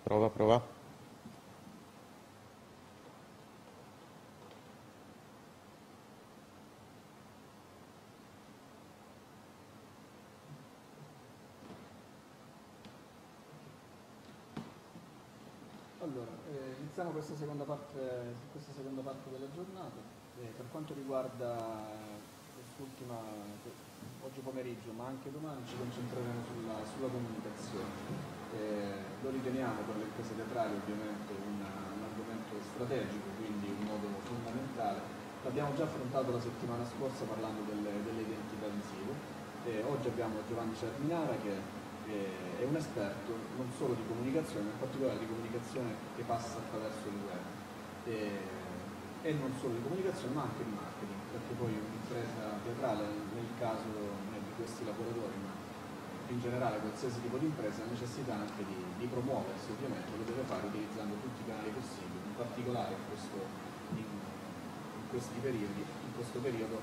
Prova, prova. Allora, iniziamo questa seconda parte della giornata. Per quanto riguarda oggi pomeriggio, ma anche domani, ci concentreremo sulla comunicazione. Lo riteniamo per le imprese teatrali ovviamente un argomento strategico, quindi un nodo fondamentale. L'abbiamo già affrontato la settimana scorsa parlando delle identità visive. Oggi abbiamo Giovanni Cerminara che è un esperto non solo di comunicazione, ma in particolare di comunicazione che passa attraverso il web. E non solo di comunicazione, ma anche di marketing, perché poi un'impresa teatrale, nel caso di questi laboratori, ma in generale qualsiasi tipo di impresa, ha necessità anche di promuoversi, ovviamente lo deve fare utilizzando tutti i canali possibili, in particolare in questo periodo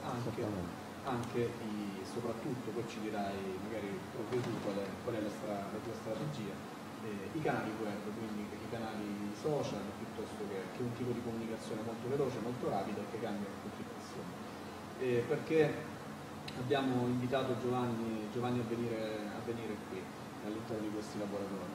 soprattutto, poi ci dirai magari proprio tu qual è la tua strategia, i canali web, quindi i canali social, piuttosto che un tipo di comunicazione molto veloce, molto rapida e che cambia in continuazione. Perché abbiamo invitato Giovanni a venire qui all'interno di questi laboratori.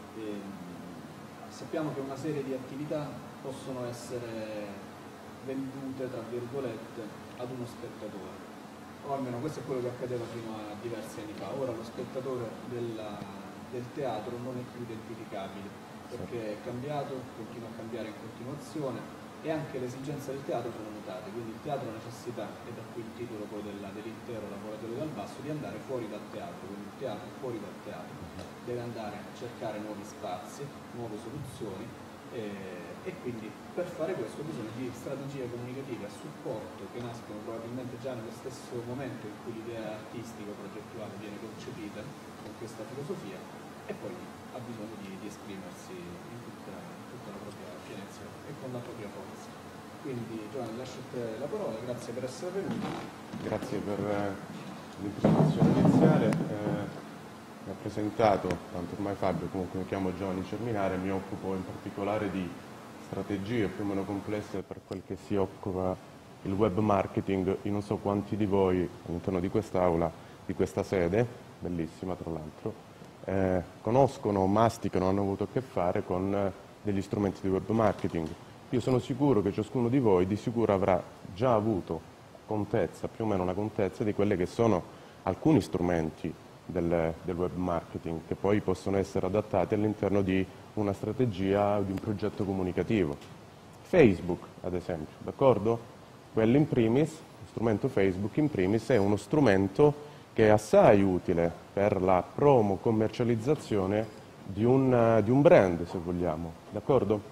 Sappiamo che una serie di attività possono essere vendute, tra virgolette, ad uno spettatore, o almeno questo è quello che accadeva fino a diversi anni fa. Ora lo spettatore del teatro non è più identificabile, perché è cambiato, continua a cambiare in continuazione, e anche le esigenze del teatro sono mutate, quindi il teatro ha necessità, e da qui il titolo poi dell'intero laboratorio dal basso, di andare fuori dal teatro, quindi il teatro fuori dal teatro, deve andare a cercare nuovi spazi, nuove soluzioni, e quindi per fare questo ha bisogno di strategie comunicative a supporto che nascono probabilmente già nello stesso momento in cui l'idea artistica o progettuale viene concepita con questa filosofia, e poi ha bisogno di esprimersi in tutta la propria pienezza e con la propria forza. Quindi Giovanni, lascio a te la parola, grazie per essere venuto. Grazie per l'introduzione iniziale. Mi ha presentato, tanto ormai Fabio, comunque mi chiamo Giovanni Cerminara, mi occupo in particolare di strategie più o meno complesse per quel che si occupa il web marketing. Io non so quanti di voi all'interno di quest'aula, di questa sede, bellissima tra l'altro, conoscono o masticano, hanno avuto a che fare con degli strumenti di web marketing. Io sono sicuro che ciascuno di voi di sicuro avrà già avuto contezza, più o meno una contezza di quelli che sono alcuni strumenti del web marketing che poi possono essere adattati all'interno di una strategia o di un progetto comunicativo. Facebook, ad esempio, d'accordo? Quello in primis, lo strumento Facebook in primis è uno strumento che è assai utile per la promo commercializzazione di un brand, se vogliamo, d'accordo?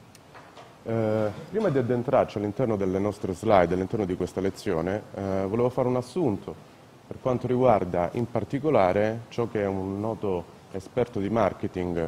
Prima di addentrarci all'interno delle nostre slide, all'interno di questa lezione, volevo fare un assunto per quanto riguarda in particolare ciò che un noto esperto di marketing,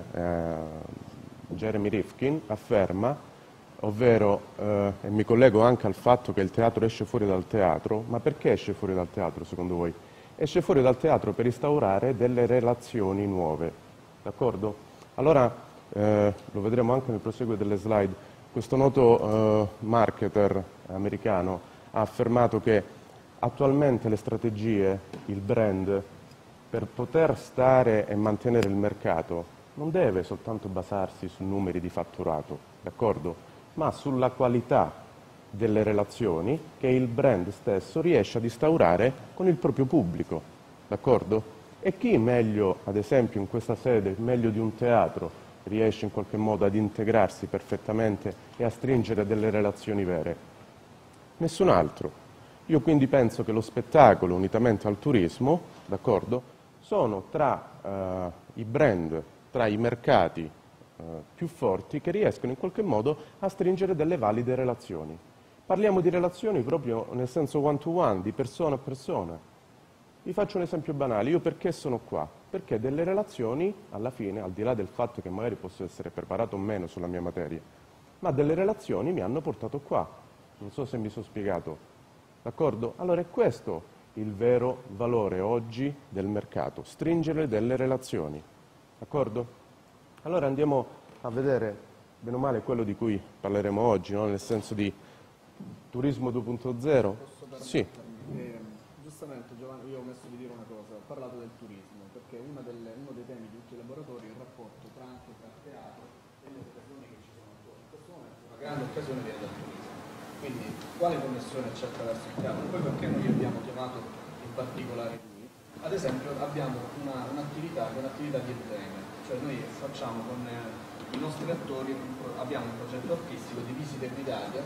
Jeremy Rifkin, afferma, ovvero, e mi collego anche al fatto che il teatro esce fuori dal teatro. Ma perché esce fuori dal teatro secondo voi? Esce fuori dal teatro per instaurare delle relazioni nuove, d'accordo? Allora, lo vedremo anche nel proseguo delle slide, questo noto marketer americano ha affermato che attualmente le strategie, il brand, per poter stare e mantenere il mercato, non deve soltanto basarsi su numeri di fatturato, d'accordo? Ma sulla qualità delle relazioni che il brand stesso riesce ad instaurare con il proprio pubblico, d'accordo? E chi meglio, ad esempio in questa sede, meglio di un teatro, riesce in qualche modo ad integrarsi perfettamente e a stringere delle relazioni vere? Nessun altro. Io quindi penso che lo spettacolo, unitamente al turismo, d'accordo, sono tra i brand, tra i mercati più forti che riescono in qualche modo a stringere delle valide relazioni. Parliamo di relazioni proprio nel senso one to one, di persona a persona. Vi faccio un esempio banale. Io perché sono qua? Perché delle relazioni, alla fine, al di là del fatto che magari posso essere preparato o meno sulla mia materia, ma delle relazioni mi hanno portato qua. Non so se mi sono spiegato. D'accordo? Allora è questo il vero valore oggi del mercato, stringere delle relazioni. D'accordo? Allora andiamo fa vedere, bene o male, quello di cui parleremo oggi, no? Nel senso di turismo 2.0. Sì. Giustamente Giovanni, io ho messo di dire una cosa, ho parlato del turismo, perché uno dei temi di tutti i laboratori è il rapporto tra il teatro e le occasioni che ci sono attorno. In questo momento una grande occasione viene dal turismo. Quindi quale connessione c'è attraverso il teatro? Poi perché noi abbiamo chiamato in particolare lui? Ad esempio abbiamo un'attività che è un'attività di entertainment, cioè noi facciamo con i nostri attori, abbiamo un progetto artistico di visite guidate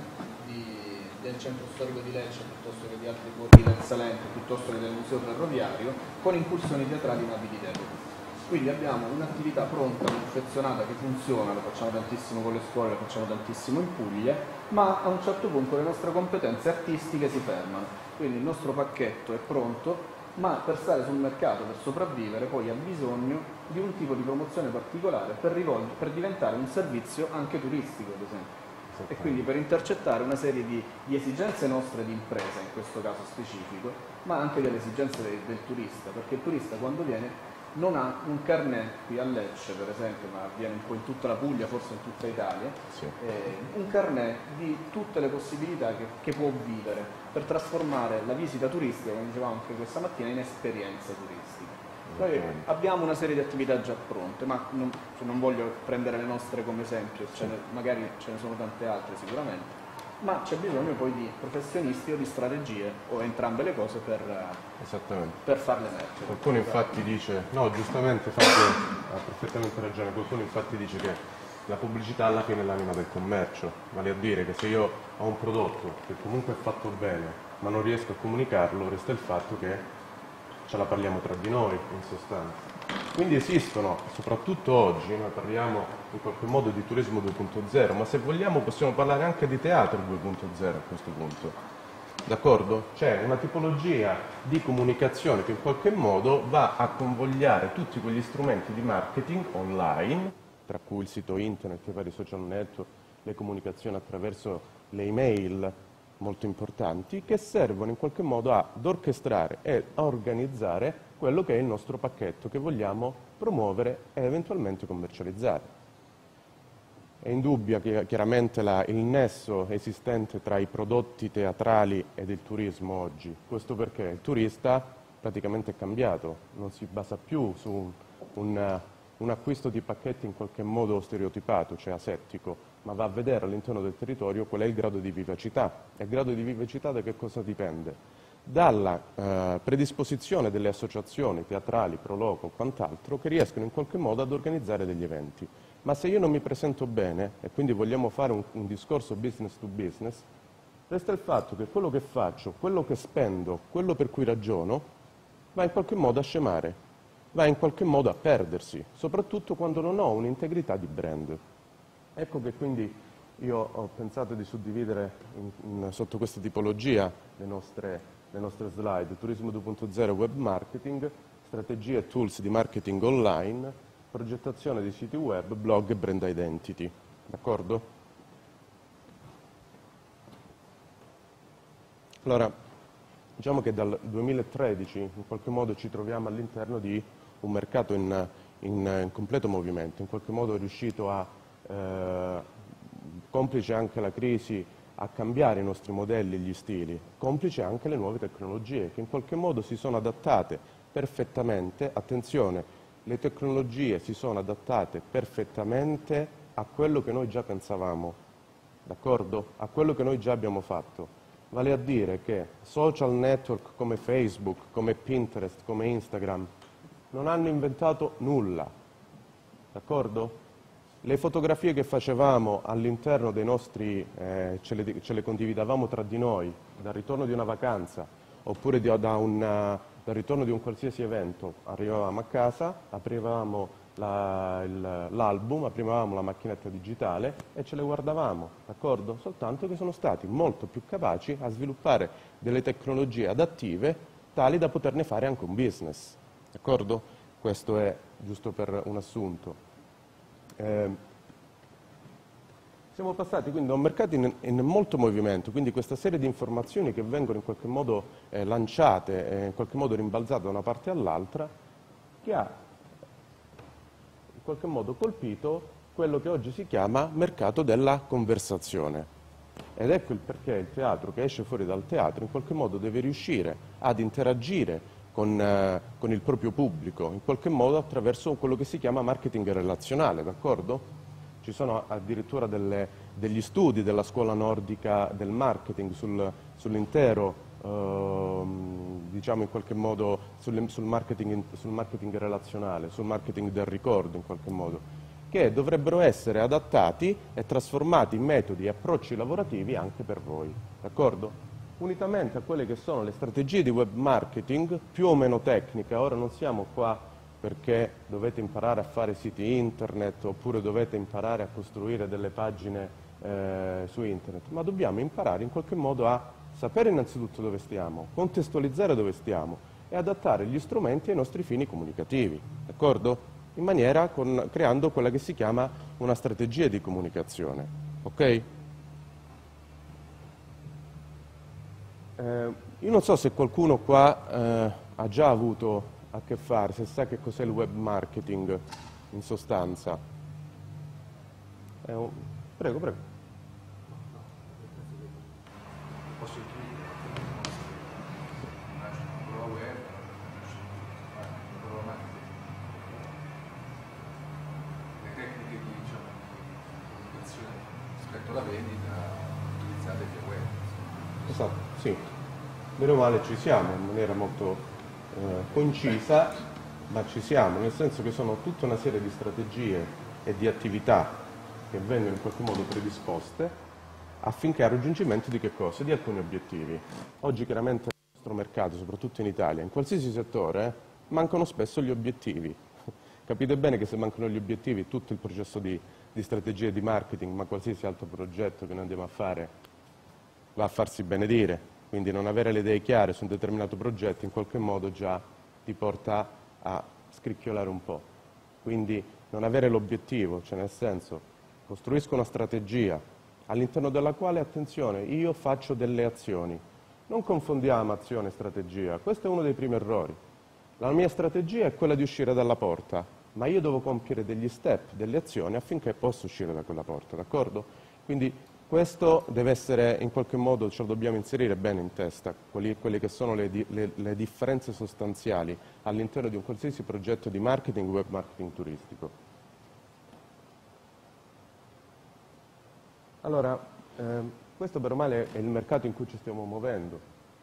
del centro storico di Lecce piuttosto che di altri borghi del Salento, piuttosto che del museo ferroviario, con incursioni teatrali in abiti d'epoca. Quindi abbiamo un'attività pronta, confezionata, che funziona, lo facciamo tantissimo con le scuole, lo facciamo tantissimo in Puglia, ma a un certo punto le nostre competenze artistiche si fermano. Quindi il nostro pacchetto è pronto, ma per stare sul mercato, per sopravvivere, poi ha bisogno di un tipo di promozione particolare per diventare un servizio anche turistico, ad esempio. E quindi per intercettare una serie di esigenze nostre di impresa, in questo caso specifico, ma anche delle esigenze del turista, perché il turista quando viene non ha un carnet qui a Lecce, per esempio, ma avviene un po' in tutta la Puglia, forse in tutta Italia, sì. Un carnet di tutte le possibilità che può vivere per trasformare la visita turistica, come dicevamo anche questa mattina, in esperienza turistica. Noi abbiamo una serie di attività già pronte, ma non voglio prendere le nostre come esempio, magari ce ne sono tante altre sicuramente, ma c'è bisogno poi di professionisti o di strategie o entrambe le cose per farle emergere. Qualcuno infatti dice, no, giustamente Fabio ha perfettamente ragione, qualcuno infatti dice che la pubblicità alla fine è l'anima del commercio, vale a dire che se io ho un prodotto che comunque è fatto bene ma non riesco a comunicarlo, resta il fatto che ce la parliamo tra di noi, in sostanza. Quindi esistono, soprattutto oggi, noi parliamo in qualche modo di turismo 2.0, ma se vogliamo possiamo parlare anche di teatro 2.0 a questo punto. D'accordo? C'è una tipologia di comunicazione che in qualche modo va a convogliare tutti quegli strumenti di marketing online, tra cui il sito internet, i vari social network, le comunicazioni attraverso le email, molto importanti, che servono in qualche modo ad orchestrare e a organizzare quello che è il nostro pacchetto che vogliamo promuovere e eventualmente commercializzare. È indubbio che chiaramente il nesso esistente tra i prodotti teatrali ed il turismo oggi. Questo perché il turista praticamente è cambiato, non si basa più su un acquisto di pacchetti in qualche modo stereotipato, cioè asettico, ma va a vedere all'interno del territorio qual è il grado di vivacità. E il grado di vivacità da che cosa dipende? Dalla predisposizione delle associazioni teatrali, pro loco o quant'altro, che riescono in qualche modo ad organizzare degli eventi. Ma se io non mi presento bene, e quindi vogliamo fare un discorso business to business, resta il fatto che quello che faccio, quello che spendo, quello per cui ragiono, va in qualche modo a scemare, va in qualche modo a perdersi, soprattutto quando non ho un'integrità di brand. Ecco che quindi io ho pensato di suddividere sotto questa tipologia le nostre slide: turismo 2.0, web marketing, strategie e tools di marketing online, progettazione di siti web, blog e brand identity. D'accordo? Allora, diciamo che dal 2013 in qualche modo ci troviamo all'interno di un mercato in completo movimento, in qualche modo è riuscito a complice anche la crisi, a cambiare i nostri modelli e gli stili, complice anche le nuove tecnologie che in qualche modo si sono adattate perfettamente. Attenzione, le tecnologie si sono adattate perfettamente a quello che noi già pensavamo, d'accordo? A quello che noi già abbiamo fatto. Vale a dire che social network come Facebook, come Pinterest, come Instagram non hanno inventato nulla, d'accordo? Le fotografie che facevamo all'interno dei nostri, ce le condividavamo tra di noi, dal ritorno di una vacanza, oppure dal ritorno di un qualsiasi evento, arrivavamo a casa, aprivamo l'album, aprivamo la macchinetta digitale e ce le guardavamo, d'accordo? Soltanto che sono stati molto più capaci a sviluppare delle tecnologie adattive tali da poterne fare anche un business, d'accordo? Questo è giusto per un assunto. Siamo passati quindi da un mercato in molto movimento, quindi questa serie di informazioni che vengono in qualche modo lanciate, in qualche modo rimbalzate da una parte all'altra, che ha in qualche modo colpito quello che oggi si chiama mercato della conversazione. Ed ecco il perché il teatro che esce fuori dal teatro in qualche modo deve riuscire ad interagire con il proprio pubblico, in qualche modo attraverso quello che si chiama marketing relazionale, d'accordo? Ci sono addirittura degli studi della scuola nordica del marketing sull'intero, diciamo in qualche modo, sul marketing relazionale, sul marketing del ricordo in qualche modo, che dovrebbero essere adattati e trasformati in metodi e approcci lavorativi anche per voi, d'accordo? Unitamente a quelle che sono le strategie di web marketing, più o meno tecniche. Ora non siamo qua perché dovete imparare a fare siti internet oppure dovete imparare a costruire delle pagine su internet, ma dobbiamo imparare in qualche modo a sapere innanzitutto dove stiamo, contestualizzare dove stiamo e adattare gli strumenti ai nostri fini comunicativi, d'accordo? In maniera creando quella che si chiama una strategia di comunicazione, ok? Io non so se qualcuno qua ha già avuto a che fare, se sa che cos'è il web marketing in sostanza. Prego, prego. Posso intuire, immagino, prova web, prova marketing. Le tecniche di, diciamo, comunicazione rispetto alla vendita utilizzate via web. Esatto, sì. Meno male ci siamo in maniera molto concisa, ma ci siamo, nel senso che sono tutta una serie di strategie e di attività che vengono in qualche modo predisposte affinché al raggiungimento di che cosa? Di alcuni obiettivi. Oggi chiaramente nel nostro mercato, soprattutto in Italia, in qualsiasi settore, mancano spesso gli obiettivi. Capite bene che se mancano gli obiettivi tutto il processo di strategie di marketing, ma qualsiasi altro progetto che noi andiamo a fare, va a farsi benedire. Quindi non avere le idee chiare su un determinato progetto in qualche modo già ti porta a scricchiolare un po'. Quindi non avere l'obiettivo, cioè nel senso, costruisco una strategia all'interno della quale, attenzione, io faccio delle azioni. Non confondiamo azione e strategia, questo è uno dei primi errori. La mia strategia è quella di uscire dalla porta, ma io devo compiere degli step, delle azioni affinché possa uscire da quella porta, d'accordo? Quindi questo deve essere, in qualche modo, ce lo dobbiamo inserire bene in testa, quelle che sono le differenze sostanziali all'interno di un qualsiasi progetto di marketing, web marketing turistico. Allora, questo per male è il mercato in cui ci stiamo muovendo.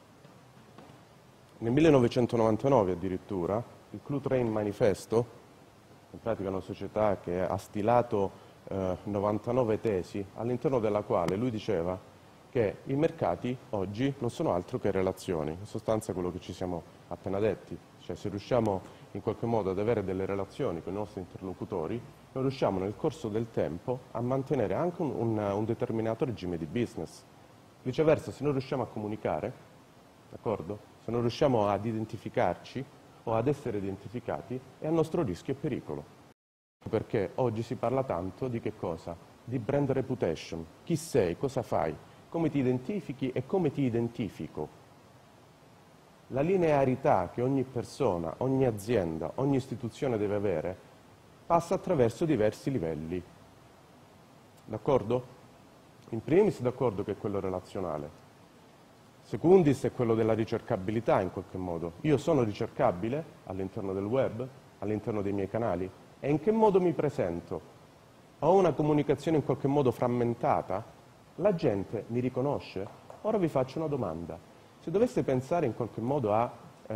Nel 1999 addirittura, il Clue Train Manifesto, in pratica una società che ha stilato 99 tesi, all'interno della quale lui diceva che i mercati oggi non sono altro che relazioni, in sostanza quello che ci siamo appena detti, cioè se riusciamo in qualche modo ad avere delle relazioni con i nostri interlocutori, noi riusciamo nel corso del tempo a mantenere anche un determinato regime di business. Viceversa, se non riusciamo a comunicare, d'accordo? Se non riusciamo ad identificarci o ad essere identificati, è a nostro rischio e pericolo. Perché oggi si parla tanto di che cosa? Di brand reputation. Chi sei? Cosa fai? Come ti identifichi e come ti identifico? La linearità che ogni persona, ogni azienda, ogni istituzione deve avere passa attraverso diversi livelli. D'accordo? In primis d'accordo che è quello relazionale. Secundis è quello della ricercabilità in qualche modo. Io sono ricercabile all'interno del web, all'interno dei miei canali. E in che modo mi presento? Ho una comunicazione in qualche modo frammentata? La gente mi riconosce? Ora vi faccio una domanda. Se doveste pensare in qualche modo a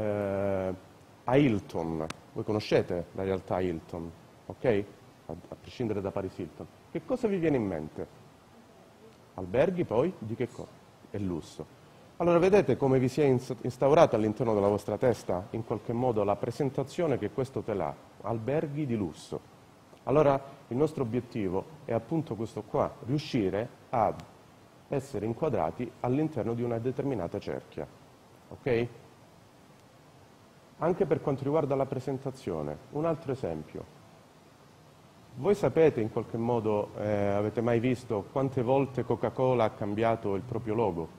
Hilton, voi conoscete la realtà Hilton, ok? A prescindere da Paris Hilton. Che cosa vi viene in mente? Alberghi poi? Di che cosa? E lusso. Allora vedete come vi si è instaurata all'interno della vostra testa in qualche modo la presentazione che questo hotel ha, alberghi di lusso. Allora il nostro obiettivo è appunto questo qua, riuscire ad essere inquadrati all'interno di una determinata cerchia, ok? Anche per quanto riguarda la presentazione, un altro esempio. Voi sapete in qualche modo, avete mai visto quante volte Coca-Cola ha cambiato il proprio logo?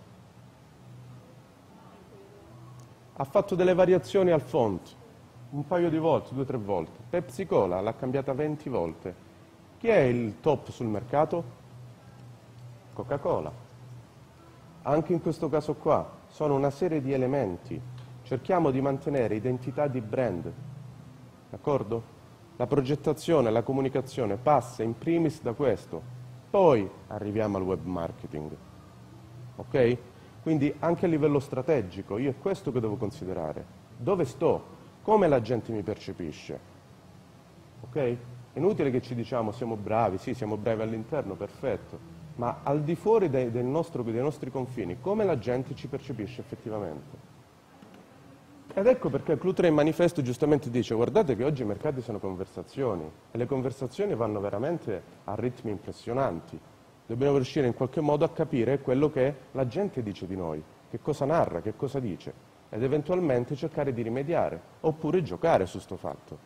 Ha fatto delle variazioni al font, un paio di volte, 2 o 3 volte. Pepsi Cola l'ha cambiata 20 volte. Chi è il top sul mercato? Coca-Cola. Anche in questo caso qua sono una serie di elementi. Cerchiamo di mantenere identità di brand, d'accordo? La progettazione, la comunicazione passa in primis da questo, poi arriviamo al web marketing, ok? Quindi anche a livello strategico io è questo che devo considerare. Dove sto? Come la gente mi percepisce? Ok? È inutile che ci diciamo siamo bravi, sì, siamo bravi all'interno, perfetto, ma al di fuori dei nostri confini, come la gente ci percepisce effettivamente? Ed ecco perché Clutre Manifesto giustamente dice: guardate che oggi i mercati sono conversazioni e le conversazioni vanno veramente a ritmi impressionanti. Dobbiamo riuscire in qualche modo a capire quello che la gente dice di noi, che cosa narra, che cosa dice, ed eventualmente cercare di rimediare, oppure giocare su sto fatto.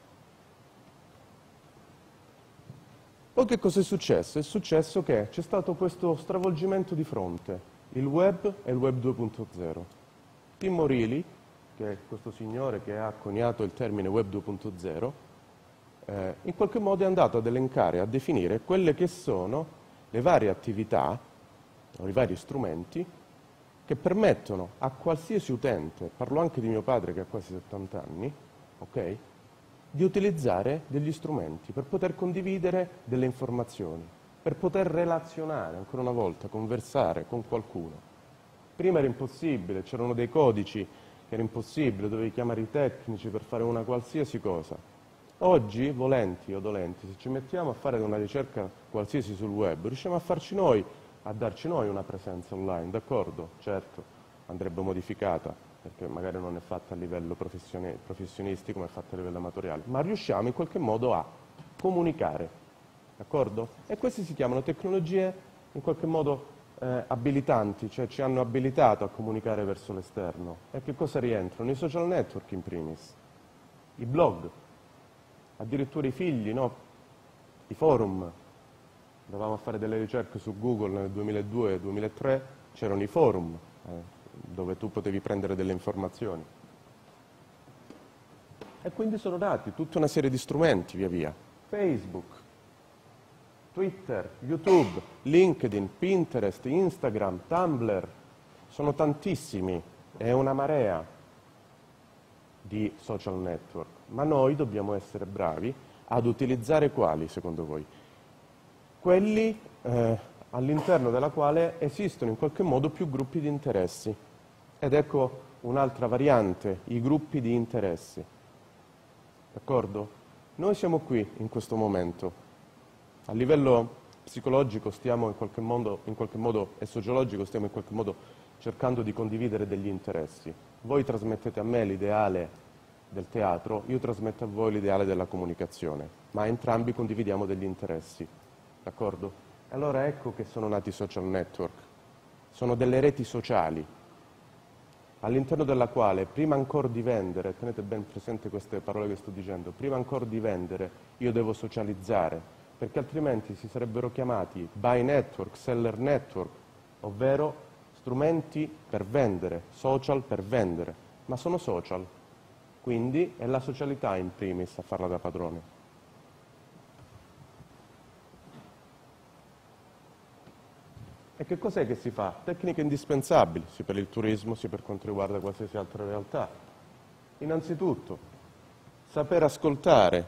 Poi che cosa è successo? È successo che c'è stato questo stravolgimento di fronte, il web e il web 2.0. Tim O'Reilly, che è questo signore che ha coniato il termine web 2.0, in qualche modo è andato ad elencare, a definire quelle che sono le varie attività, o i vari strumenti, che permettono a qualsiasi utente, parlo anche di mio padre che ha quasi 70 anni, ok? Di utilizzare degli strumenti per poter condividere delle informazioni, per poter relazionare, ancora una volta, conversare con qualcuno. Prima era impossibile, c'erano dei codici che era impossibile, dovevi chiamare i tecnici per fare una qualsiasi cosa. Oggi, volenti o dolenti, se ci mettiamo a fare una ricerca qualsiasi sul web, riusciamo a farci noi, a darci noi una presenza online, d'accordo? Certo, andrebbe modificata, perché magari non è fatta a livello professionistico, ma è fatta a livello amatoriale, ma riusciamo in qualche modo a comunicare, d'accordo? E queste si chiamano tecnologie in qualche modo abilitanti, cioè ci hanno abilitato a comunicare verso l'esterno. E che cosa rientrano? I social network in primis, i blog, addirittura i figli, no? I forum. Andavamo a fare delle ricerche su Google nel 2002-2003, c'erano i forum, dove tu potevi prendere delle informazioni. E quindi sono nati tutta una serie di strumenti via via. Facebook, Twitter, YouTube, LinkedIn, Pinterest, Instagram, Tumblr, sono tantissimi, è una marea di social network, ma noi dobbiamo essere bravi ad utilizzare quali, secondo voi? Quelli all'interno della quale esistono in qualche modo più gruppi di interessi. Ed ecco un'altra variante, i gruppi di interessi. D'accordo? Noi siamo qui in questo momento. A livello psicologico stiamo in qualche modo e sociologico stiamo in qualche modo cercando di condividere degli interessi. Voi trasmettete a me l'ideale del teatro, io trasmetto a voi l'ideale della comunicazione, ma entrambi condividiamo degli interessi. D'accordo? Allora ecco che sono nati i social network. Sono delle reti sociali, all'interno della quale, prima ancora di vendere, tenete ben presente queste parole che sto dicendo, prima ancora di vendere io devo socializzare, perché altrimenti si sarebbero chiamati buy network, seller network, ovvero strumenti per vendere, social per vendere, ma sono social, quindi è la socialità in primis a farla da padrone. E che cos'è che si fa? Tecniche indispensabili, sia per il turismo, sia per quanto riguarda qualsiasi altra realtà. Innanzitutto, saper ascoltare,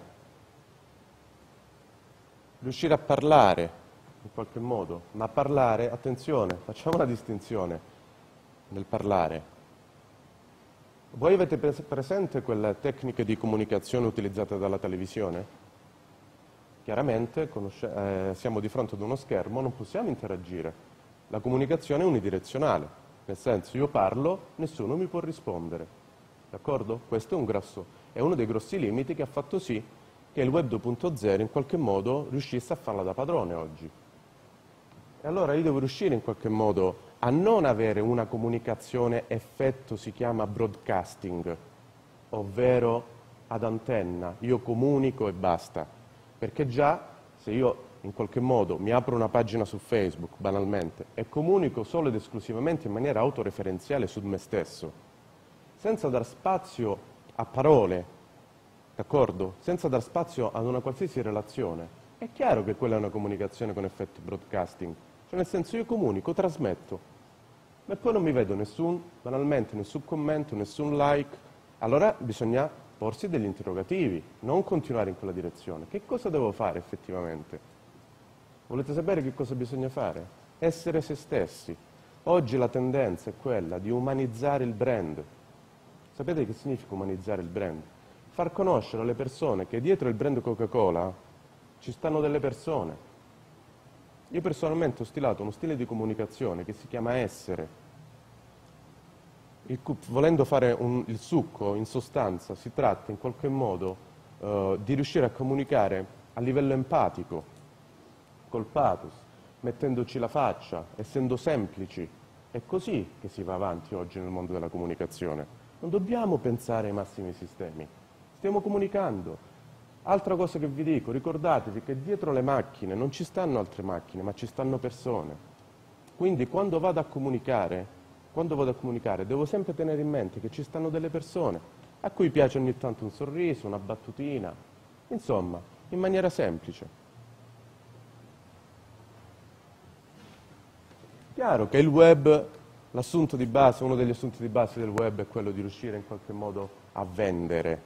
riuscire a parlare in qualche modo, ma parlare, attenzione, facciamo una distinzione nel parlare. Voi avete presente quelle tecniche di comunicazione utilizzate dalla televisione? Chiaramente siamo di fronte ad uno schermo, non possiamo interagire. La comunicazione è unidirezionale, nel senso io parlo, nessuno mi può rispondere, d'accordo? Questo è uno dei grossi limiti che ha fatto sì che il web 2.0 in qualche modo riuscisse a farla da padrone oggi. E allora io devo riuscire in qualche modo a non avere una comunicazione effetto, si chiama broadcasting, ovvero ad antenna, io comunico e basta, perché già se io in qualche modo mi apro una pagina su Facebook, banalmente, e comunico solo ed esclusivamente in maniera autoreferenziale su me stesso, senza dar spazio a parole, d'accordo? Senza dar spazio ad una qualsiasi relazione, È chiaro che quella è una comunicazione con effetto broadcasting, cioè nel senso io comunico, trasmetto, ma poi non mi vedo banalmente nessun commento, nessun like. Allora bisogna porsi degli interrogativi, non continuare in quella direzione. Che cosa devo fare effettivamente? Volete sapere che cosa bisogna fare? Essere se stessi. Oggi la tendenza è quella di umanizzare il brand. Sapete che significa umanizzare il brand? Far conoscere alle persone che dietro il brand Coca-Cola ci stanno delle persone. Io personalmente ho stilato uno stile di comunicazione che si chiama essere. Volendo fare il succo, in sostanza, si tratta in qualche modo di riuscire a comunicare a livello empatico, col pathos, mettendoci la faccia, essendo semplici. È così che si va avanti oggi nel mondo della comunicazione. Non dobbiamo pensare ai massimi sistemi. Stiamo comunicando. Altra cosa che vi dico, ricordatevi che dietro le macchine non ci stanno altre macchine, ma ci stanno persone. Quindi quando vado a comunicare, devo sempre tenere in mente che ci stanno delle persone a cui piace ogni tanto un sorriso, una battutina, insomma, in maniera semplice. Chiaro che il web, l'assunto di base, uno degli assunti di base del web è quello di riuscire in qualche modo a vendere.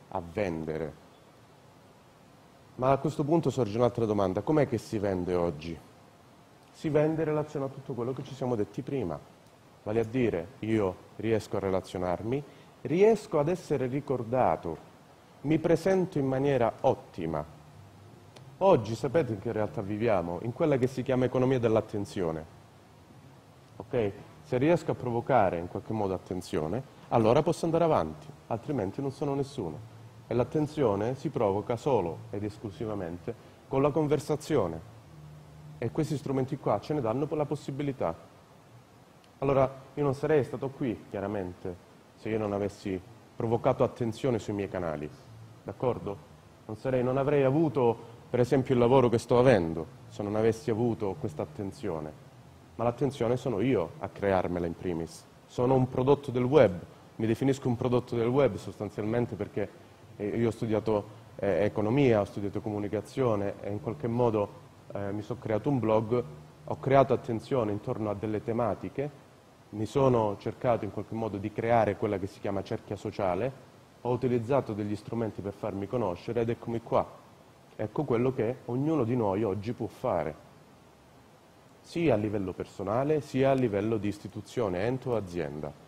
Ma a questo punto sorge un'altra domanda: com'è che si vende oggi? Si vende in relazione a tutto quello che ci siamo detti prima, vale a dire io riesco a relazionarmi, riesco ad essere ricordato, mi presento in maniera ottima. Oggi sapete in che realtà viviamo? In quella che si chiama economia dell'attenzione. Ok? Se riesco a provocare in qualche modo attenzione, allora posso andare avanti, altrimenti non sono nessuno. E l'attenzione si provoca solo ed esclusivamente con la conversazione. E questi strumenti qua ce ne danno la possibilità. Allora, io non sarei stato qui, chiaramente, se io non avessi provocato attenzione sui miei canali, d'accordo? Non avrei avuto, per esempio, il lavoro che sto avendo, se non avessi avuto questa attenzione. Ma l'attenzione sono io a crearmela in primis. Sono un prodotto del web, mi definisco un prodotto del web sostanzialmente perché io ho studiato economia, ho studiato comunicazione e in qualche modo mi sono creato un blog, ho creato attenzione intorno a delle tematiche, mi sono cercato in qualche modo di creare quella che si chiama cerchia sociale, ho utilizzato degli strumenti per farmi conoscere ed eccomi qua. Ecco quello che ognuno di noi oggi può fare, sia a livello personale sia a livello di istituzione, ente o azienda.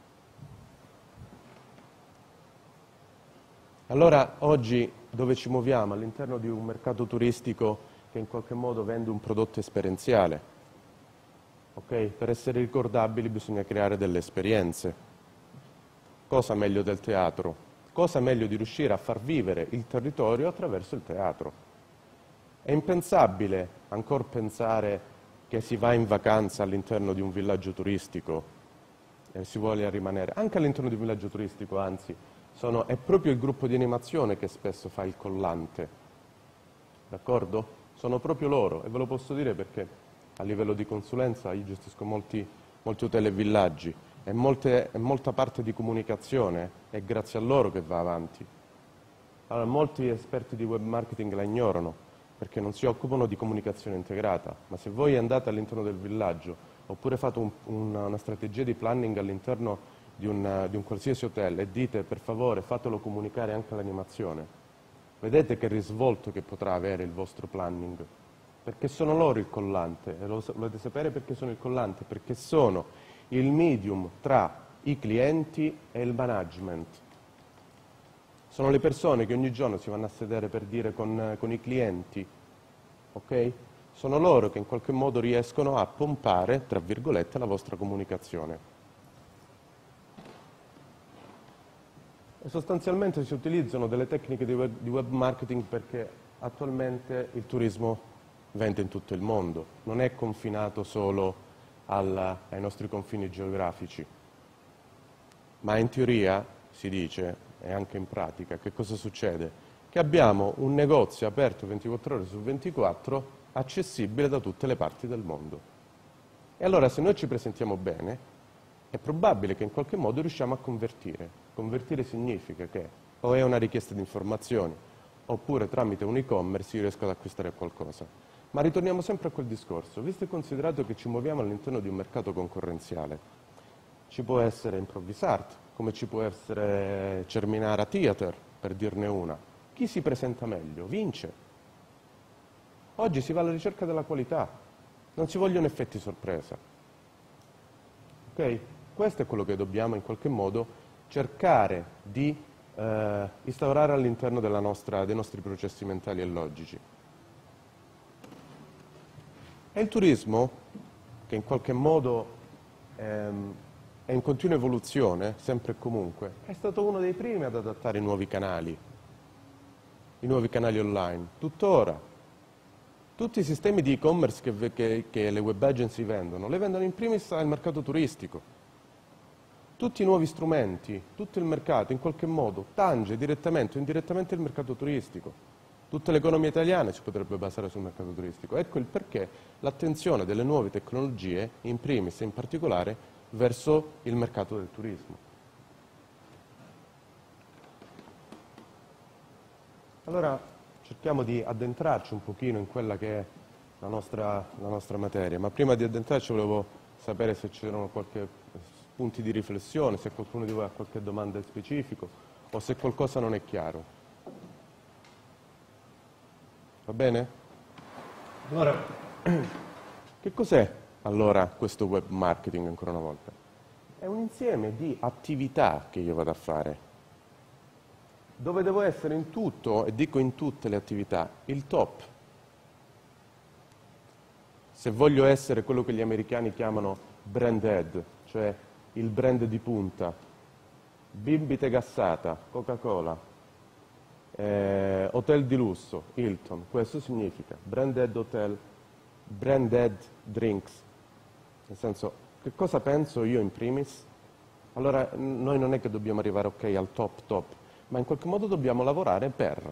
Allora oggi dove ci muoviamo? All'interno di un mercato turistico che in qualche modo vende un prodotto esperienziale. Okay? Per essere ricordabili bisogna creare delle esperienze. Cosa meglio del teatro? Cosa meglio di riuscire a far vivere il territorio attraverso il teatro? È impensabile ancora pensare che si va in vacanza all'interno di un villaggio turistico e si vuole rimanere. Anche all'interno di un villaggio turistico, anzi, è proprio il gruppo di animazione che spesso fa il collante, d'accordo? Sono proprio loro, e ve lo posso dire perché a livello di consulenza io gestisco molti hotel e villaggi e molta parte di comunicazione è grazie a loro che va avanti. Allora, molti esperti di web marketing la ignorano perché non si occupano di comunicazione integrata, ma se voi andate all'interno del villaggio oppure fate una strategia di planning all'interno di un qualsiasi hotel e dite per favore fatelo comunicare anche all'animazione, vedete che risvolto che potrà avere il vostro planning, perché sono loro il collante. E lo volete sapere perché sono il collante? Perché sono il medium tra i clienti e il management. Sono le persone che ogni giorno si vanno a sedere per dire con i clienti, ok? Sono loro che in qualche modo riescono a pompare, tra virgolette, la vostra comunicazione. E sostanzialmente si utilizzano delle tecniche di web marketing perché attualmente il turismo vende in tutto il mondo, non è confinato solo ai nostri confini geografici, ma in teoria si dice, e anche in pratica, che cosa succede? Che abbiamo un negozio aperto 24 ore su 24, accessibile da tutte le parti del mondo. E allora se noi ci presentiamo bene, è probabile che in qualche modo riusciamo a convertire. Convertire significa che o è una richiesta di informazioni, oppure tramite un e-commerce io riesco ad acquistare qualcosa. Ma ritorniamo sempre a quel discorso, visto e considerato che ci muoviamo all'interno di un mercato concorrenziale, ci può essere Improvisart, come ci può essere Cerminara Theater, per dirne una. Chi si presenta meglio vince. Oggi si va alla ricerca della qualità, non si vogliono effetti sorpresa. Ok? Questo è quello che dobbiamo in qualche modo cercare di instaurare all'interno dei nostri processi mentali e logici. E il turismo, che in qualche modo è in continua evoluzione, sempre e comunque, è stato uno dei primi ad adattare i nuovi canali online. Tuttora, tutti i sistemi di e-commerce che le web agency vendono, le vendono in primis al mercato turistico. Tutti i nuovi strumenti, tutto il mercato in qualche modo tange direttamente o indirettamente il mercato turistico. Tutta l'economia italiana si potrebbe basare sul mercato turistico. Ecco il perché l'attenzione delle nuove tecnologie, in primis e in particolare, verso il mercato del turismo. Allora cerchiamo di addentrarci un pochino in quella che è la nostra materia, ma prima di addentrarci volevo sapere se c'erano qualche punti di riflessione, se qualcuno di voi ha qualche domanda in specifico o se qualcosa non è chiaro. Va bene? Allora, che cos'è allora questo web marketing ancora una volta? È un insieme di attività che io vado a fare, dove devo essere in tutto, e dico in tutte le attività, il top. Se voglio essere quello che gli americani chiamano brand head, cioè il brand di punta, bibite gassata, Coca-Cola, hotel di lusso, Hilton, questo significa branded hotel, branded drinks, nel senso, che cosa penso io in primis? Allora noi non è che dobbiamo arrivare al top, ma in qualche modo dobbiamo lavorare per.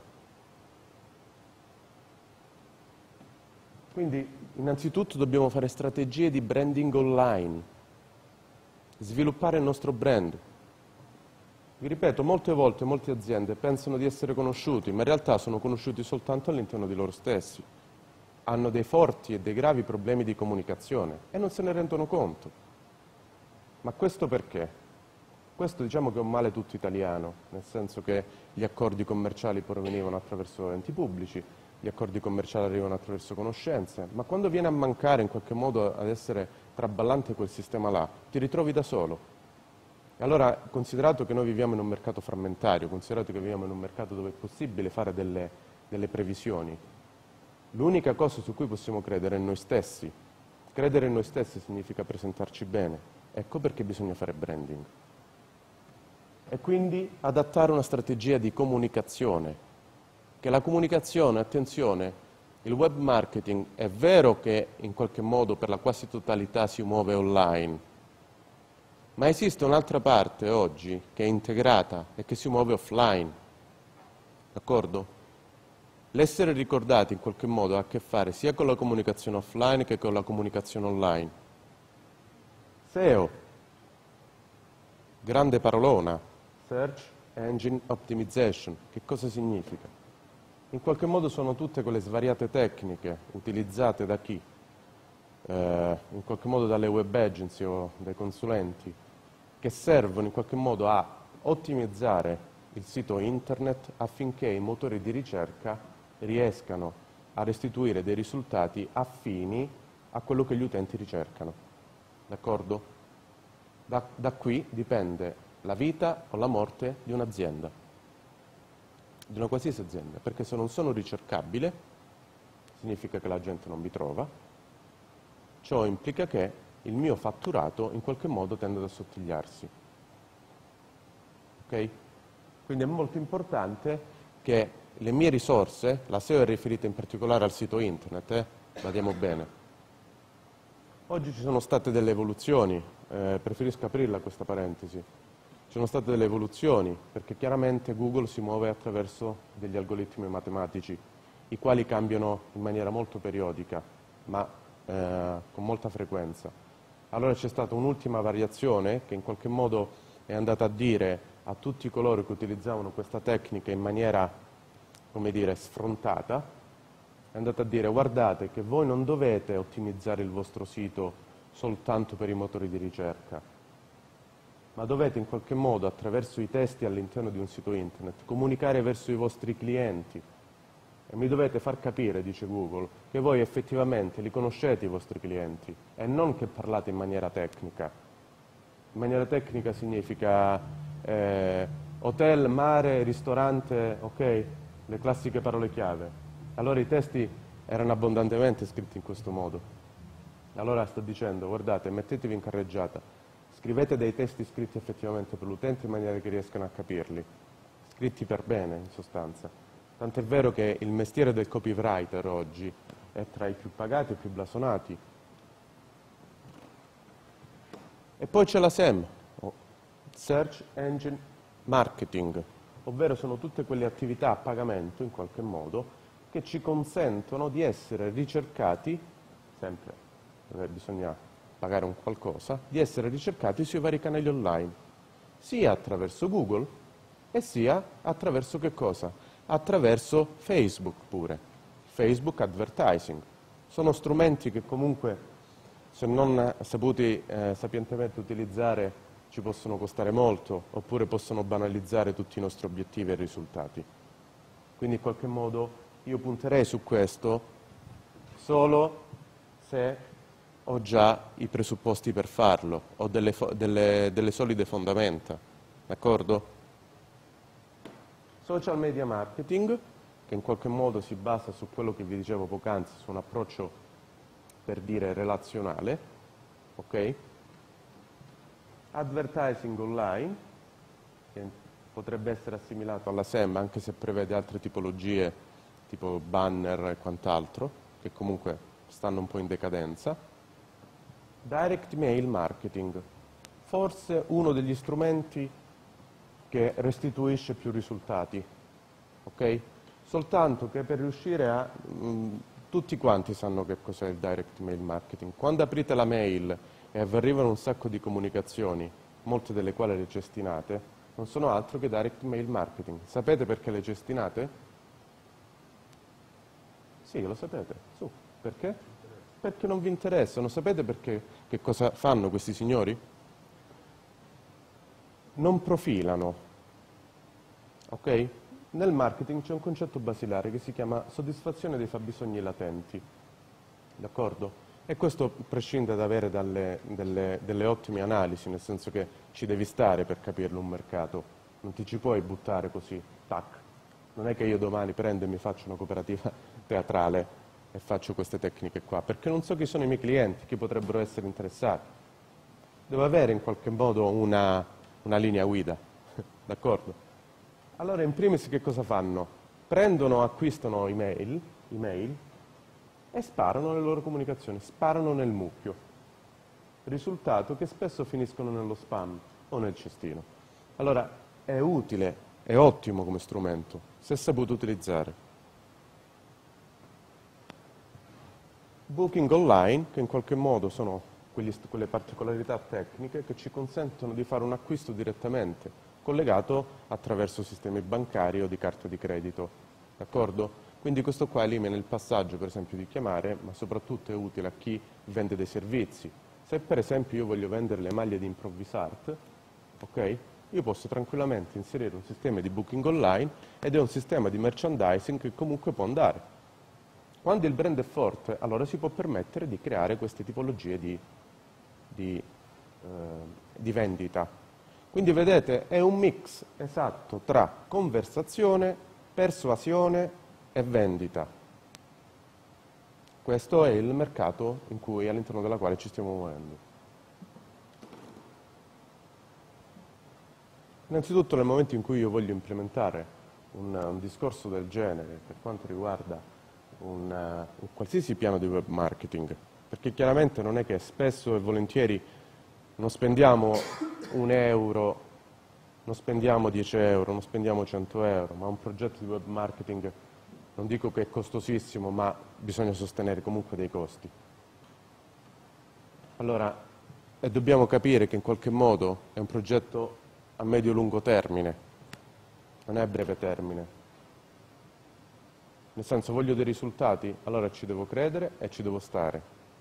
Quindi innanzitutto dobbiamo fare strategie di branding online, sviluppare il nostro brand. Vi ripeto, molte volte molte aziende pensano di essere conosciuti, ma in realtà sono conosciuti soltanto all'interno di loro stessi. Hanno dei forti e dei gravi problemi di comunicazione e non se ne rendono conto. Ma questo perché? Questo diciamo che è un male tutto italiano, nel senso che gli accordi commerciali provenivano attraverso enti pubblici, gli accordi commerciali arrivano attraverso conoscenze, ma quando viene a mancare in qualche modo ad essere traballante quel sistema là, ti ritrovi da solo. E allora, considerato che noi viviamo in un mercato frammentario, considerato che viviamo in un mercato dove è possibile fare delle previsioni, l'unica cosa su cui possiamo credere è noi stessi. Credere in noi stessi significa presentarci bene. Ecco perché bisogna fare branding. E quindi adattare una strategia di comunicazione. Che la comunicazione, attenzione, il web marketing è vero che in qualche modo per la quasi totalità si muove online, ma esiste un'altra parte oggi che è integrata e che si muove offline. D'accordo? L'essere ricordati in qualche modo ha a che fare sia con la comunicazione offline che con la comunicazione online. SEO, grande parolona, Search Engine Optimization, che cosa significa? In qualche modo sono tutte quelle svariate tecniche utilizzate da chi? In qualche modo dalle web agency o dai consulenti, che servono in qualche modo a ottimizzare il sito internet affinché i motori di ricerca riescano a restituire dei risultati affini a quello che gli utenti ricercano. D'accordo? Da qui dipende la vita o la morte di un'azienda, di una qualsiasi azienda, perché se non sono ricercabile significa che la gente non vi trova, ciò implica che il mio fatturato in qualche modo tende ad assottigliarsi. Ok? Quindi è molto importante che le mie risorse, la SEO è riferita in particolare al sito internet, badiamo bene. Oggi ci sono state delle evoluzioni, preferisco aprirla questa parentesi. Ci sono state delle evoluzioni perché chiaramente Google si muove attraverso degli algoritmi matematici, i quali cambiano in maniera molto periodica, ma con molta frequenza. Allora c'è stata un'ultima variazione che in qualche modo è andata a dire a tutti coloro che utilizzavano questa tecnica in maniera come dire, sfrontata, è andata a dire: guardate che voi non dovete ottimizzare il vostro sito soltanto per i motori di ricerca, ma dovete in qualche modo, attraverso i testi all'interno di un sito internet, comunicare verso i vostri clienti. E mi dovete far capire, dice Google, che voi effettivamente li conoscete i vostri clienti e non che parlate in maniera tecnica. In maniera tecnica significa hotel, mare, ristorante, ok? Le classiche parole chiave. Allora i testi erano abbondantemente scritti in questo modo. Allora sto dicendo: guardate, mettetevi in carreggiata, scrivete dei testi scritti effettivamente per l'utente in maniera che riescano a capirli, scritti per bene in sostanza. Tant'è vero che il mestiere del copywriter oggi è tra i più pagati e più blasonati. E poi c'è la SEM, Search Engine Marketing, ovvero sono tutte quelle attività a pagamento, in qualche modo, che ci consentono di essere ricercati, sempre dove bisogna pagare un qualcosa, di essere ricercati sui vari canali online, sia attraverso Google e sia attraverso che cosa? Attraverso Facebook pure, Facebook Advertising. Sono strumenti che comunque, se non saputi sapientemente utilizzare, ci possono costare molto, oppure possono banalizzare tutti i nostri obiettivi e risultati. Quindi in qualche modo io punterei su questo solo se ho già i presupposti per farlo, ho delle solide fondamenta, d'accordo? Social media marketing, che in qualche modo si basa su quello che vi dicevo poc'anzi, su un approccio, per dire, relazionale, ok? Advertising online, che potrebbe essere assimilato alla SEM, anche se prevede altre tipologie, tipo banner e quant'altro, che comunque stanno un po' in decadenza. Direct mail marketing, forse uno degli strumenti che restituisce più risultati, ok? Soltanto che per riuscire a... tutti quanti sanno che cos'è il direct mail marketing. Quando aprite la mail e vi arrivano un sacco di comunicazioni, molte delle quali le cestinate, non sono altro che direct mail marketing. Sapete perché le cestinate? Sì, lo sapete. Su, perché? Perché non vi interessano. Sapete perché? Che cosa fanno questi signori? Non profilano, ok? Nel marketing c'è un concetto basilare che si chiama soddisfazione dei fabbisogni latenti, d'accordo? E questo prescinde da avere delle ottime analisi, nel senso che ci devi stare per capirlo un mercato, non ti ci puoi buttare così, tac. Non è che io domani prendo e mi faccio una cooperativa teatrale e faccio queste tecniche qua, perché non so chi sono i miei clienti, chi potrebbero essere interessati. Devo avere in qualche modo una linea guida, d'accordo? Allora, in primis che cosa fanno? Prendono, acquistano email e sparano le loro comunicazioni, sparano nel mucchio. Risultato che spesso finiscono nello spam o nel cestino. Allora, è utile, è ottimo come strumento, se saputo utilizzare. Booking online, che in qualche modo sono quelle particolarità tecniche che ci consentono di fare un acquisto direttamente, collegato attraverso sistemi bancari o di carta di credito, d'accordo? Quindi questo qua elimina il passaggio, per esempio, di chiamare, ma soprattutto è utile a chi vende dei servizi. Se per esempio io voglio vendere le maglie di Improvisart, ok? Io posso tranquillamente inserire un sistema di booking online ed è un sistema di merchandising che comunque può andare. Quando il brand è forte, allora si può permettere di creare queste tipologie di vendita. Quindi vedete, è un mix esatto tra conversazione, persuasione e vendita. Questo è il mercato all'interno della quale ci stiamo muovendo. Innanzitutto, nel momento in cui io voglio implementare un discorso del genere per quanto riguarda un qualsiasi piano di web marketing, perché chiaramente non è che spesso e volentieri non spendiamo €1, non spendiamo €10, non spendiamo €100, ma un progetto di web marketing, non dico che è costosissimo, ma bisogna sostenere comunque dei costi. Allora, dobbiamo capire che in qualche modo è un progetto a medio-lungo termine, non è a breve termine. Nel senso, voglio dei risultati, allora ci devo credere e ci devo stare.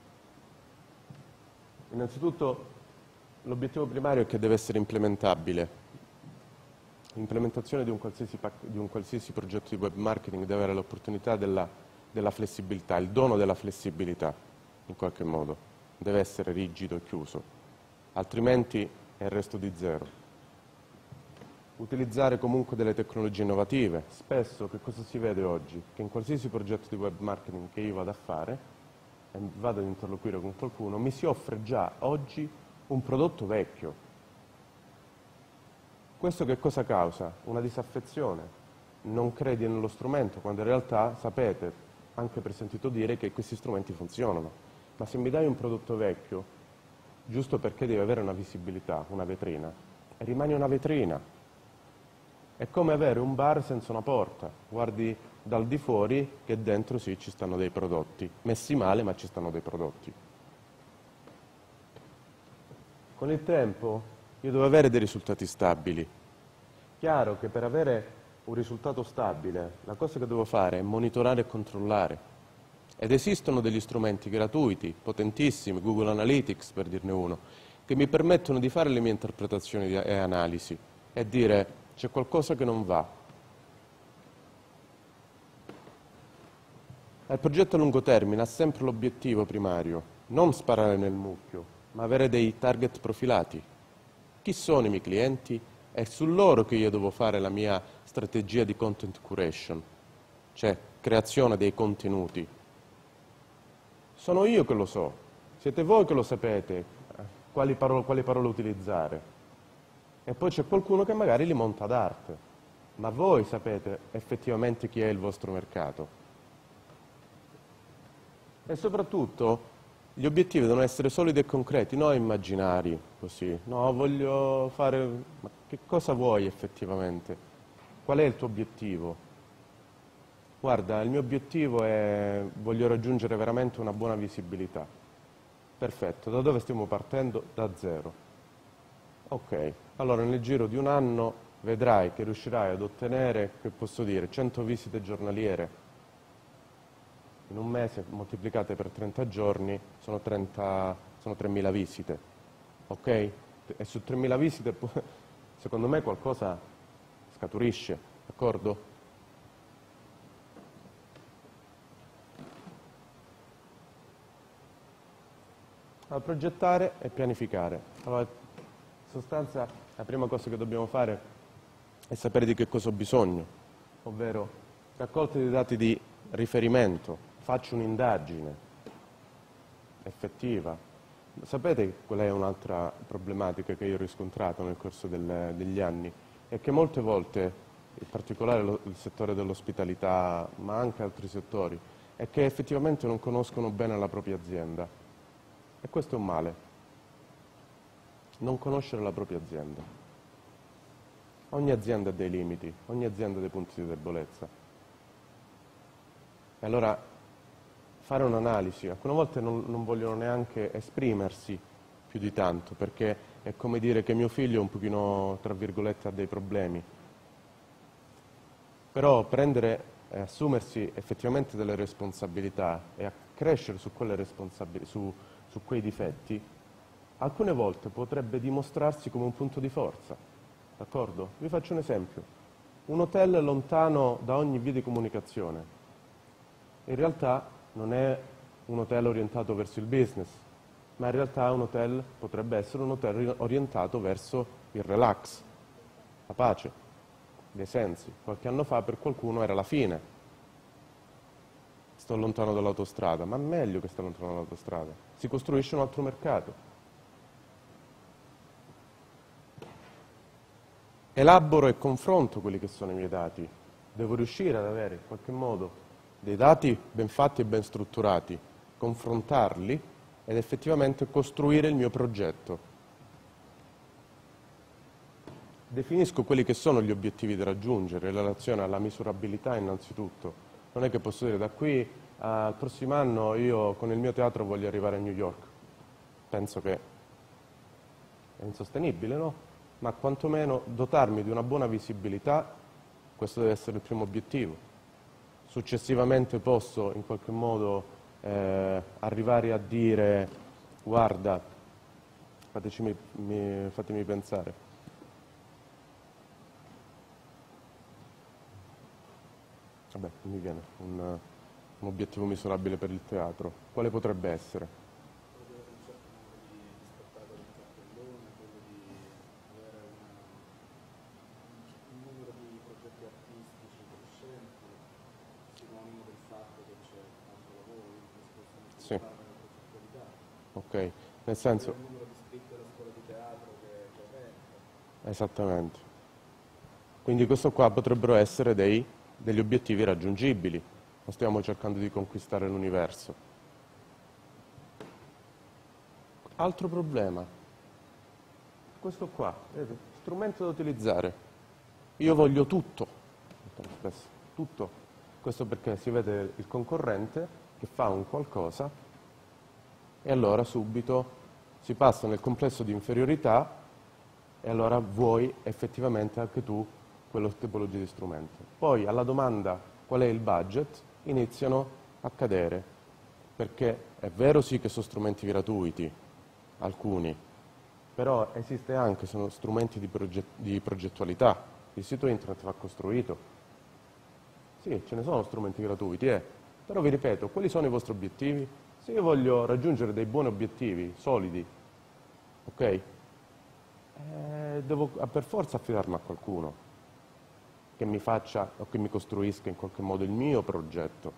Innanzitutto, l'obiettivo primario è che deve essere implementabile. L'implementazione di un qualsiasi progetto di web marketing deve avere l'opportunità della flessibilità, il dono della flessibilità, in qualche modo. Deve essere rigido e chiuso, altrimenti è il resto di zero. Utilizzare comunque delle tecnologie innovative. Spesso che cosa si vede oggi? Che in qualsiasi progetto di web marketing che io vado a fare e vado ad interloquire con qualcuno, mi si offre già oggi un prodotto vecchio. Questo che cosa causa? Una disaffezione. Non credi nello strumento, quando in realtà sapete, anche per sentito dire, che questi strumenti funzionano. Ma se mi dai un prodotto vecchio, giusto perché deve avere una visibilità, una vetrina, e rimane una vetrina. È come avere un bar senza una porta. Guardi dal di fuori che dentro sì ci stanno dei prodotti. Messi male, ma ci stanno dei prodotti. Con il tempo io devo avere dei risultati stabili. Chiaro che per avere un risultato stabile, la cosa che devo fare è monitorare e controllare. Ed esistono degli strumenti gratuiti, potentissimi, Google Analytics per dirne uno, che mi permettono di fare le mie interpretazioni e analisi e dire: c'è qualcosa che non va. Il progetto a lungo termine ha sempre l'obiettivo primario, non sparare nel mucchio, ma avere dei target profilati. Chi sono i miei clienti? È su loro che io devo fare la mia strategia di content curation, cioè creazione dei contenuti. Sono io che lo so, siete voi che lo sapete, quali parole utilizzare. E poi c'è qualcuno che magari li monta ad arte, ma voi sapete effettivamente chi è il vostro mercato. E soprattutto gli obiettivi devono essere solidi e concreti, non immaginari, così. No, voglio fare... Ma che cosa vuoi effettivamente? Qual è il tuo obiettivo? Guarda, il mio obiettivo è... voglio raggiungere veramente una buona visibilità. Perfetto, da dove stiamo partendo? Da zero. Ok, allora nel giro di un anno vedrai che riuscirai ad ottenere, che posso dire, 100 visite giornaliere. In un mese moltiplicate per 30 giorni sono 3.000 visite. Ok? E su 3.000 visite secondo me qualcosa scaturisce, d'accordo? Allora, progettare e pianificare. Allora, in sostanza la prima cosa che dobbiamo fare è sapere di che cosa ho bisogno, ovvero raccolta dei dati di riferimento, faccio un'indagine effettiva. Sapete qual è un'altra problematica che io ho riscontrato nel corso degli anni? È che molte volte, in particolare il settore dell'ospitalità, ma anche altri settori, è che effettivamente non conoscono bene la propria azienda. E questo è un male. Non conoscere la propria azienda. Ogni azienda ha dei limiti, ogni azienda ha dei punti di debolezza. E allora fare un'analisi, alcune volte non vogliono neanche esprimersi più di tanto, perché è come dire che mio figlio un pochino, tra virgolette, ha dei problemi. Però prendere e assumersi effettivamente delle responsabilità e a crescere su quelle su quei difetti, alcune volte potrebbe dimostrarsi come un punto di forza, d'accordo? Vi faccio un esempio. Un hotel lontano da ogni via di comunicazione. In realtà non è un hotel orientato verso il business, ma in realtà potrebbe essere un hotel orientato verso il relax, la pace, dei sensi. Qualche anno fa per qualcuno era la fine. Sto lontano dall'autostrada, ma meglio che sto lontano dall'autostrada. Si costruisce un altro mercato. Elaboro e confronto quelli che sono i miei dati. Devo riuscire ad avere in qualche modo dei dati ben fatti e ben strutturati, confrontarli ed effettivamente costruire il mio progetto. Definisco quelli che sono gli obiettivi da raggiungere in relazione alla misurabilità innanzitutto. Non è che posso dire da qui al prossimo anno io con il mio teatro voglio arrivare a New York. Penso che è insostenibile, no? Ma quantomeno dotarmi di una buona visibilità, questo deve essere il primo obiettivo. Successivamente posso in qualche modo arrivare a dire, guarda, fatemi pensare. Vabbè, mi viene un obiettivo misurabile per il teatro. Quale potrebbe essere? Quello di avere un certo numero di spettacoli in cartellone, quello di avere un numero di progetti artistici crescenti, sinonimo del fatto che c'è tanto lavoro, che si possono Sì. sviluppare la progettualità. Ok, nel senso... Il numero di iscritti alla scuola di teatro che aumenta. Esattamente. Quindi questo qua potrebbero essere degli obiettivi raggiungibili. Non stiamo cercando di conquistare l'universo. Altro problema. Questo qua, vedete, strumento da utilizzare. Io voglio tutto. Tutto. Questo perché si vede il concorrente che fa un qualcosa e allora subito si passa nel complesso di inferiorità e allora vuoi effettivamente anche tu quella tipologia di strumento. Poi alla domanda qual è il budget iniziano a cadere, perché è vero sì che sono strumenti gratuiti, alcuni, però esiste anche, sono strumenti di progettualità. Il sito internet va costruito. Sì, ce ne sono strumenti gratuiti, però vi ripeto, quali sono i vostri obiettivi? Se io voglio raggiungere dei buoni obiettivi, solidi, ok? Devo per forza affidarmi a qualcuno che mi faccia o che mi costruisca in qualche modo il mio progetto.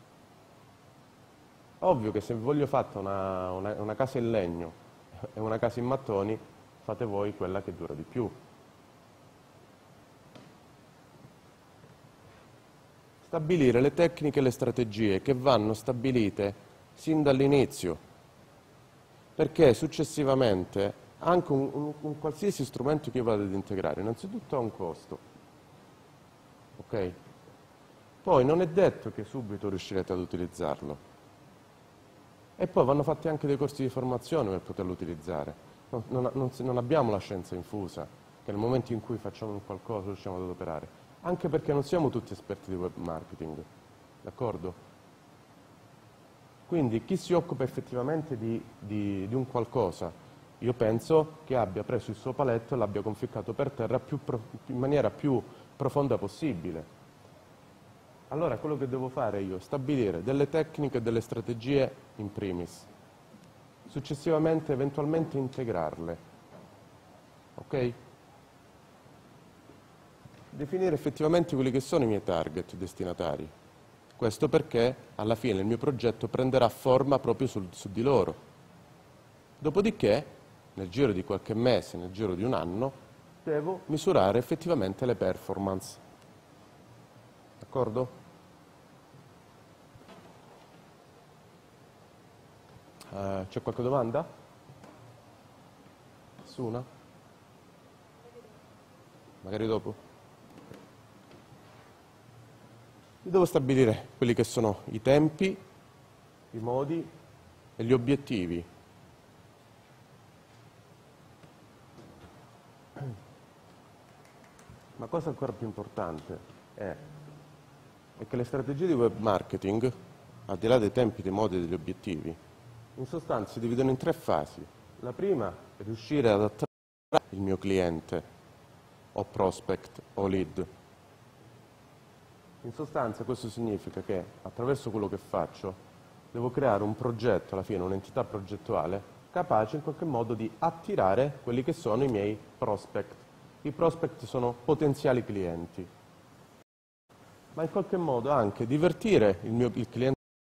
Ovvio che se voglio fatta una casa in legno e una casa in mattoni, fate voi quella che dura di più. Stabilire le tecniche e le strategie che vanno stabilite sin dall'inizio, perché successivamente anche un qualsiasi strumento che io vado ad integrare, innanzitutto ha un costo. Ok? Poi non è detto che subito riuscirete ad utilizzarlo. E poi vanno fatti anche dei corsi di formazione per poterlo utilizzare. Non abbiamo la scienza infusa, che nel momento in cui facciamo un qualcosa riusciamo ad operare. Anche perché non siamo tutti esperti di web marketing. D'accordo? Quindi chi si occupa effettivamente di un qualcosa, io penso che abbia preso il suo paletto e l'abbia conficcato per terra in maniera più profonda possibile. Allora quello che devo fare io è stabilire delle tecniche e delle strategie in primis, successivamente eventualmente integrarle, ok? Definire effettivamente quelli che sono i miei target destinatari. Questo perché alla fine il mio progetto prenderà forma proprio su di loro. Dopodiché, nel giro di qualche mese, nel giro di un anno, devo misurare effettivamente le performance. D'accordo? C'è qualche domanda? Nessuna? Magari dopo? Io devo stabilire quelli che sono i tempi, i modi e gli obiettivi. Ma cosa ancora più importante è che le strategie di web marketing, al di là dei tempi, dei modi e degli obiettivi, in sostanza si dividono in 3 fasi. La prima è riuscire ad attrarre il mio cliente, o prospect, o lead. In sostanza questo significa che attraverso quello che faccio devo creare un progetto, alla fine un'entità progettuale, capace in qualche modo di attirare quelli che sono i miei prospect. I prospect sono potenziali clienti, ma in qualche modo anche divertire il cliente,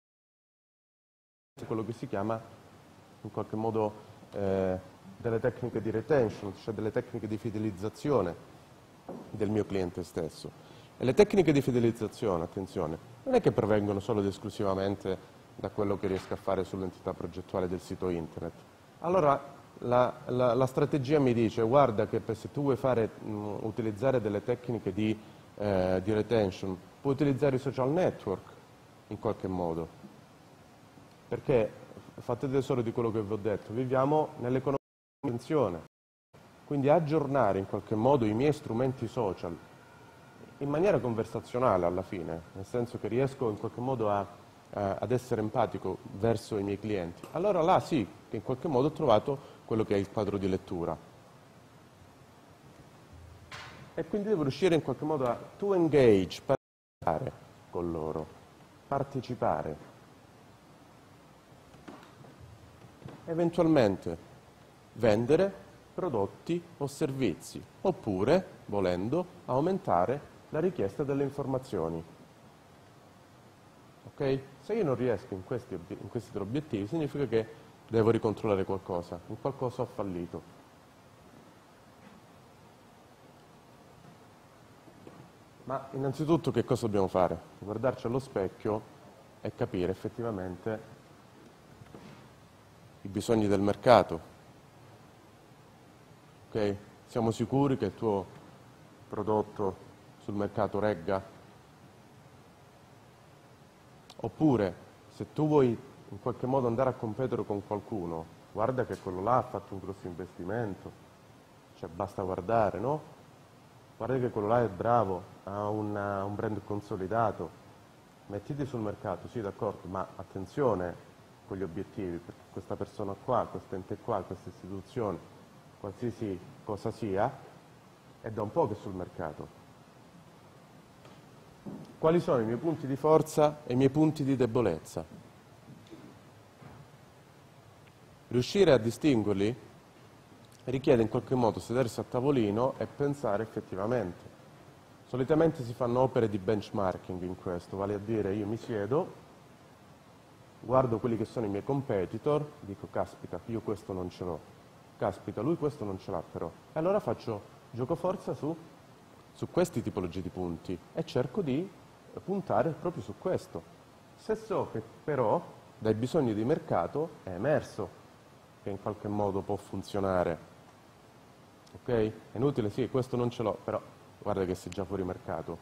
quello che si chiama in qualche modo delle tecniche di retention, cioè delle tecniche di fidelizzazione del mio cliente stesso. E le tecniche di fidelizzazione, attenzione, non è che provengono solo ed esclusivamente da quello che riesco a fare sull'entità progettuale del sito internet. Allora la strategia mi dice, guarda che se tu vuoi utilizzare delle tecniche di retention, puoi utilizzare i social network in qualche modo, perché fate tesoro di quello che vi ho detto, viviamo nell'economia dell'attenzione, quindi aggiornare in qualche modo i miei strumenti social in maniera conversazionale alla fine, nel senso che riesco in qualche modo ad essere empatico verso i miei clienti, allora là sì, che in qualche modo ho trovato quello che è il quadro di lettura. E quindi devo riuscire in qualche modo a to engage, parlare con loro, partecipare, eventualmente vendere prodotti o servizi, oppure, volendo, aumentare la richiesta delle informazioni. Ok? Se io non riesco in questi tre obiettivi, significa che devo ricontrollare qualcosa, in qualcosa ho fallito. Ma innanzitutto che cosa dobbiamo fare? Guardarci allo specchio e capire effettivamente i bisogni del mercato. Ok? Siamo sicuri che il tuo prodotto sul mercato regga? Oppure, se tu vuoi in qualche modo andare a competere con qualcuno, guarda che quello là ha fatto un grosso investimento, cioè basta guardare, no? Guarda che quello là è bravo, ha un brand consolidato, mettiti sul mercato, sì d'accordo, ma attenzione con gli obiettivi, perché questa persona qua, questo ente qua, questa istituzione, qualsiasi cosa sia, è da un po' che è sul mercato. Quali sono i miei punti di forza e i miei punti di debolezza? Riuscire a distinguerli richiede in qualche modo sedersi a tavolino e pensare effettivamente. Solitamente si fanno opere di benchmarking in questo, vale a dire io mi siedo, guardo quelli che sono i miei competitor, dico caspita, io questo non ce l'ho, caspita, lui questo non ce l'ha però. E allora faccio gioco forza su questi tipologie di punti e cerco di puntare proprio su questo. Se so che però dai bisogni di mercato è emerso che in qualche modo può funzionare. Ok? È inutile, sì, questo non ce l'ho, però guarda che sei già fuori mercato.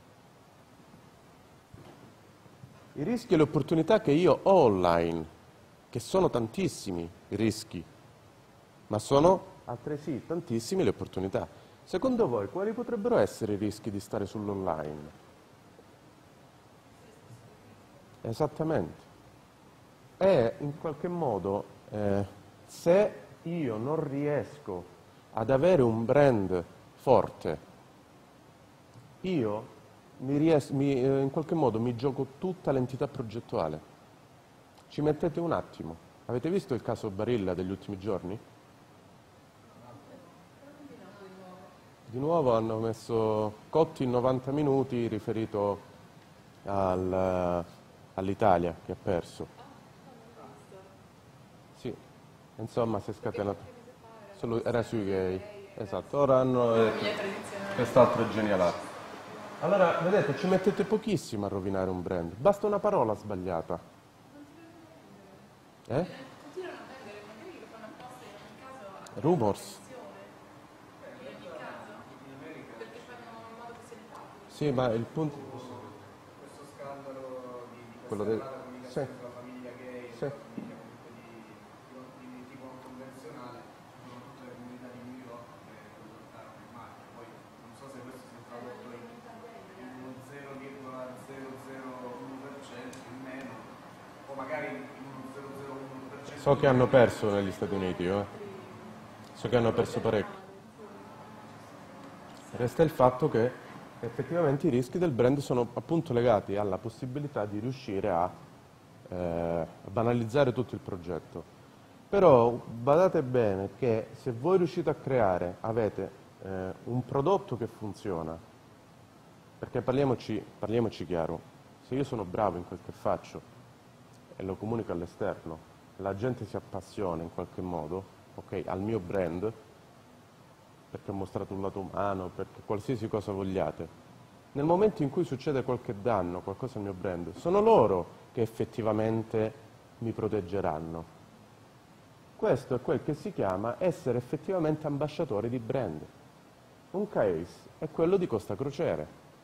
I rischi e le opportunità che io ho online, che sono tantissimi i rischi, ma sono altresì tantissime le opportunità. Secondo voi quali potrebbero essere i rischi di stare sull'online? Esattamente. E in qualche modo se io non riesco ad avere un brand forte, io in qualche modo mi gioco tutta l'entità progettuale. Ci mettete un attimo. Avete visto il caso Barilla degli ultimi giorni? Di nuovo hanno messo Cotti in 90 minuti riferito all'Italia che ha perso. Sì, insomma si è scatenato. Era sui gay, esatto, ora hanno quest'altro genialato. Allora, vedete, ci mettete pochissimo a rovinare un brand, basta una parola sbagliata. Continuano a vendere, magari lo fanno apposta in ogni caso. Rumors. In ogni caso, perché fanno in modo che sia netato. Sì, ma il punto... Questo scandalo di quello questa del... comunicazione Sì. tra famiglia gay e Sì. una famiglia comunque di tipo non convenzionale, sono tutte le comunità di New York che portarono il marchio. Poi non so se questo si è tradotto in uno 0,001% in meno, o magari in uno 0,01%. So che hanno perso negli Stati Uniti, so che hanno perso parecchio. Resta il fatto che effettivamente i rischi del brand sono appunto legati alla possibilità di riuscire a banalizzare tutto il progetto. Però badate bene che se voi riuscite a creare, avete un prodotto che funziona, perché parliamoci chiaro, se io sono bravo in quel che faccio e lo comunico all'esterno, la gente si appassiona in qualche modo, ok, al mio brand, perché ho mostrato un lato umano, perché qualsiasi cosa vogliate. Nel momento in cui succede qualche danno, qualcosa al mio brand, sono loro che effettivamente mi proteggeranno. Questo è quel che si chiama essere effettivamente ambasciatori di brand. Un case è quello di Costa Crociere.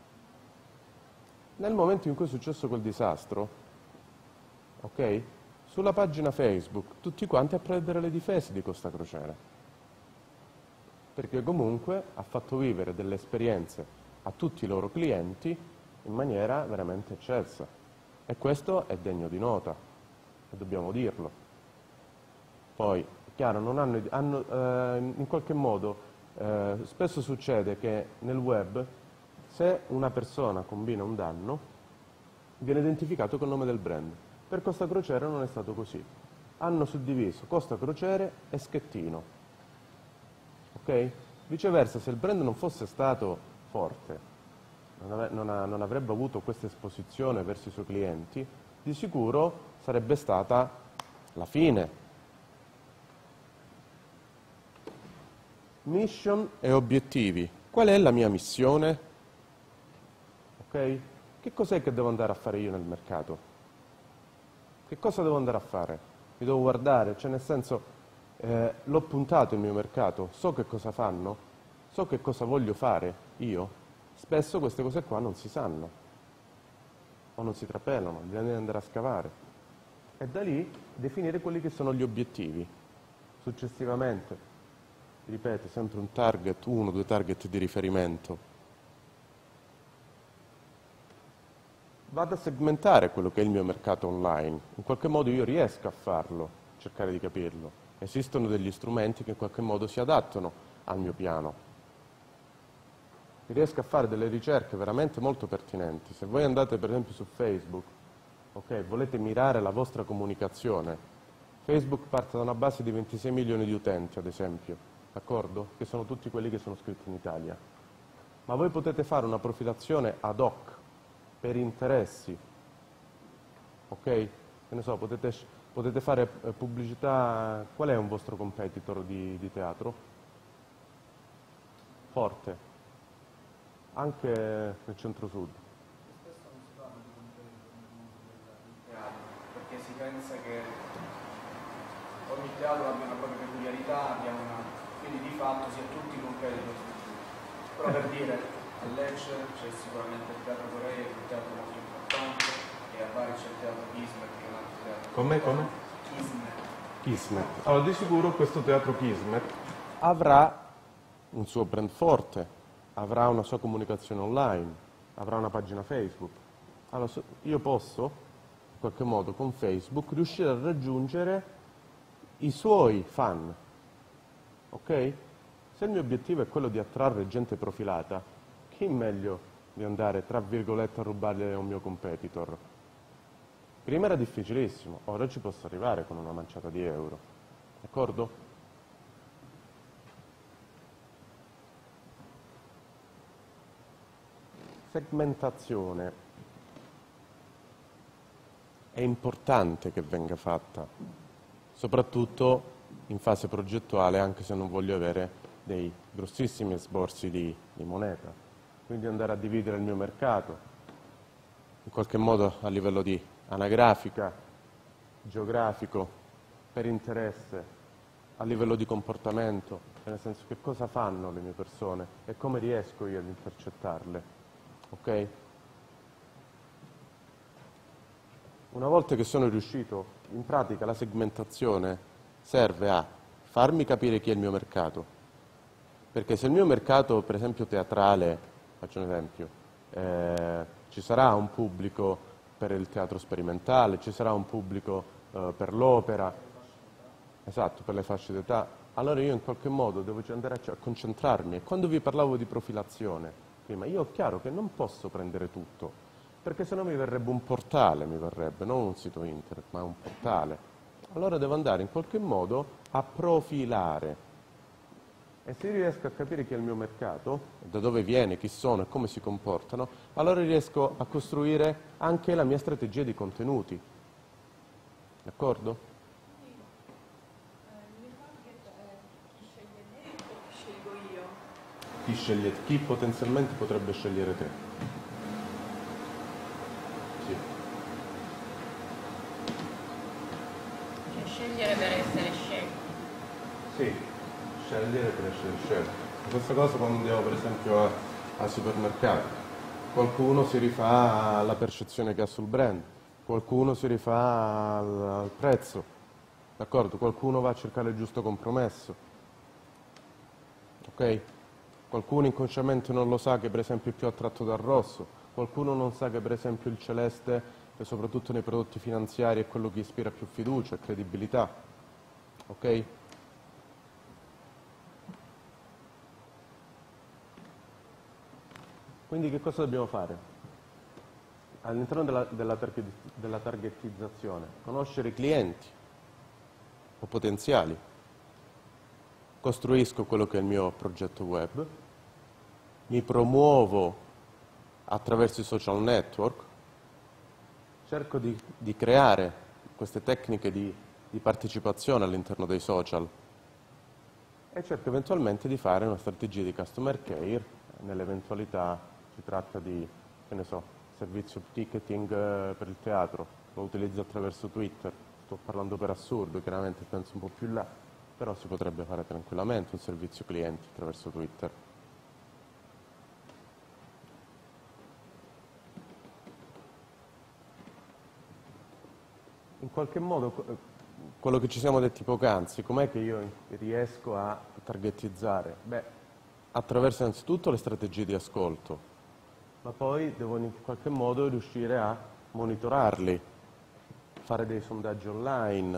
Nel momento in cui è successo quel disastro, ok? Sulla pagina Facebook tutti quanti a prendere le difese di Costa Crociere, perché comunque ha fatto vivere delle esperienze a tutti i loro clienti in maniera veramente eccelsa. E questo è degno di nota, e dobbiamo dirlo. Poi, chiaro, non in qualche modo, spesso succede che nel web, se una persona combina un danno, viene identificato col nome del brand. Per Costa Crociere non è stato così. Hanno suddiviso Costa Crociere e Schettino. Ok? Viceversa, se il brand non fosse stato forte, non avrebbe avuto questa esposizione verso i suoi clienti, di sicuro sarebbe stata la fine. Mission e obiettivi. Qual è la mia missione? Ok? Che cos'è che devo andare a fare io nel mercato? Che cosa devo andare a fare? Mi devo guardare, cioè nel senso, l'ho puntato il mio mercato, so che cosa fanno, so che cosa voglio fare io. Spesso queste cose qua non si sanno, o non si trapelano, bisogna andare a scavare. E da lì definire quelli che sono gli obiettivi. Successivamente, ripeto, sempre un target, 1 o 2 target di riferimento. Vado a segmentare quello che è il mio mercato online. In qualche modo io riesco a farlo, cercare di capirlo. Esistono degli strumenti che in qualche modo si adattano al mio piano. Riesco a fare delle ricerche veramente molto pertinenti. Se voi andate per esempio su Facebook, ok, volete mirare la vostra comunicazione, Facebook parte da una base di 26 milioni di utenti, ad esempio, d'accordo? Che sono tutti quelli che sono iscritti in Italia. Ma voi potete fare una profilazione ad hoc, per interessi, ok? Che ne so, potete fare pubblicità. Qual è un vostro competitor di teatro? Forte, anche nel centro-sud. Spesso non si parla di competitor nel mondo del teatro, perché si pensa che ogni teatro abbia una propria peculiarità, quindi di fatto si è tutti competitor. Però per dire, a Lecce c'è sicuramente il teatro Corea, che è un teatro molto importante, e a Bari c'è il teatro Kismet, che è un altro teatro. Come? Kismet. Allora, di sicuro questo teatro Kismet avrà un suo brand forte, avrà una sua comunicazione online, avrà una pagina Facebook. Allora, io posso, in qualche modo, con Facebook, riuscire a raggiungere i suoi fan. Ok? Se il mio obiettivo è quello di attrarre gente profilata, chi meglio di andare, tra virgolette, a rubare un mio competitor? Prima era difficilissimo, ora ci posso arrivare con una manciata di euro. D'accordo? Segmentazione. È importante che venga fatta, soprattutto in fase progettuale, anche se non voglio avere dei grossissimi esborsi di moneta. Quindi andare a dividere il mio mercato, in qualche modo a livello di anagrafica, geografico, per interesse, a livello di comportamento, nel senso che cosa fanno le mie persone e come riesco io ad intercettarle. Ok? Una volta che sono riuscito, in pratica la segmentazione serve a farmi capire chi è il mio mercato, perché se il mio mercato, per esempio teatrale, faccio un esempio, ci sarà un pubblico per il teatro sperimentale, ci sarà un pubblico per l'opera, esatto, per le fasce d'età, allora io in qualche modo devo andare a concentrarmi. E quando vi parlavo di profilazione prima, io ho chiaro che non posso prendere tutto, perché sennò mi verrebbe un portale, non un sito internet, ma un portale. Allora devo andare in qualche modo a profilare. E se riesco a capire chi è il mio mercato, da dove viene, chi sono e come si comportano, allora riesco a costruire anche la mia strategia di contenuti. D'accordo? Il mio target è chi sceglie me o chi scelgo io? Chi sceglie, chi potenzialmente potrebbe scegliere te. Sì. Cioè scegliere per essere scelti. Sì, scegliere per essere scelto. Questa cosa quando andiamo per esempio al supermercato, qualcuno si rifà alla percezione che ha sul brand, qualcuno si rifà al prezzo, d'accordo? Qualcuno va a cercare il giusto compromesso, ok? Qualcuno inconsciamente non lo sa che per esempio è più attratto dal rosso, qualcuno non sa che per esempio il celeste, e soprattutto nei prodotti finanziari, è quello che ispira più fiducia e credibilità. Ok? Quindi che cosa dobbiamo fare? All'interno della targetizzazione, conoscere i clienti o potenziali. Costruisco quello che è il mio progetto web, mi promuovo attraverso i social network, cerco di creare queste tecniche di partecipazione all'interno dei social e cerco eventualmente di fare una strategia di customer care nell'eventualità si tratta di, che ne so, servizio ticketing per il teatro, lo utilizzo attraverso Twitter, sto parlando per assurdo, chiaramente penso un po' più in là, però si potrebbe fare tranquillamente un servizio clienti attraverso Twitter. In qualche modo, quello che ci siamo detti poc'anzi, com'è che io riesco a targetizzare? Beh, attraverso innanzitutto le strategie di ascolto, ma poi devo in qualche modo riuscire a monitorarli, fare dei sondaggi online,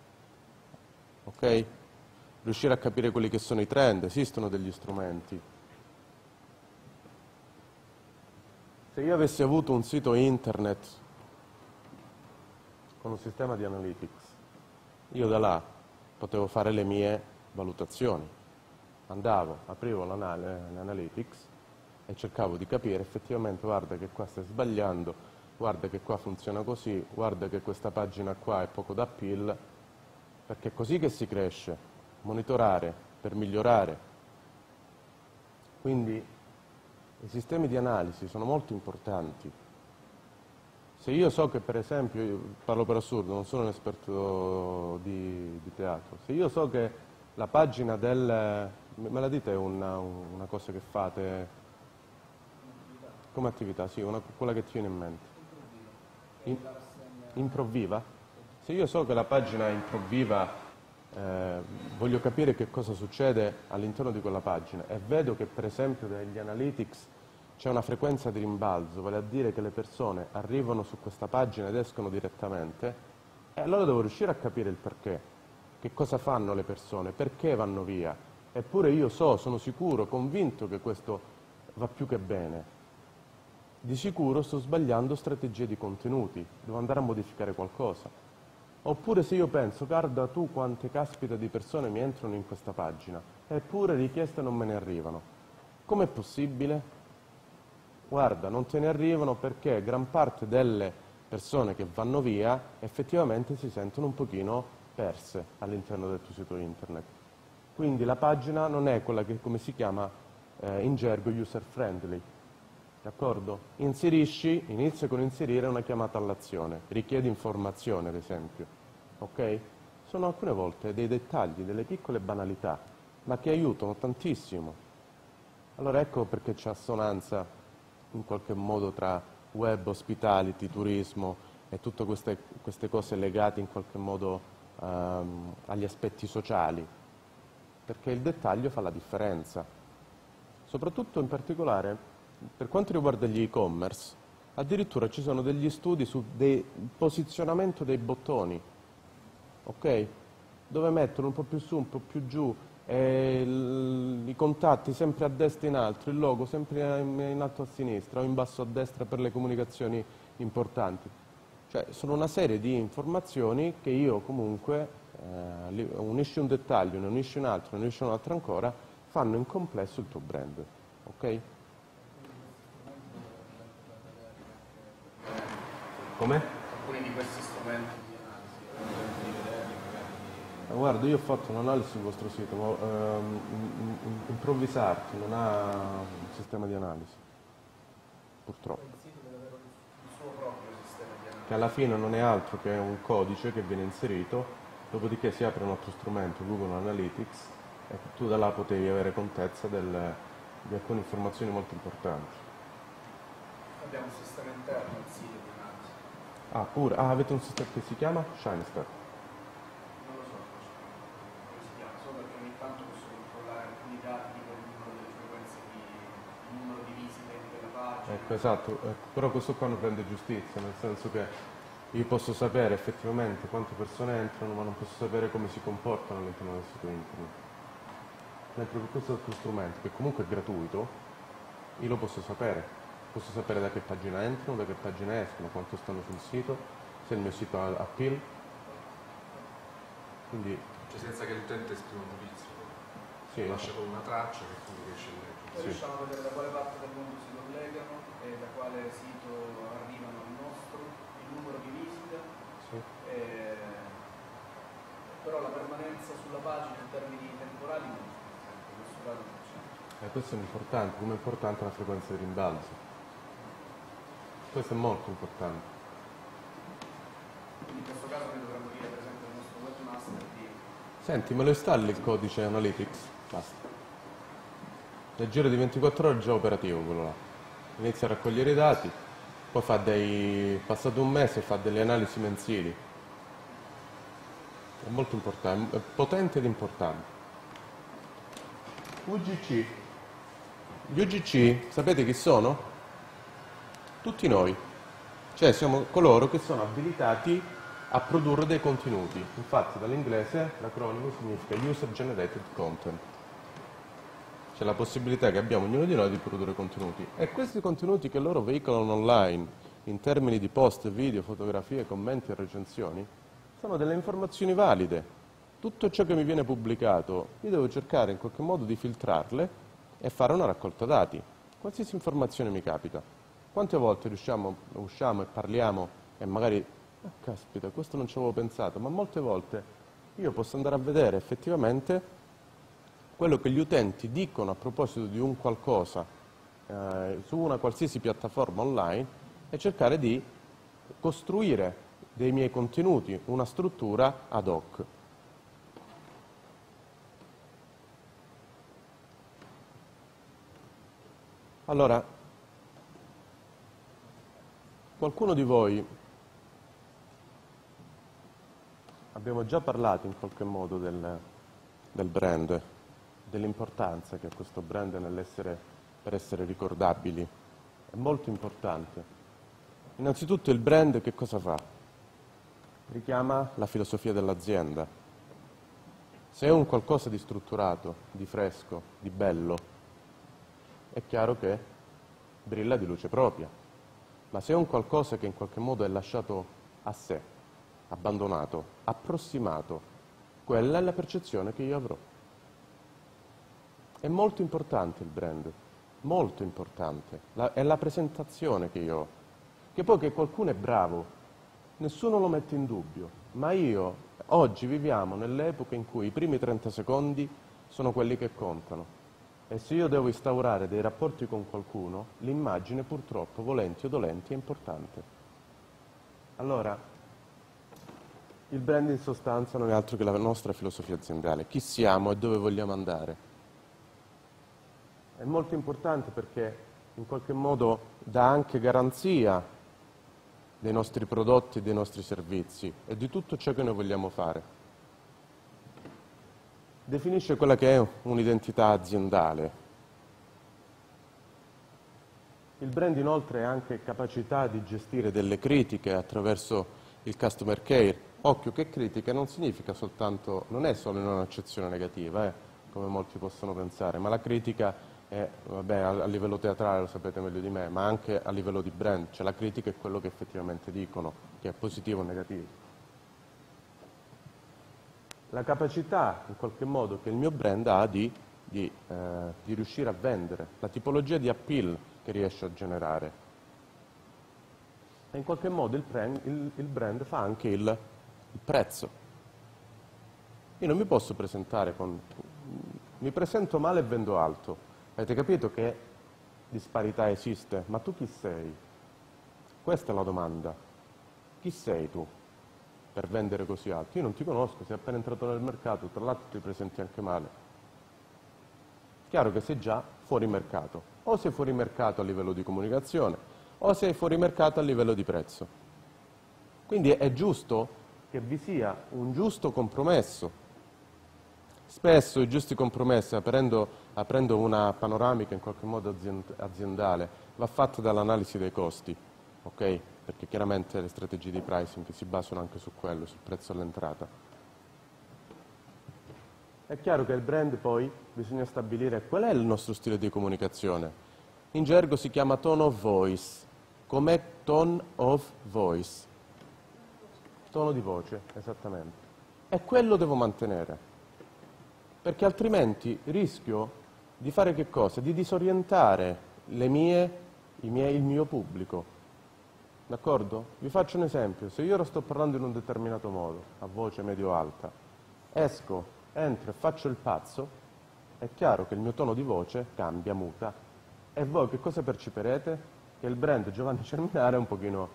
ok? Riuscire a capire quelli che sono i trend, esistono degli strumenti. Se io avessi avuto un sito internet con un sistema di analytics, io da là potevo fare le mie valutazioni. Andavo, aprivo l'analytics e cercavo di capire effettivamente, guarda che qua stai sbagliando, guarda che qua funziona così, guarda che questa pagina qua è poco d'appeal, perché è così che si cresce, monitorare per migliorare. Quindi i sistemi di analisi sono molto importanti. Se io so che, per esempio, io parlo per assurdo, non sono un esperto di teatro, se io so che la pagina del... me la dite una cosa che fate come attività? Sì, quella che ti viene in mente. Improvviva? Se io so che la pagina Improvviva, voglio capire che cosa succede all'interno di quella pagina e vedo che per esempio dagli analytics c'è una frequenza di rimbalzo, vale a dire che le persone arrivano su questa pagina ed escono direttamente, e allora devo riuscire a capire il perché, che cosa fanno le persone, perché vanno via. Eppure io sono sicuro, convinto che questo va più che bene. Di sicuro sto sbagliando strategie di contenuti, devo andare a modificare qualcosa. Oppure se io penso, guarda tu quante caspita di persone mi entrano in questa pagina, eppure richieste non me ne arrivano. Com'è possibile? Guarda, non te ne arrivano perché gran parte delle persone che vanno via effettivamente si sentono un pochino perse all'interno del tuo sito internet. Quindi la pagina non è quella che, come si chiama in gergo, user friendly. D'accordo? Inizia con inserire una chiamata all'azione, richiede informazione ad esempio, ok? Sono alcune volte dei dettagli, delle piccole banalità, ma che aiutano tantissimo. Allora ecco perché c'è assonanza in qualche modo tra web, hospitality, turismo e tutte queste cose legate in qualche modo agli aspetti sociali, perché il dettaglio fa la differenza, soprattutto in particolare per quanto riguarda gli e-commerce. Addirittura ci sono degli studi sul posizionamento dei bottoni, ok? Dove mettono un po' più su, un po' più giù, i contatti sempre a destra in alto, il logo sempre in alto a sinistra o in basso a destra per le comunicazioni importanti. Cioè sono una serie di informazioni che io comunque unisci un dettaglio, ne unisci un altro, ne unisci un altro ancora, fanno in complesso il tuo brand, ok? Come? Alcuni di questi strumenti di analisi, di vederli magari. Guarda, io ho fatto un'analisi sul vostro sito, ma Improvvisarti non ha un sistema di analisi, purtroppo. Il sito deve avere il suo proprio sistema di analisi. Che alla fine non è altro che un codice che viene inserito, dopodiché si apre un altro strumento, Google Analytics, e tu da là potevi avere contezza di alcune informazioni molto importanti. Abbiamo un sistema interno al sito di analisi. Avete un sistema che si chiama Shinestar. Non lo so come si chiama, solo perché ogni tanto posso controllare alcuni dati di quel numero delle frequenze che Ecco, esatto, però questo qua non rende giustizia, nel senso che io posso sapere effettivamente quante persone entrano, ma non posso sapere come si comportano all'interno del sito internet. Mentre per questo altro strumento, che comunque è gratuito, io lo posso sapere. Posso sapere da che pagina entrano, da che pagina escono, quanto stanno sul sito, se il mio sito ha appeal. Quindi, Cioè senza che l'utente esprima un giudizio, sì, lascia con una traccia che quindi riesce a leggere. Poi riusciamo a vedere da quale parte del mondo si collegano e da quale sito arrivano al nostro, il numero di visite, sì. però la permanenza sulla pagina in termini temporali non c'è, in questo caso non c'è. Questo è importante, come è importante la frequenza di rimbalzo. Questo è molto importante. Quindi in questo caso noi dovremmo dire per esempio al nostro webmaster di... Senti, me lo installi il codice Analytics? Basta. Nel giro di 24 ore è già operativo quello là. Inizia a raccogliere i dati, poi passato un mese fa delle analisi mensili. È molto importante, è potente ed importante. UGC. Gli UGC, sapete chi sono? Tutti noi. Cioè siamo coloro che sono abilitati a produrre dei contenuti. Infatti dall'inglese l'acronimo significa User Generated Content. C'è la possibilità che abbiamo ognuno di noi di produrre contenuti. E questi contenuti che loro veicolano online, in termini di post, video, fotografie, commenti e recensioni, sono delle informazioni valide. Tutto ciò che mi viene pubblicato, io devo cercare in qualche modo di filtrarle e fare una raccolta dati. Qualsiasi informazione mi capita. Quante volte usciamo e parliamo e magari, caspita, questo non ci avevo pensato, ma molte volte io posso andare a vedere effettivamente quello che gli utenti dicono a proposito di un qualcosa su una qualsiasi piattaforma online e cercare di costruire dei miei contenuti, una struttura ad hoc. Allora, qualcuno di voi, abbiamo già parlato in qualche modo del brand, dell'importanza che ha questo brand per essere ricordabili. È molto importante. Innanzitutto il brand che cosa fa? Richiama la filosofia dell'azienda. Se è un qualcosa di strutturato, di fresco, di bello, è chiaro che brilla di luce propria. Ma se è un qualcosa che in qualche modo è lasciato a sé, abbandonato, approssimato, quella è la percezione che io avrò. È molto importante il brand, molto importante. È la presentazione che io ho. Che poi che qualcuno è bravo, nessuno lo mette in dubbio, ma oggi viviamo nell'epoca in cui i primi 30 secondi sono quelli che contano. E se io devo instaurare dei rapporti con qualcuno, l'immagine purtroppo, volenti o dolenti, è importante. Allora, il brand in sostanza non è altro che la nostra filosofia aziendale. Chi siamo e dove vogliamo andare. È molto importante perché in qualche modo dà anche garanzia dei nostri prodotti e dei nostri servizi e di tutto ciò che noi vogliamo fare. Definisce quella che è un'identità aziendale. Il brand inoltre ha anche capacità di gestire delle critiche attraverso il customer care. Occhio che critica non significa soltanto, non è solo in un'accezione negativa, come molti possono pensare, ma la critica è, vabbè, a livello teatrale lo sapete meglio di me, ma anche a livello di brand, cioè la critica è quello che effettivamente dicono, che è positivo o negativo. La capacità, in qualche modo, che il mio brand ha di riuscire a vendere, la tipologia di appeal che riesce a generare. E in qualche modo il brand fa anche il prezzo. Io non mi posso presentare con... Mi presento male e vendo alto. Avete capito che disparità esiste? Ma tu chi sei? Questa è la domanda. Chi sei tu per vendere così alto? Io non ti conosco, sei appena entrato nel mercato, tra l'altro ti presenti anche male. Chiaro che sei già fuori mercato. O sei fuori mercato a livello di comunicazione, o sei fuori mercato a livello di prezzo. Quindi è giusto che vi sia un giusto compromesso. Spesso i giusti compromessi, aprendo una panoramica in qualche modo aziendale, va fatta dall'analisi dei costi, ok? Perché chiaramente le strategie di pricing si basano anche su quello, sul prezzo all'entrata. È chiaro che il brand poi bisogna stabilire qual è il nostro stile di comunicazione. In gergo si chiama tone of voice. Com'è tone of voice? Tono di voce, esattamente. E quello devo mantenere, perché altrimenti rischio di fare che cosa? Di disorientare il mio pubblico. D'accordo? Vi faccio un esempio. Se io ora sto parlando in un determinato modo, a voce medio-alta, esco, entro e faccio il pazzo, è chiaro che il mio tono di voce cambia, muta. E voi che cosa percepirete? Che il brand Giovanni Cerminara è un pochino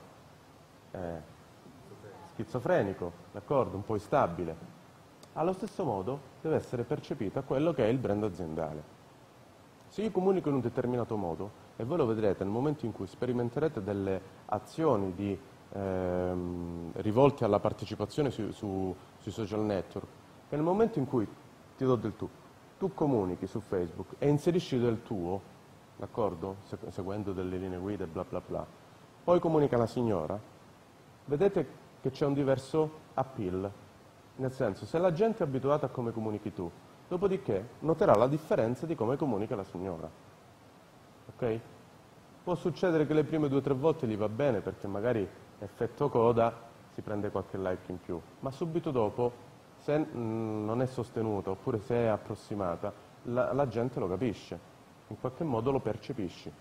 schizofrenico, d'accordo? Un po' instabile. Allo stesso modo deve essere percepita quello che è il brand aziendale. Se io comunico in un determinato modo, e voi lo vedrete nel momento in cui sperimenterete delle azioni rivolte alla partecipazione sui social network, che nel momento in cui ti do del tu comunichi su Facebook e inserisci del tuo, d'accordo? Seguendo delle linee guida e bla bla bla, poi comunica la signora, vedete che c'è un diverso appeal, nel senso, se la gente è abituata a come comunichi tu, dopodiché noterà la differenza di come comunica la signora. Ok? Può succedere che le prime 2 o 3 volte gli va bene perché magari effetto coda si prende qualche like in più, ma subito dopo, se non è sostenuta oppure se è approssimata, la gente lo capisce, in qualche modo lo percepisci.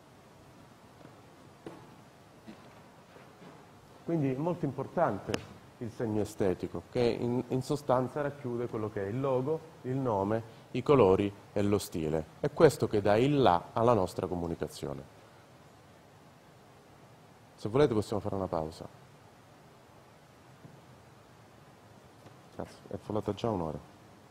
Quindi è molto importante il segno estetico, che in sostanza racchiude quello che è il logo, il nome, i colori e lo stile. È questo che dà il là alla nostra comunicazione. Se volete possiamo fare una pausa. Grazie, è volata già un'ora.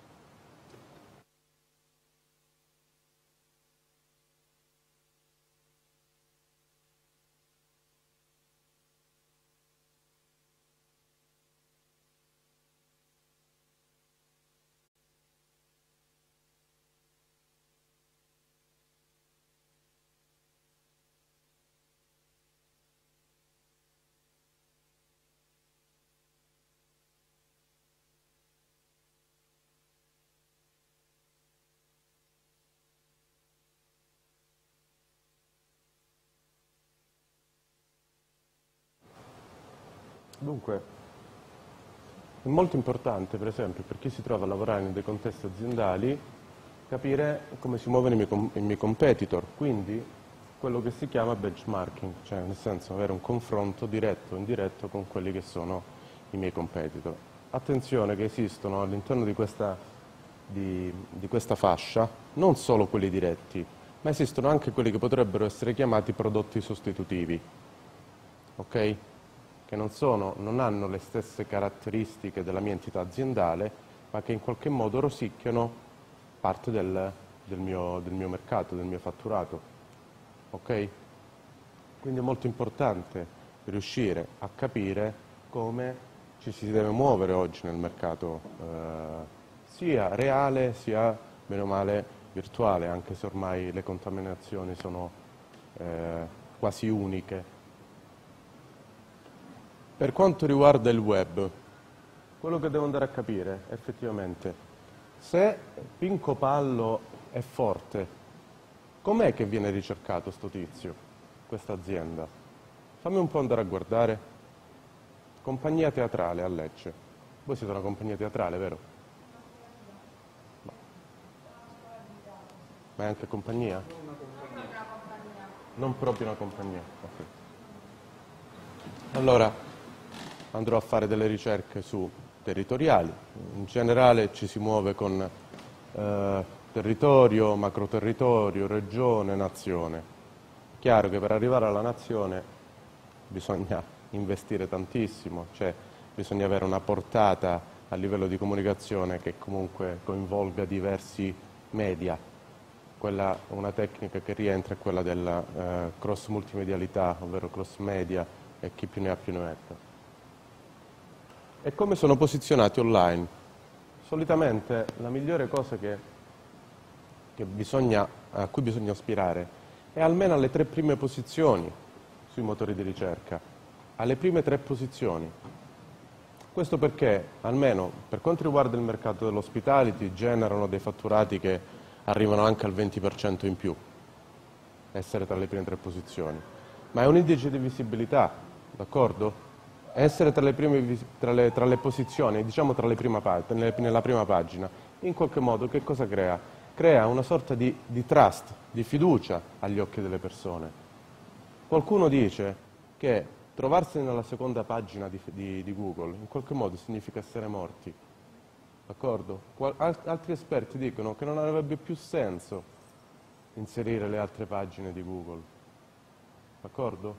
Dunque, è molto importante, per esempio, per chi si trova a lavorare in dei contesti aziendali, capire come si muovono i miei competitor, quindi quello che si chiama benchmarking, cioè nel senso avere un confronto diretto o indiretto con quelli che sono i miei competitor. Attenzione che esistono all'interno di questa fascia non solo quelli diretti, ma esistono anche quelli che potrebbero essere chiamati prodotti sostitutivi, ok? Che non hanno le stesse caratteristiche della mia entità aziendale, ma che in qualche modo rosicchiano parte del mio mercato, del mio fatturato. Ok? Quindi è molto importante riuscire a capire come ci si deve muovere oggi nel mercato, sia reale sia bene o male virtuale, anche se ormai le contaminazioni sono quasi uniche. Per quanto riguarda il web, quello che devo andare a capire effettivamente, se Pinco Pallo è forte, com'è che viene ricercato sto tizio, questa azienda? Fammi un po' andare a guardare. Compagnia teatrale a Lecce. Voi siete una compagnia teatrale, vero? No. Ma è anche compagnia? Non proprio una compagnia. Okay. Allora, andrò a fare delle ricerche su territoriali. In generale ci si muove con territorio, macroterritorio, regione, nazione. Chiaro che per arrivare alla nazione bisogna investire tantissimo, cioè bisogna avere una portata a livello di comunicazione che comunque coinvolga diversi media. Una tecnica che rientra è quella della cross multimedialità, ovvero cross media, e chi più ne ha più ne metta. E come sono posizionati online? solitamente la migliore cosa a cui bisogna aspirare è almeno alle 3 prime posizioni sui motori di ricerca, alle prime 3 posizioni. Questo perché, almeno per quanto riguarda il mercato dell'hospitality, generano dei fatturati che arrivano anche al 20% in più, essere tra le prime 3 posizioni. Ma è un indice di visibilità, d'accordo? Essere tra le posizioni, diciamo nella prima pagina, in qualche modo che cosa crea? Crea una sorta di trust, di fiducia agli occhi delle persone. Qualcuno dice che trovarsi nella seconda pagina di Google in qualche modo significa essere morti, d'accordo? Altri esperti dicono che non avrebbe più senso inserire le altre pagine di Google, d'accordo?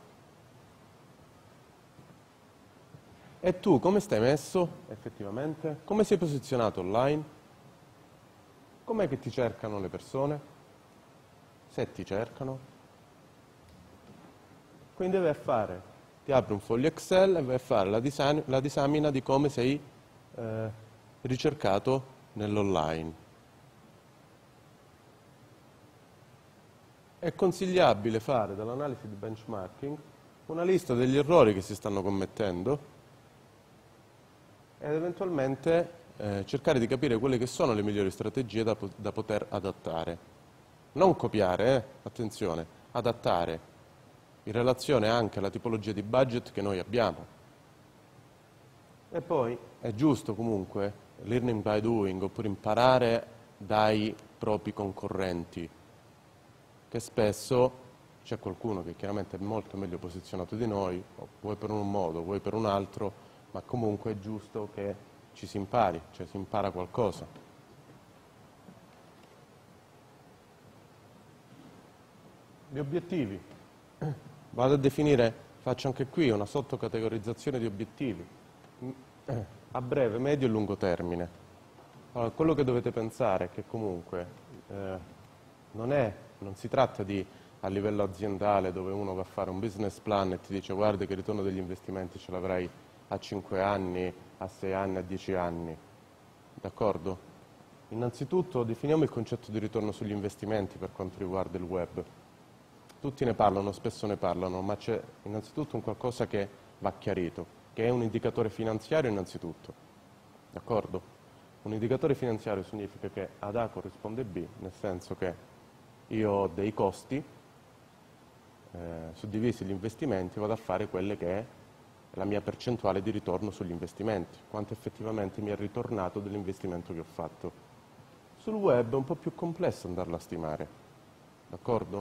E tu come stai messo effettivamente? Come sei posizionato online? Com'è che ti cercano le persone? Se ti cercano? Quindi ti apri un foglio Excel e vai a fare la disamina di come sei ricercato nell'online. È consigliabile fare dall'analisi di benchmarking una lista degli errori che si stanno commettendo ed eventualmente cercare di capire quelle che sono le migliori strategie da poter adattare. Non copiare, attenzione, adattare in relazione anche alla tipologia di budget che noi abbiamo. E poi è giusto comunque learning by doing, oppure imparare dai propri concorrenti, che spesso c'è qualcuno che chiaramente è molto meglio posizionato di noi, vuoi per un modo, vuoi per un altro, ma comunque è giusto che ci si impari, cioè si impara qualcosa. Gli obiettivi. Vado a definire, faccio anche qui una sottocategorizzazione di obiettivi a breve, medio e lungo termine. Allora, quello che dovete pensare è che comunque non si tratta di a livello aziendale dove uno va a fare un business plan e ti dice guarda che il ritorno degli investimenti ce l'avrai a 5 anni, a 6 anni, a 10 anni, d'accordo? Innanzitutto definiamo il concetto di ritorno sugli investimenti per quanto riguarda il web. Tutti ne parlano, spesso ne parlano, ma c'è innanzitutto un qualcosa che va chiarito, che è un indicatore finanziario innanzitutto, d'accordo? Un indicatore finanziario significa che ad A corrisponde B, nel senso che io ho dei costi, suddivisi gli investimenti, vado a fare quelle che è la mia percentuale di ritorno sugli investimenti, quanto effettivamente mi è ritornato dell'investimento che ho fatto. Sul web è un po' più complesso andarlo a stimare, d'accordo?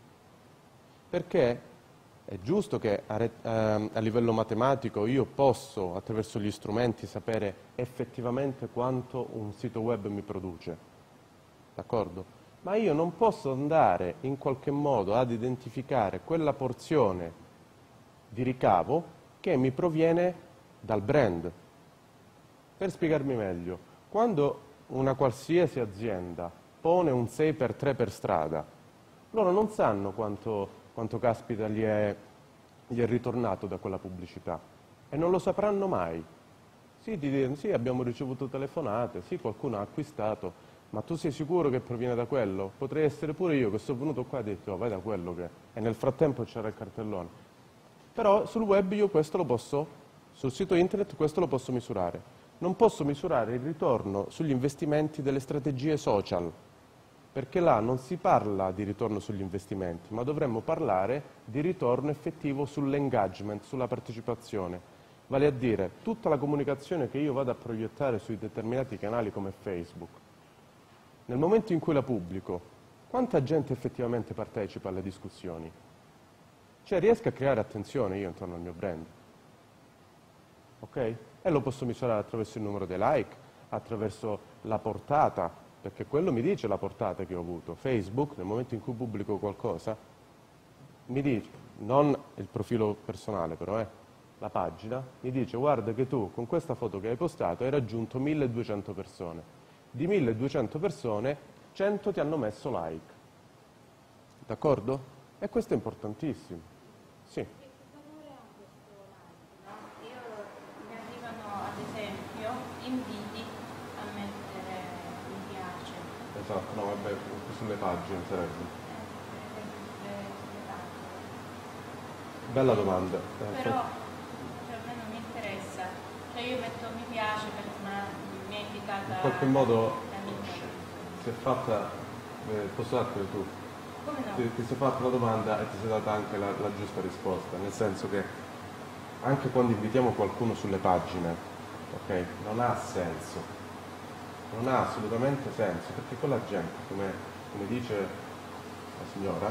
Perché è giusto che a livello matematico io posso, attraverso gli strumenti, sapere effettivamente quanto un sito web mi produce, d'accordo? Ma io non posso andare in qualche modo ad identificare quella porzione di ricavo che mi proviene dal brand. Per spiegarmi meglio, quando una qualsiasi azienda pone un 6x3 per strada, loro non sanno quanto caspita gli è ritornato da quella pubblicità e non lo sapranno mai. Sì, ti dicono, sì, abbiamo ricevuto telefonate, sì, qualcuno ha acquistato, ma tu sei sicuro che proviene da quello? Potrei essere pure io che sono venuto qua e ho detto, oh, vai da quello che... E nel frattempo c'era il cartellone. Però sul web io questo lo posso, sul sito internet questo lo posso misurare. Non posso misurare il ritorno sugli investimenti delle strategie social, perché là non si parla di ritorno sugli investimenti, ma dovremmo parlare di ritorno effettivo sull'engagement, sulla partecipazione. Vale a dire, tutta la comunicazione che io vado a proiettare sui determinati canali come Facebook, nel momento in cui la pubblico, quanta gente effettivamente partecipa alle discussioni? Cioè riesco a creare attenzione io intorno al mio brand, ok? E lo posso misurare attraverso il numero dei like, attraverso la portata, perché quello mi dice la portata che ho avuto. Facebook, nel momento in cui pubblico qualcosa, mi dice, non il profilo personale però, la pagina, mi dice guarda che tu con questa foto che hai postato hai raggiunto 1200 persone. Di 1200 persone, 100 ti hanno messo like. D'accordo? E questo è importantissimo. Sì. Che valore ha questo like, no? Io mi arrivano ad esempio inviti a mettere esatto, no, vabbè, sulle pagine sarebbe. Bella domanda. Però cioè, a me non mi interessa, cioè io metto mi piace perché mi è invitata In qualche modo l'amica. si è fatta, posso dartelo tu? Come no? Ti sei fatta la domanda e ti sei data anche la giusta risposta, nel senso che anche quando invitiamo qualcuno sulle pagine, ok, non ha senso, non ha assolutamente senso, perché quella gente, come dice la signora,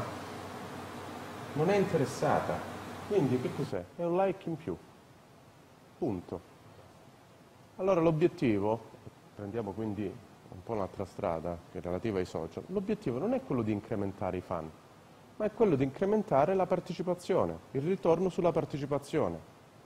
non è interessata. Quindi che cos'è? È un like in più. Punto. Allora l'obiettivo, prendiamo quindi un po' un'altra strada che è relativa ai social, l'obiettivo non è quello di incrementare i fan, ma è quello di incrementare la partecipazione, il ritorno sulla partecipazione.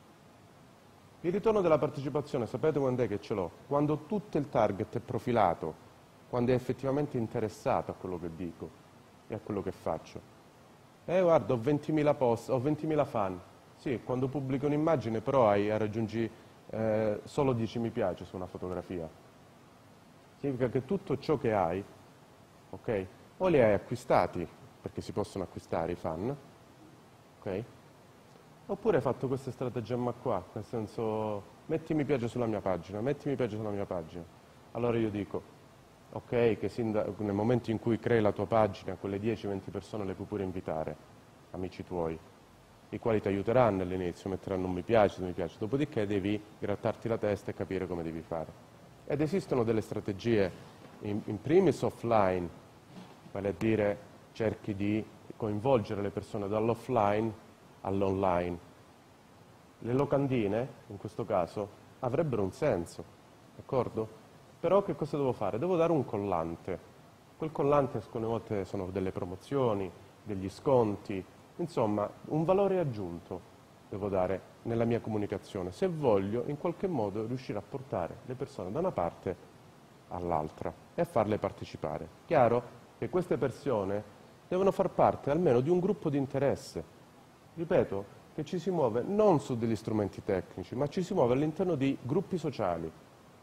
Il ritorno della partecipazione, sapete quando è che ce l'ho? Quando tutto il target è profilato, quando è effettivamente interessato a quello che dico e a quello che faccio. Guarda, ho 20.000 post, ho 20.000 fan. Sì, quando pubblico un'immagine però raggiungi solo 10 mi piace su una fotografia. Significa che tutto ciò che hai, ok? O li hai acquistati, perché si possono acquistare i fan, ok? Oppure hai fatto questa stratagemma qua, nel senso, metti mi piace sulla mia pagina, metti mi piace sulla mia pagina. Allora io dico, ok, che nel momento in cui crei la tua pagina, quelle 10-20 persone le puoi pure invitare, amici tuoi, i quali ti aiuteranno all'inizio, metteranno un mi piace, dopodiché devi grattarti la testa e capire come devi fare. Ed esistono delle strategie, in primis offline, vale a dire cerchi di coinvolgere le persone dall'offline all'online. Le locandine, in questo caso, avrebbero un senso, d'accordo? Però che cosa devo fare? Devo dare un collante. Quel collante alcune volte sono delle promozioni, degli sconti, insomma un valore aggiunto devo dare nella mia comunicazione se voglio in qualche modo riuscire a portare le persone da una parte all'altra e a farle partecipare. Chiaro che queste persone devono far parte almeno di un gruppo di interesse. Ripeto, che ci si muove non su degli strumenti tecnici, ma ci si muove all'interno di gruppi sociali.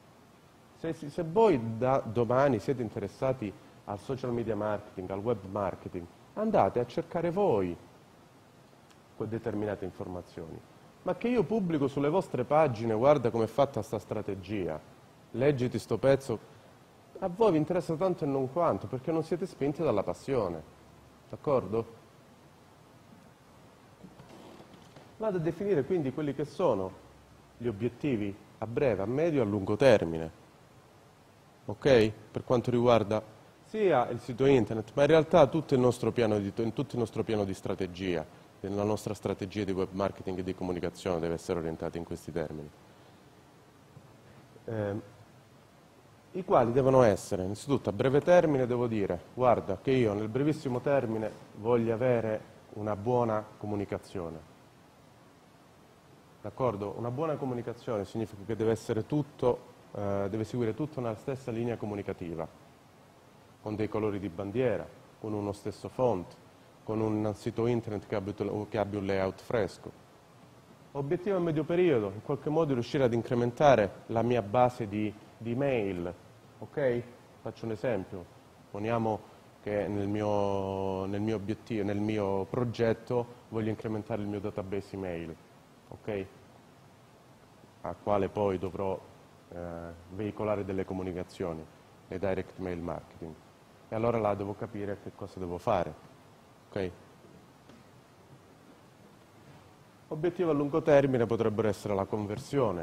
Se voi da domani siete interessati al social media marketing, al web marketing, andate a cercare voi determinate informazioni. Ma che io pubblico sulle vostre pagine, guarda come è fatta sta strategia, leggiti sto pezzo, a voi vi interessa tanto e non quanto, perché non siete spinti dalla passione, d'accordo? Vado a definire quindi quelli che sono gli obiettivi a breve, a medio e a lungo termine. Ok? Per quanto riguarda sia il sito internet, ma in realtà tutto il nostro piano di strategia, la nostra strategia di web marketing e di comunicazione deve essere orientata in questi termini. I quali devono essere, innanzitutto a breve termine devo dire, guarda che io nel brevissimo termine voglio avere una buona comunicazione. D'accordo? Una buona comunicazione significa che deve essere tutto deve seguire tutta una stessa linea comunicativa, con dei colori di bandiera, con uno stesso font, con un sito internet che abbia un layout fresco. Obiettivo a medio periodo, in qualche modo riuscire ad incrementare la mia base di mail, ok? Faccio un esempio, poniamo che nel mio progetto voglio incrementare il mio database email, ok? A quale poi dovrò veicolare delle comunicazioni e direct mail marketing, e allora là devo capire che cosa devo fare, ok? Obiettivo a lungo termine potrebbero essere la conversione,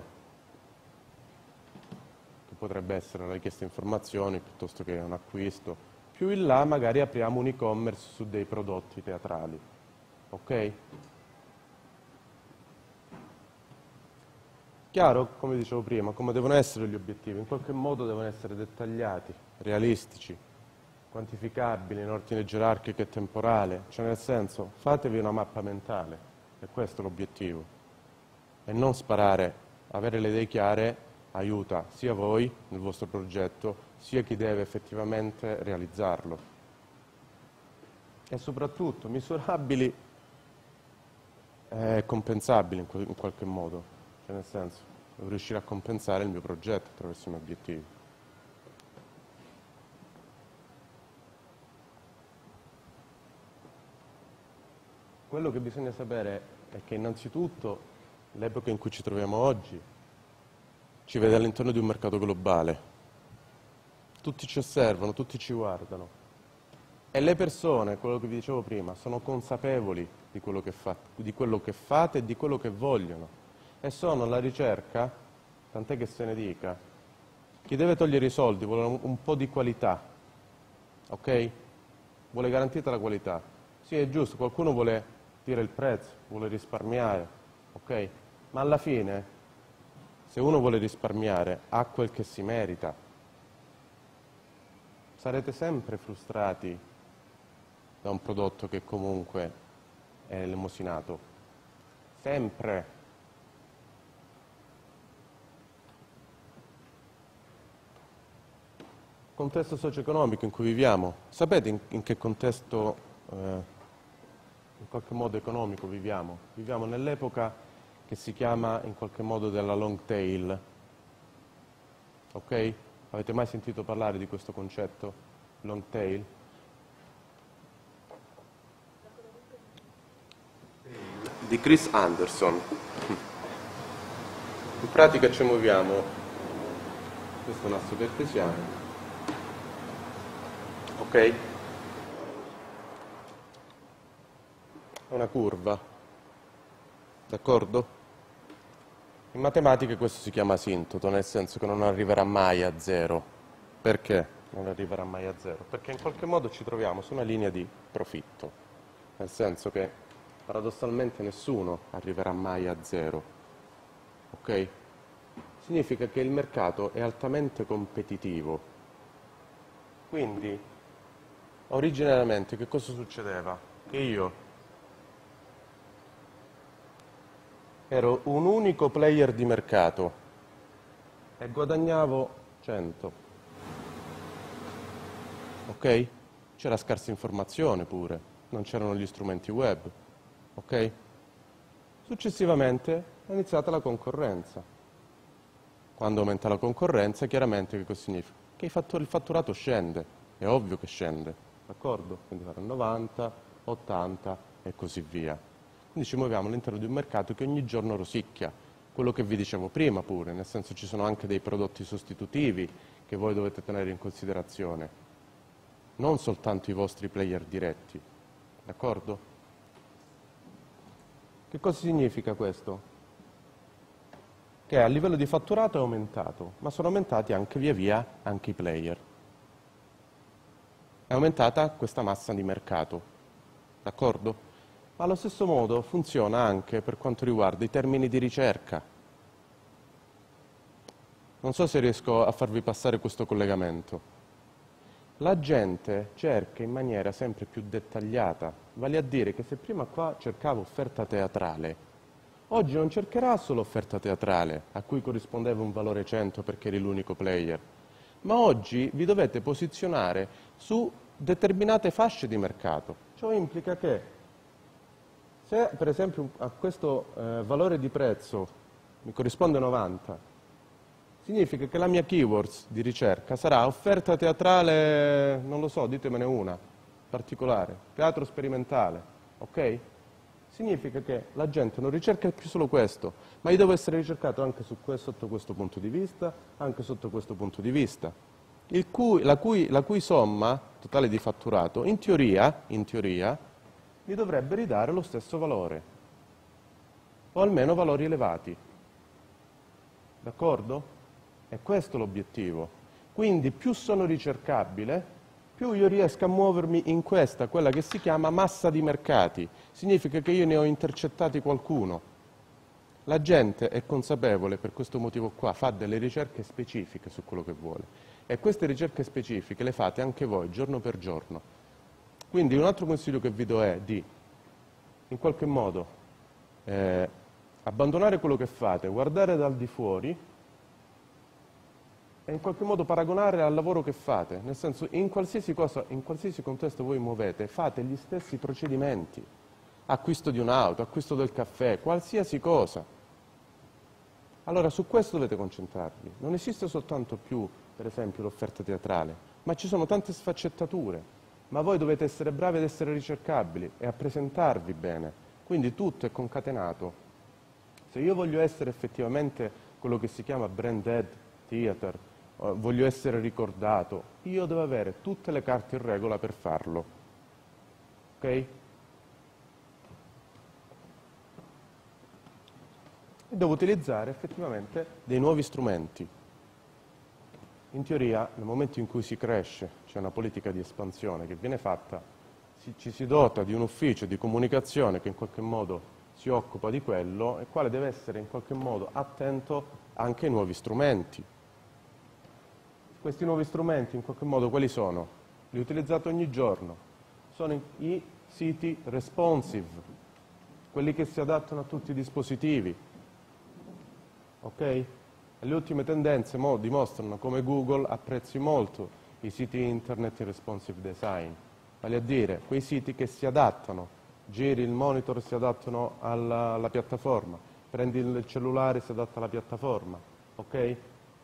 che potrebbe essere la richiesta di informazioni piuttosto che un acquisto. Più in là magari apriamo un e-commerce su dei prodotti teatrali, ok? Chiaro, come dicevo prima, come devono essere gli obiettivi? In qualche modo devono essere dettagliati, realistici, quantificabili in ordine gerarchico e temporale, cioè nel senso, fatevi una mappa mentale, è questo l'obiettivo. E non sparare, avere le idee chiare aiuta sia voi nel vostro progetto, sia chi deve effettivamente realizzarlo. E soprattutto misurabili e compensabili in qualche modo. Cioè nel senso, devo riuscire a compensare il mio progetto attraverso i miei obiettivi. quello che bisogna sapere è che innanzitutto l'epoca in cui ci troviamo oggi ci vede all'interno di un mercato globale. Tutti ci osservano, tutti ci guardano. E le persone, quello che vi dicevo prima, sono consapevoli di quello che fate e di quello che vogliono. E sono alla ricerca, tant'è che se ne dica, chi deve togliere i soldi vuole un po' di qualità, ok? Vuole garantita la qualità. Sì, è giusto, qualcuno vuole dire il prezzo, vuole risparmiare, ok? Ma alla fine, se uno vuole risparmiare, ha quel che si merita. Sarete sempre frustrati da un prodotto che comunque è elemosinato. Sempre. Contesto socio-economico in cui viviamo. Sapete in che contesto, in qualche modo economico viviamo? Viviamo nell'epoca che si chiama in qualche modo della long tail. Ok? Avete mai sentito parlare di questo concetto? Long tail? Di Chris Anderson. In pratica ci muoviamo, questo è un asse cartesiano, ok? È una curva, d'accordo? In matematica questo si chiama asintoto, nel senso che non arriverà mai a zero. Perché non arriverà mai a zero? Perché in qualche modo ci troviamo su una linea di profitto, nel senso che paradossalmente nessuno arriverà mai a zero, ok? Significa che il mercato è altamente competitivo. Quindi, originariamente che cosa succedeva? Che io ero un unico player di mercato e guadagnavo 100. Ok? C'era scarsa informazione pure, non c'erano gli strumenti web. Ok? Successivamente è iniziata la concorrenza. Quando aumenta la concorrenza, chiaramente che cosa significa? Che il fatturato scende, è ovvio che scende, d'accordo? Quindi sarà 90, 80 e così via. Quindi ci muoviamo all'interno di un mercato che ogni giorno rosicchia, quello che vi dicevo prima pure, nel senso ci sono anche dei prodotti sostitutivi che voi dovete tenere in considerazione, non soltanto i vostri player diretti, d'accordo? Che cosa significa questo? Che a livello di fatturato è aumentato, ma sono aumentati anche via via anche i player. È aumentata questa massa di mercato, d'accordo? Ma allo stesso modo funziona anche per quanto riguarda i termini di ricerca. Non so se riesco a farvi passare questo collegamento. La gente cerca in maniera sempre più dettagliata, vale a dire che se prima qua cercavo offerta teatrale, oggi non cercherà solo offerta teatrale, a cui corrispondeva un valore 100 perché eri l'unico player, ma oggi vi dovete posizionare su determinate fasce di mercato. Ciò implica che se per esempio a questo valore di prezzo mi corrisponde 90, significa che la mia keywords di ricerca sarà offerta teatrale, non lo so, ditemene una, particolare, teatro sperimentale, ok? Significa che la gente non ricerca più solo questo, ma gli deve essere ricercato anche sotto questo punto di vista, anche sotto questo punto di vista, la cui somma totale di fatturato, in teoria, mi dovrebbe ridare lo stesso valore, o almeno valori elevati. D'accordo? È questo l'obiettivo. Quindi più sono ricercabile, più io riesco a muovermi in quella che si chiama massa di mercati. Significa che io ne ho intercettati qualcuno. La gente è consapevole, per questo motivo qua, fa delle ricerche specifiche su quello che vuole. E queste ricerche specifiche le fate anche voi, giorno per giorno. Quindi un altro consiglio che vi do è di, in qualche modo, abbandonare quello che fate, guardare dal di fuori e in qualche modo paragonare al lavoro che fate. Nel senso, in qualsiasi cosa, in qualsiasi contesto voi muovete, fate gli stessi procedimenti. Acquisto di un'auto, acquisto del caffè, qualsiasi cosa. Allora, su questo dovete concentrarvi. Non esiste soltanto più, per esempio, l'offerta teatrale, ma ci sono tante sfaccettature. Ma voi dovete essere bravi ad essere ricercabili e a presentarvi bene. Quindi tutto è concatenato. Se io voglio essere effettivamente quello che si chiama branded theater, voglio essere ricordato, io devo avere tutte le carte in regola per farlo. Ok? E devo utilizzare effettivamente dei nuovi strumenti. In teoria, nel momento in cui si cresce, c'è una politica di espansione che viene fatta, ci si dota di un ufficio di comunicazione che in qualche modo si occupa di quello e quale deve essere in qualche modo attento anche ai nuovi strumenti. Questi nuovi strumenti in qualche modo quali sono? Li utilizzate ogni giorno. Sono i siti responsive, quelli che si adattano a tutti i dispositivi. Ok? E le ultime tendenze dimostrano come Google apprezzi molto i siti internet in responsive design, vale a dire quei siti che si adattano, giri il monitor, si adattano alla piattaforma, prendi il cellulare, si adatta alla piattaforma, ok?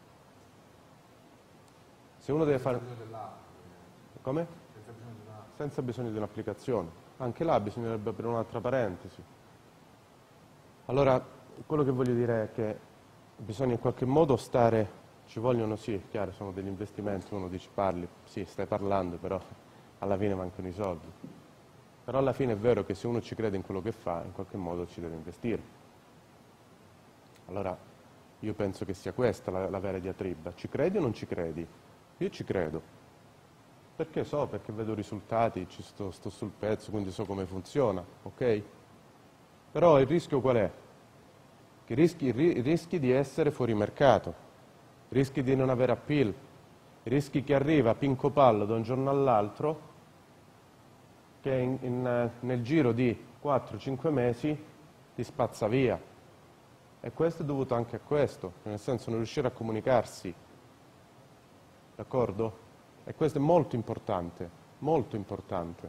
Se uno deve fare... Come? Senza bisogno di un'applicazione. Anche là bisognerebbe aprire un'altra parentesi. Allora, quello che voglio dire è che bisogna in qualche modo ci vogliono, sì, è chiaro, sono degli investimenti, uno dice parli, sì, stai parlando, però alla fine mancano i soldi. Però alla fine è vero che se uno ci crede in quello che fa, in qualche modo ci deve investire. Allora, io penso che sia questa la vera diatriba. Ci credi o non ci credi? Io ci credo. Perché perché vedo risultati, ci sto sul pezzo, quindi so come funziona, ok? Però il rischio qual è? Che rischi di essere fuori mercato, rischi di non avere appeal, rischi che arriva Pinco Pallo da un giorno all'altro, che nel giro di 4-5 mesi ti spazza via. E questo è dovuto anche a questo, nel senso non riuscire a comunicarsi. D'accordo? E questo è molto importante, molto importante.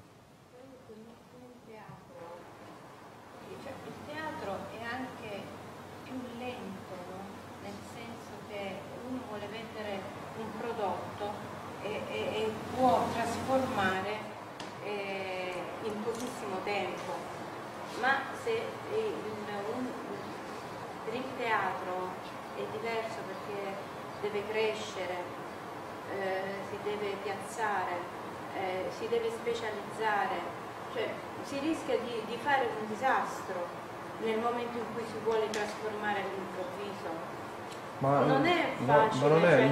Il teatro è anche più lento, no? Nel senso che uno vuole vendere un prodotto e può trasformare in pochissimo tempo, ma se per il teatro è diverso perché deve crescere, si deve piazzare, si deve specializzare, cioè si rischia di fare un disastro nel momento in cui si vuole trasformare all'improvviso. Ma non è facile,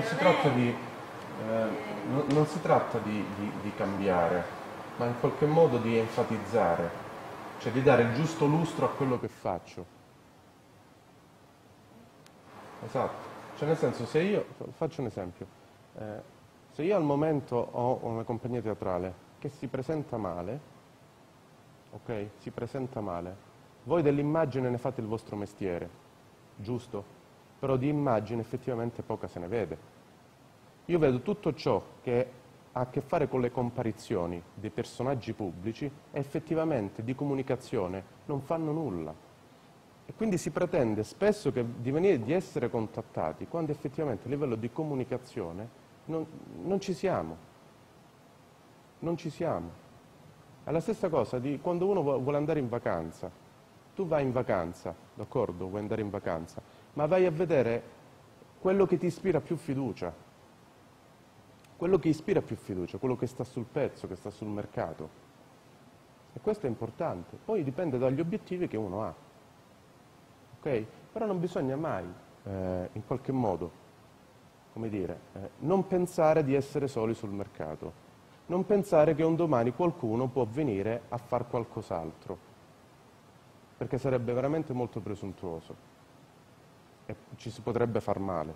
non si tratta di cambiare, ma in qualche modo di enfatizzare, cioè di dare il giusto lustro a quello che faccio. Esatto, cioè nel senso, se io, faccio un esempio, se io al momento ho una compagnia teatrale che si presenta male, ok? Si presenta male, voi dell'immagine ne fate il vostro mestiere, giusto? Però di immagine effettivamente poca se ne vede. Io vedo tutto ciò che ha a che fare con le comparizioni dei personaggi pubblici e effettivamente di comunicazione non fanno nulla. E quindi si pretende spesso di essere contattati quando effettivamente a livello di comunicazione non ci siamo. Non ci siamo. È la stessa cosa di quando uno vuole andare in vacanza. Tu vai in vacanza, d'accordo? Vuoi andare in vacanza, ma vai a vedere quello che ti ispira più fiducia. Quello che ispira più fiducia, quello che sta sul pezzo, che sta sul mercato. E questo è importante. Poi dipende dagli obiettivi che uno ha. Ok? Però non bisogna mai, in qualche modo, come dire, non pensare di essere soli sul mercato. Non pensare che un domani qualcuno può venire a fare qualcos'altro. Perché sarebbe veramente molto presuntuoso. E ci si potrebbe far male.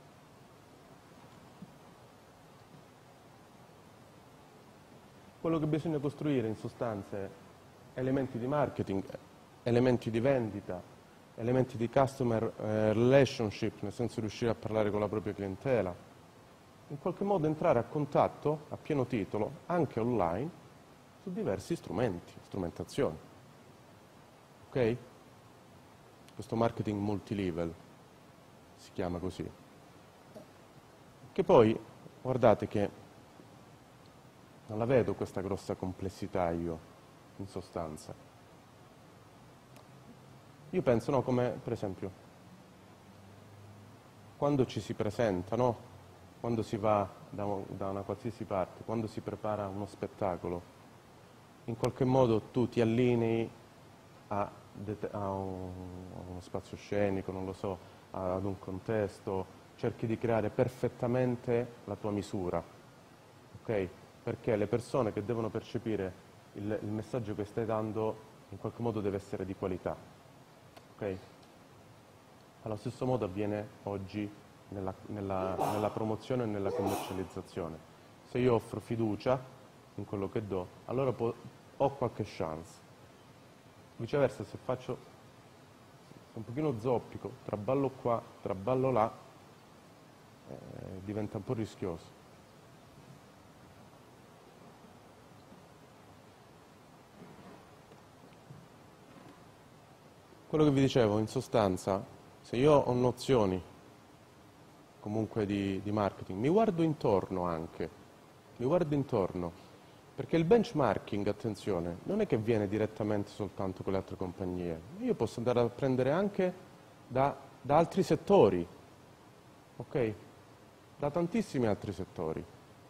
Quello che bisogna costruire in sostanza è elementi di marketing, elementi di vendita, elementi di customer relationship, nel senso riuscire a parlare con la propria clientela, in qualche modo entrare a contatto, a pieno titolo, anche online, su diversi strumenti, strumentazioni. Ok? Questo marketing multilevel si chiama così. Che poi, guardate che non la vedo questa grossa complessità io, in sostanza. Io penso, no, come per esempio, quando ci si presenta, no? Quando si va da una qualsiasi parte, quando si prepara uno spettacolo, in qualche modo tu ti allinei a uno spazio scenico, non lo so, ad un contesto, cerchi di creare perfettamente la tua misura, ok? Perché le persone che devono percepire il messaggio che stai dando in qualche modo deve essere di qualità, ok? Allo stesso modo avviene oggi nella promozione e nella commercializzazione. Se io offro fiducia in quello che do, allora ho qualche chance. Viceversa, se faccio un pochino zoppico, traballo qua, traballo là, diventa un po' rischioso. Quello che vi dicevo, in sostanza, se io ho nozioni comunque di marketing, mi guardo intorno anche, perché il benchmarking, attenzione, non è che viene direttamente soltanto con le altre compagnie, io posso andare a prendere anche da altri settori, ok? Da tantissimi altri settori.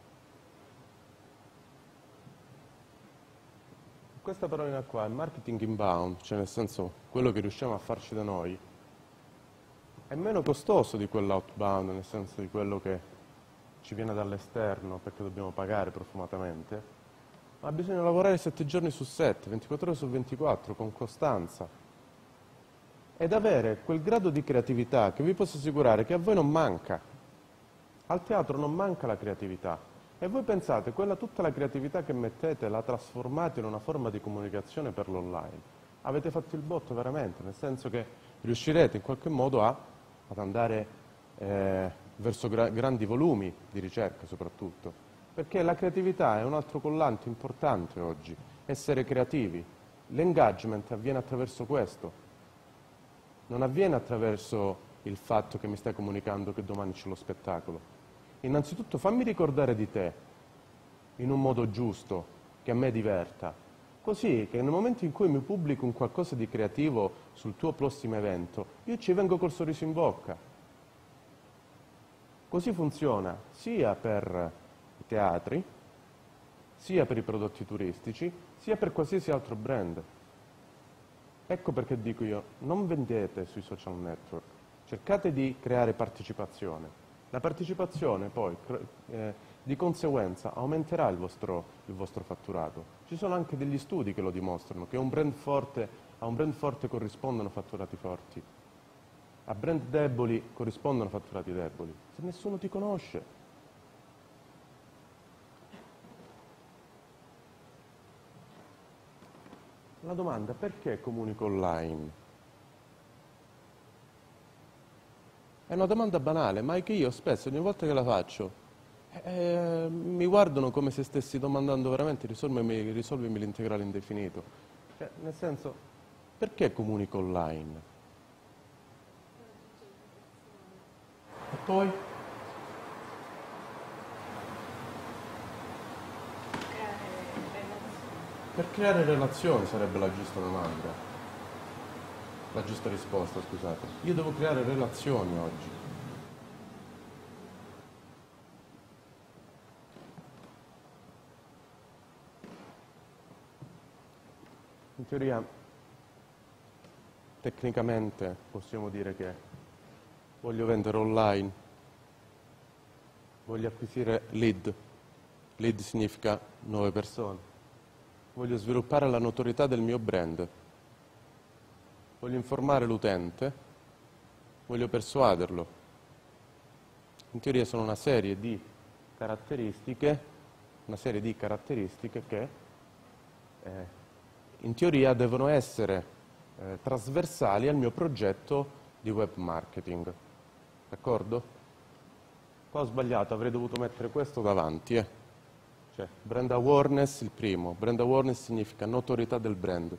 Questa parolina qua, il marketing inbound, cioè nel senso quello che riusciamo a farci da noi, è meno costoso di quell'outbound, nel senso di quello che ci viene dall'esterno perché dobbiamo pagare profumatamente, ma bisogna lavorare 7 giorni su 7, 24 ore su 24, con costanza, ed avere quel grado di creatività che vi posso assicurare che a voi non manca. Al teatro non manca la creatività. E voi pensate, tutta la creatività che mettete la trasformate in una forma di comunicazione per l'online. Avete fatto il botto veramente, nel senso che riuscirete in qualche modo ad andare verso grandi volumi di ricerca soprattutto. Perché la creatività è un altro collante importante oggi, essere creativi. L'engagement avviene attraverso questo, non avviene attraverso il fatto che mi stai comunicando che domani c'è lo spettacolo. Innanzitutto fammi ricordare di te in un modo giusto, che a me diverta, così che nel momento in cui mi pubblico un qualcosa di creativo sul tuo prossimo evento, io ci vengo col sorriso in bocca. Così funziona sia per i teatri, sia per i prodotti turistici, sia per qualsiasi altro brand. Ecco perché dico io, non vendete sui social network, cercate di creare partecipazione. La partecipazione poi, di conseguenza, aumenterà il vostro fatturato. Ci sono anche degli studi che lo dimostrano, che a un brand forte corrispondono fatturati forti, a brand deboli corrispondono fatturati deboli. Se nessuno ti conosce. La domanda, perché comunico online? È una domanda banale, ma è che io spesso, ogni volta che la faccio, mi guardano come se stessi domandando veramente risolvimi l'integrale indefinito. Cioè, nel senso, perché comunico online? E poi? Per creare relazioni sarebbe la giusta domanda. La giusta risposta, scusate. Io devo creare relazioni oggi. In teoria, tecnicamente, possiamo dire che voglio vendere online, voglio acquisire lead. Lead significa nuove persone. Voglio sviluppare la notorietà del mio brand. Voglio informare l'utente, voglio persuaderlo. In teoria sono una serie di caratteristiche che in teoria devono essere trasversali al mio progetto di web marketing. D'accordo? Qua ho sbagliato, avrei dovuto mettere questo davanti. Cioè, brand awareness il primo. Brand awareness significa notorietà del brand.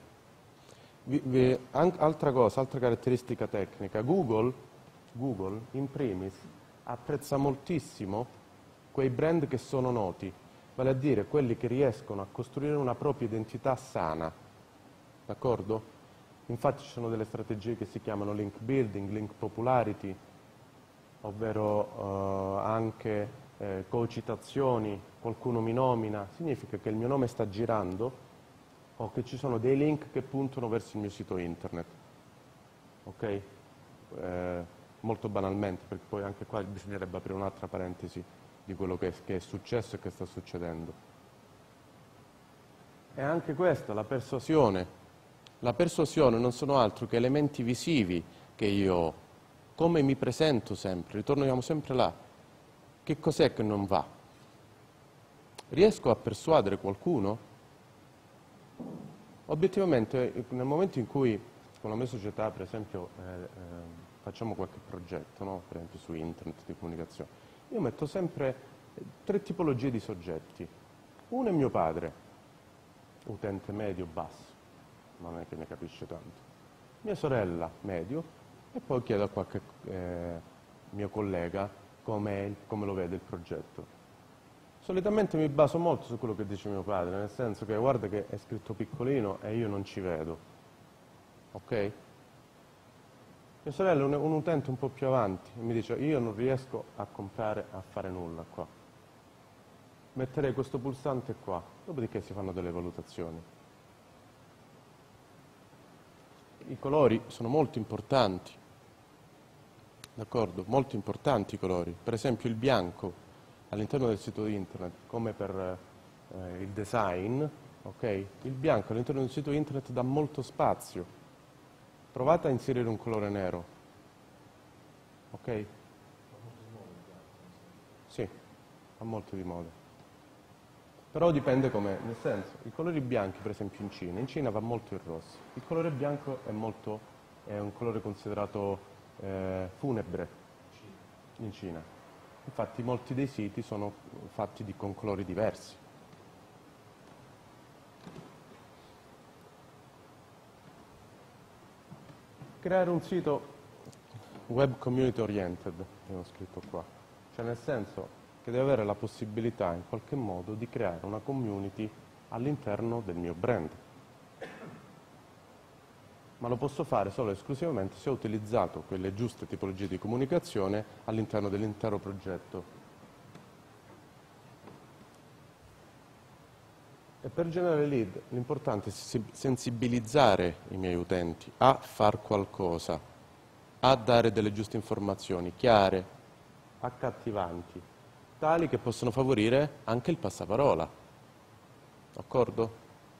Altra caratteristica tecnica, Google in primis apprezza moltissimo quei brand che sono noti, vale a dire quelli che riescono a costruire una propria identità sana, d'accordo? Infatti ci sono delle strategie che si chiamano link building, link popularity, ovvero anche co-citazioni, qualcuno mi nomina, significa che il mio nome sta girando o che ci sono dei link che puntano verso il mio sito internet. Ok? Molto banalmente, perché poi anche qua bisognerebbe aprire un'altra parentesi di quello che è successo e che sta succedendo. E anche questa, la persuasione. La persuasione non sono altro che elementi visivi che io ho, come mi presento sempre, ritorniamo sempre là. Che cos'è che non va? Riesco a persuadere qualcuno? Obiettivamente, nel momento in cui con la mia società, per esempio, facciamo qualche progetto, no? Per esempio su internet di comunicazione, io metto sempre 3 tipologie di soggetti. Uno è mio padre, utente medio basso, non è che ne capisce tanto. Mia sorella, medio, e poi chiedo a qualche mio collega come lo vede il progetto. Solitamente mi baso molto su quello che dice mio padre, nel senso che guarda che è scritto piccolino e io non ci vedo. Ok? Mia sorella è un utente un po' più avanti e mi dice io non riesco a comprare, a fare nulla qua. Metterei questo pulsante qua, dopodiché si fanno delle valutazioni. I colori sono molto importanti, d'accordo? Molto importanti i colori. Per esempio il bianco all'interno del sito internet, come per il design, ok? Il bianco all'interno del sito internet dà molto spazio. Provate a inserire un colore nero, ok? Sì, fa molto di moda. Però dipende com'è, nel senso, i colori bianchi per esempio in Cina va molto il rosso, il colore bianco è un colore considerato funebre in Cina, infatti molti dei siti sono fatti con colori diversi. Creare un sito web community oriented, ho scritto qua, cioè nel senso che deve avere la possibilità in qualche modo di creare una community all'interno del mio brand. Ma lo posso fare solo e esclusivamente se ho utilizzato quelle giuste tipologie di comunicazione all'interno dell'intero progetto. E per generare lead l'importante è sensibilizzare i miei utenti a far qualcosa, a dare delle giuste informazioni chiare, accattivanti, tali che possono favorire anche il passaparola, d'accordo?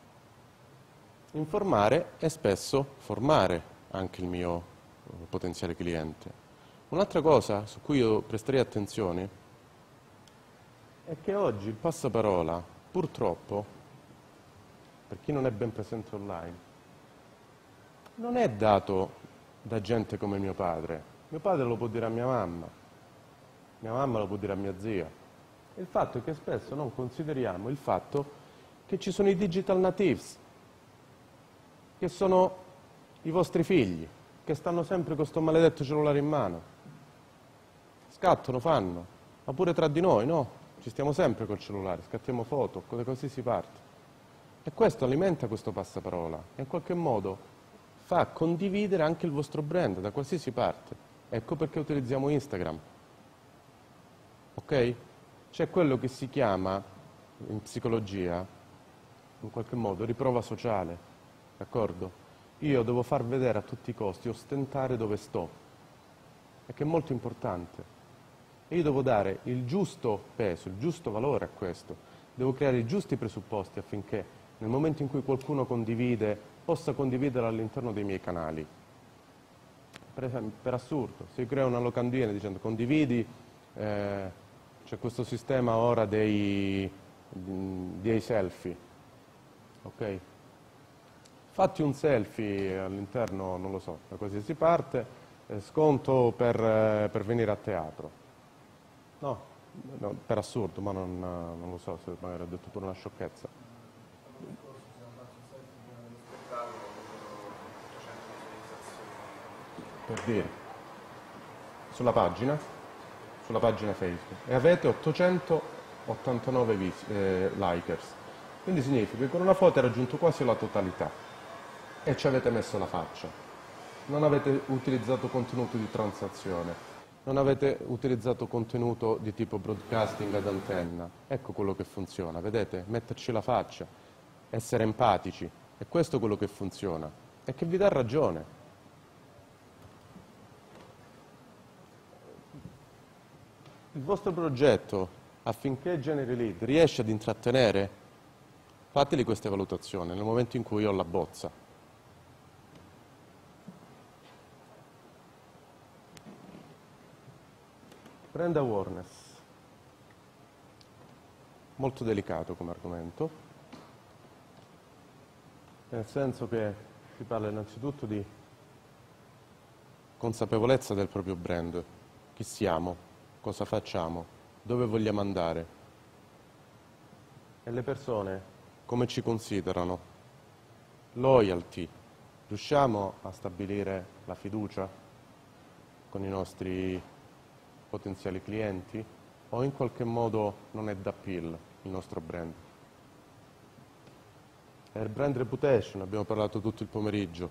Informare e spesso formare anche il mio potenziale cliente. Un'altra cosa su cui io presterei attenzione è che oggi il passaparola, purtroppo, per chi non è ben presente online, non è dato da gente come mio padre. Mio padre lo può dire a mia mamma lo può dire a mia zia. Il fatto è che spesso non consideriamo il fatto che ci sono i digital natives, che sono i vostri figli, che stanno sempre con questo maledetto cellulare in mano. Scattano, fanno, ma pure tra di noi, no? Ci stiamo sempre col cellulare, scattiamo foto, così si parte. E questo alimenta questo passaparola e in qualche modo fa condividere anche il vostro brand da qualsiasi parte. Ecco perché utilizziamo Instagram. Ok? C'è quello che si chiama in psicologia, in qualche modo, riprova sociale, d'accordo? Io devo far vedere a tutti i costi, ostentare dove sto, e che è molto importante. E io devo dare il giusto peso, il giusto valore a questo, devo creare i giusti presupposti affinché nel momento in cui qualcuno condivide, possa condividere all'interno dei miei canali. Per esempio, per assurdo, se io creo una locandina dicendo condividi, c'è questo sistema ora dei selfie, ok? Fatti un selfie all'interno, non lo so, da qualsiasi parte, sconto per venire a teatro. No, per assurdo, ma non lo so se magari ho detto pure una sciocchezza. Per dire, sulla pagina Facebook e avete 889 likers, quindi significa che con una foto hai raggiunto quasi la totalità. e ci avete messo la faccia. Non avete utilizzato contenuto di transazione, non avete utilizzato contenuto di tipo broadcasting ad antenna. Ecco quello che funziona, vedete? Metterci la faccia, essere empatici. È questo quello che funziona e che vi dà ragione. Il vostro progetto, affinché Generi Lead riesca ad intrattenere, fateli queste valutazioni nel momento in cui ho la bozza. Brand awareness, molto delicato come argomento, nel senso che si parla innanzitutto di consapevolezza del proprio brand, chi siamo, cosa facciamo, dove vogliamo andare e le persone come ci considerano, loyalty, riusciamo a stabilire la fiducia con i nostri potenziali clienti o in qualche modo non è d'appeal il nostro brand. E il brand reputation, abbiamo parlato tutto il pomeriggio.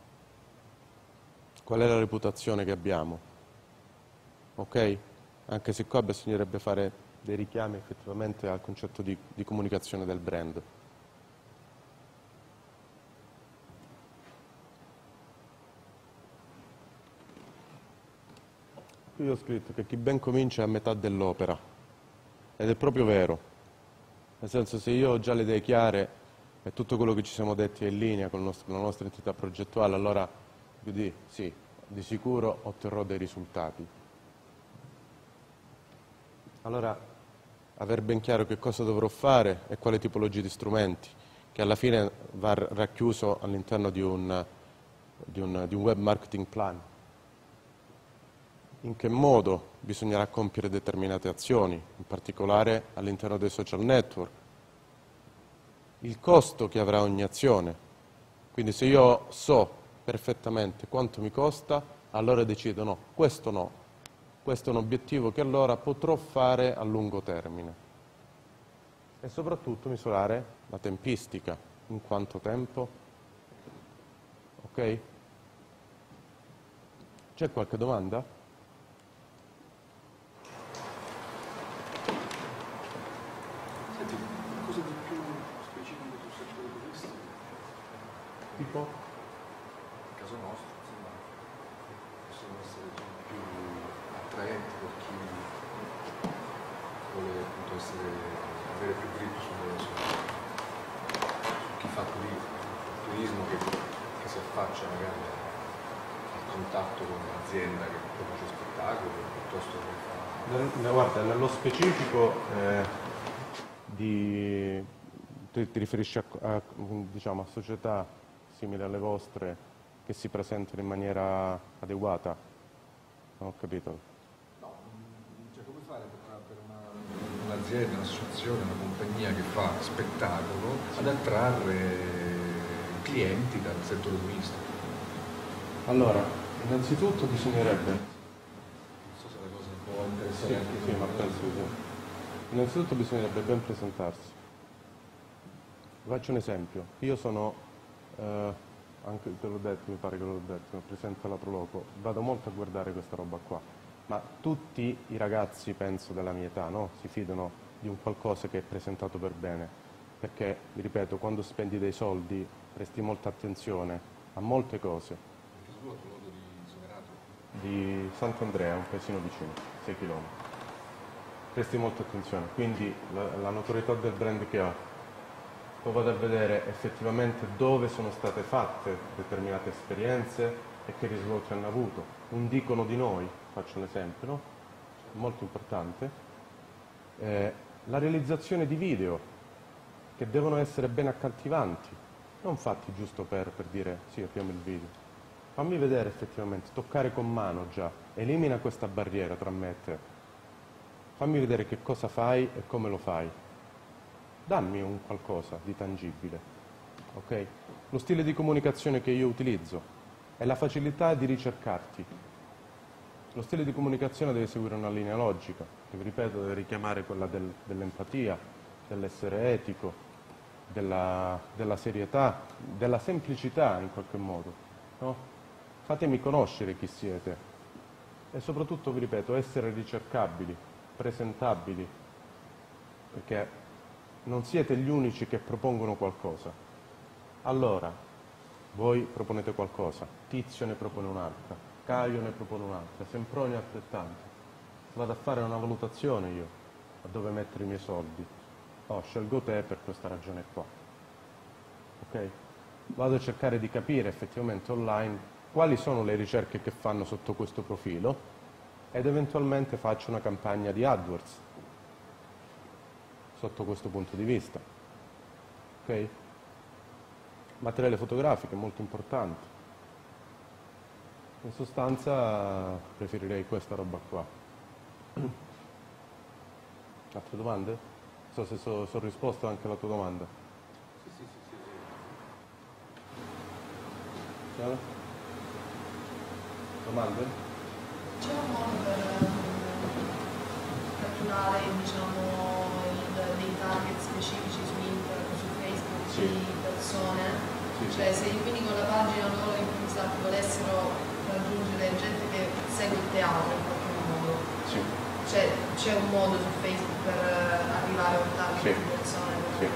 Qual è la reputazione che abbiamo? Ok? Anche se qua bisognerebbe fare dei richiami effettivamente al concetto di comunicazione del brand. Qui ho scritto che chi ben comincia è a metà dell'opera, ed è proprio vero, nel senso, se io ho già le idee chiare e tutto quello che ci siamo detti è in linea con la nostra entità progettuale, allora sì, di sicuro otterrò dei risultati. Allora, aver ben chiaro che cosa dovrò fare e quale tipologia di strumenti, che alla fine va racchiuso all'interno di un web marketing plan. In che modo bisognerà compiere determinate azioni, in particolare all'interno dei social network. Il costo che avrà ogni azione. Quindi se io so perfettamente quanto mi costa, allora decido no, questo è un obiettivo che allora potrò fare a lungo termine. E soprattutto misurare la tempistica, in quanto tempo. Ok? C'è qualche domanda? Senti, qualcosa di più specifico sul settore turistico? Tipo? Nel caso nostro, insomma, possono essere più attraenti per chi vuole appunto avere più grip su chi fa turismo che si affaccia magari al contatto con un'azienda che produce spettacoli piuttosto che fa... Guarda, nello specifico ti riferisci diciamo, a società simili alle vostre che si presentano in maniera adeguata? Non ho capito. No, cioè come fare per un'azienda, un'associazione, una compagnia che fa spettacolo ad attrarre clienti dal settore turistico? Allora, innanzitutto bisognerebbe... Non so se la cosa può interessare anche Sì, ma penso di sì. Innanzitutto bisognerebbe ben presentarsi. Faccio un esempio. Io sono, anche te l'ho detto, mi pare che l'ho detto, presente alla Proloco, vado molto a guardare questa roba qua. Ma tutti i ragazzi, penso, della mia età, no? Si fidano di un qualcosa che è presentato per bene. Perché, vi ripeto, quando spendi dei soldi presti molta attenzione a molte cose. Che su il lodo di Soverato? Di Sant'Andrea, un paesino vicino, 6 km. Presti molta attenzione, quindi la notorietà del brand che ho. Poi vado a vedere effettivamente dove sono state fatte determinate esperienze e che risvolti hanno avuto. Un dicono di noi, faccio un esempio, no? Molto importante. La realizzazione di video, che devono essere ben accattivanti, non fatti giusto per dire sì, abbiamo il video. Fammi vedere effettivamente, toccare con mano già, elimina questa barriera tra me e te. Fammi vedere che cosa fai e come lo fai. Dammi un qualcosa di tangibile, ok? Lo stile di comunicazione che io utilizzo è la facilità di ricercarti. Lo stile di comunicazione deve seguire una linea logica, che vi ripeto deve richiamare quella dell'empatia, dell'essere etico, della serietà, della semplicità in qualche modo, no? Fatemi conoscere chi siete e soprattutto, vi ripeto, essere ricercabili, presentabili, perché non siete gli unici che propongono qualcosa. Allora, voi proponete qualcosa, Tizio ne propone un'altra, Caio ne propone un'altra, Semproni altrettanto. Vado a fare una valutazione io, a dove mettere i miei soldi. Oh, scelgo te per questa ragione qua. Ok? Vado a cercare di capire effettivamente online quali sono le ricerche che fanno sotto questo profilo ed eventualmente faccio una campagna di AdWords sotto questo punto di vista. Ok? Materiale fotografico è molto importante. In sostanza preferirei questa roba qua. Altre domande? Non so se sono risposto anche alla tua domanda. Sì. Chiaro? Domande? C'è un modo per catturare, diciamo, dei target specifici su internet, su Facebook, Sì. di persone? Sì, Cioè, se io quindi con la pagina loro improvvisati volessero raggiungere gente che segue il teatro in qualche modo, Sì. cioè, c'è un modo su Facebook per arrivare a un target Sì. di persone? Sì.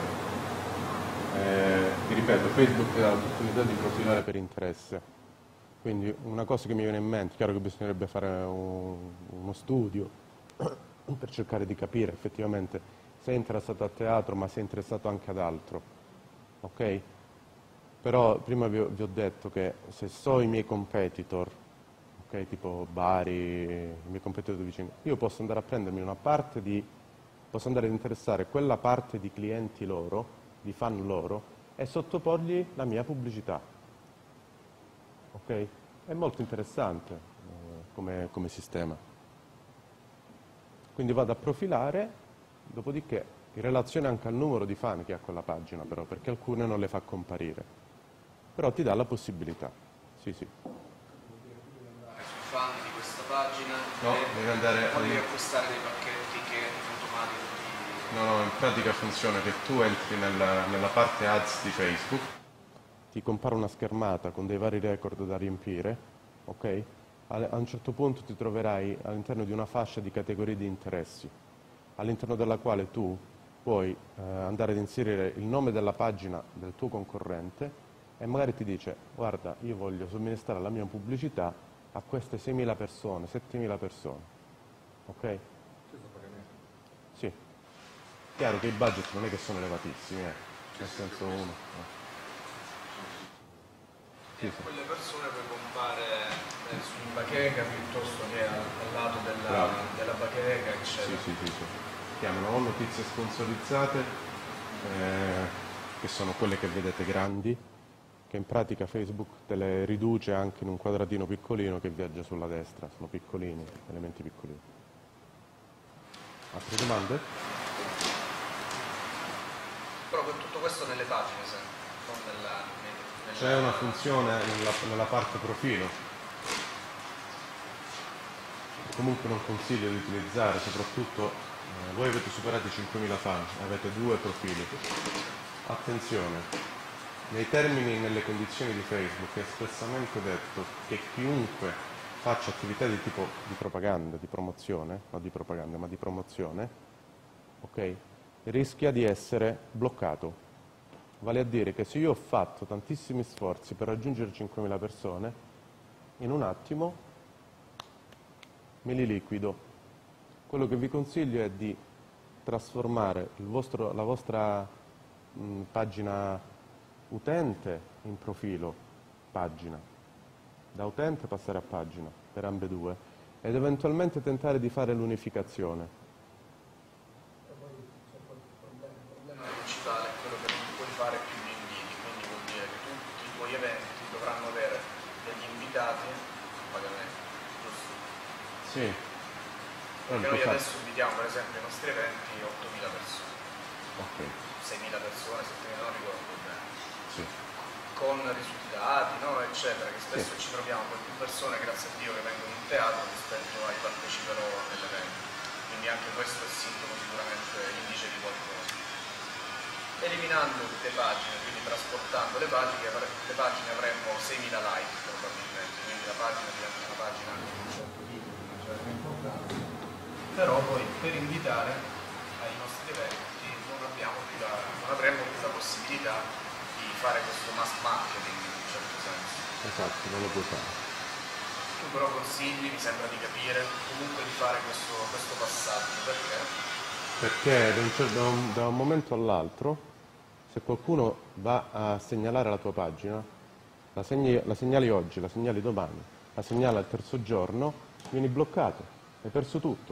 Ti ripeto, Facebook ha l'opportunità di profilare per interesse. Quindi una cosa che mi viene in mente, chiaro che bisognerebbe fare uno studio per cercare di capire effettivamente se è interessato a teatro, ma se è interessato anche ad altro. Ok? Però prima vi ho detto che se so i miei competitor, ok, tipo Bari, i miei competitor vicini, io posso andare a prendermi una parte posso andare ad interessare quella parte di clienti loro, di fan loro, e sottoporgli la mia pubblicità. Ok? È molto interessante come sistema. Quindi vado a profilare, dopodiché in relazione anche al numero di fan che ha quella pagina, però, perché alcune non le fa comparire. Però ti dà la possibilità. Sì. Sui fan di questa pagina No, devi andare devi acquistare dei pacchetti che automatici. No, in pratica funziona che tu entri nella parte ads di Facebook, ti compare una schermata con dei vari record da riempire, ok? A un certo punto ti troverai all'interno di una fascia di categorie di interessi, all'interno della quale tu puoi andare ad inserire il nome della pagina del tuo concorrente e magari ti dice: guarda, io voglio somministrare la mia pubblicità a queste 6.000 persone, 7.000 persone, ok? Sì. Chiaro che i budget non è che sono elevatissimi, nel senso uno. E quelle persone puoi compare su bacheca piuttosto che al lato della bacheca, eccetera. Sì. Chiamano o notizie sponsorizzate, che sono quelle che vedete grandi, che in pratica Facebook te le riduce anche in un quadratino piccolino che viaggia sulla destra, sono piccolini, elementi piccolini. Altre domande? Però tutto questo nelle pagine sempre, non nella... C'è una funzione nella parte profilo, che comunque non consiglio di utilizzare, soprattutto voi avete superato i 5.000 fan, avete 2 profili. Attenzione, nei termini e nelle condizioni di Facebook è espressamente detto che chiunque faccia attività di tipo di propaganda, di promozione, non di propaganda ma di promozione, ok, rischia di essere bloccato. Vale a dire che se io ho fatto tantissimi sforzi per raggiungere 5.000 persone, in un attimo me li liquido. Quello che vi consiglio è di trasformare la vostra pagina utente in profilo pagina. Da utente passare a pagina, per ambedue, ed eventualmente tentare di fare l'unificazione. Principale, quello che non puoi fare più gli inviti, quindi vuol dire che tutti i tuoi eventi dovranno avere degli invitati a pagamento, giusto? Sì. Perché noi adesso invitiamo per esempio ai nostri eventi 8.000 persone, Ok. 6.000 persone, 7.000, non ricordo bene, Sì. con risultati dati, no? Eccetera, che spesso ci troviamo con più persone, grazie a Dio, che vengono in teatro rispetto ai parteciperò nell'evento. Quindi anche questo è sintomo sicuramente indice di qualcosa. Eliminando le pagine, quindi trasportando le pagine avremmo 6.000 like probabilmente, quindi la pagina diventa una pagina di un certo tipo, di una certa importanza, però poi per invitare ai nostri eventi non avremmo più la possibilità di fare questo mass marketing in un certo senso. Esatto, non lo puoi fare. Tu però consigli, mi sembra di capire, comunque di fare questo passaggio, perché? Perché da un momento all'altro, se qualcuno va a segnalare la tua pagina, la segnali oggi, la segnali domani, la segnali al terzo giorno, vieni bloccato, hai perso tutto.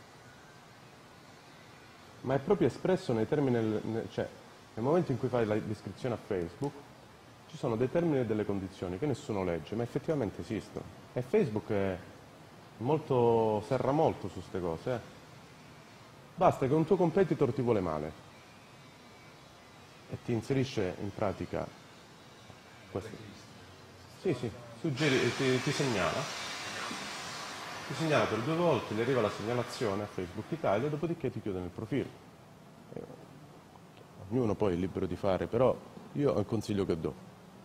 Ma è proprio espresso nei termini, cioè nel momento in cui fai l'iscrizione a Facebook, ci sono dei termini e delle condizioni che nessuno legge, ma effettivamente esistono. E Facebook serra molto su queste cose. Basta che un tuo competitor ti vuole male e ti inserisce in pratica questo. Sì, ti segnala. Ti segnala per 2 volte, gli arriva la segnalazione a Facebook Italia, dopodiché ti chiude nel profilo. Ognuno poi è libero di fare, però io è il consiglio che do.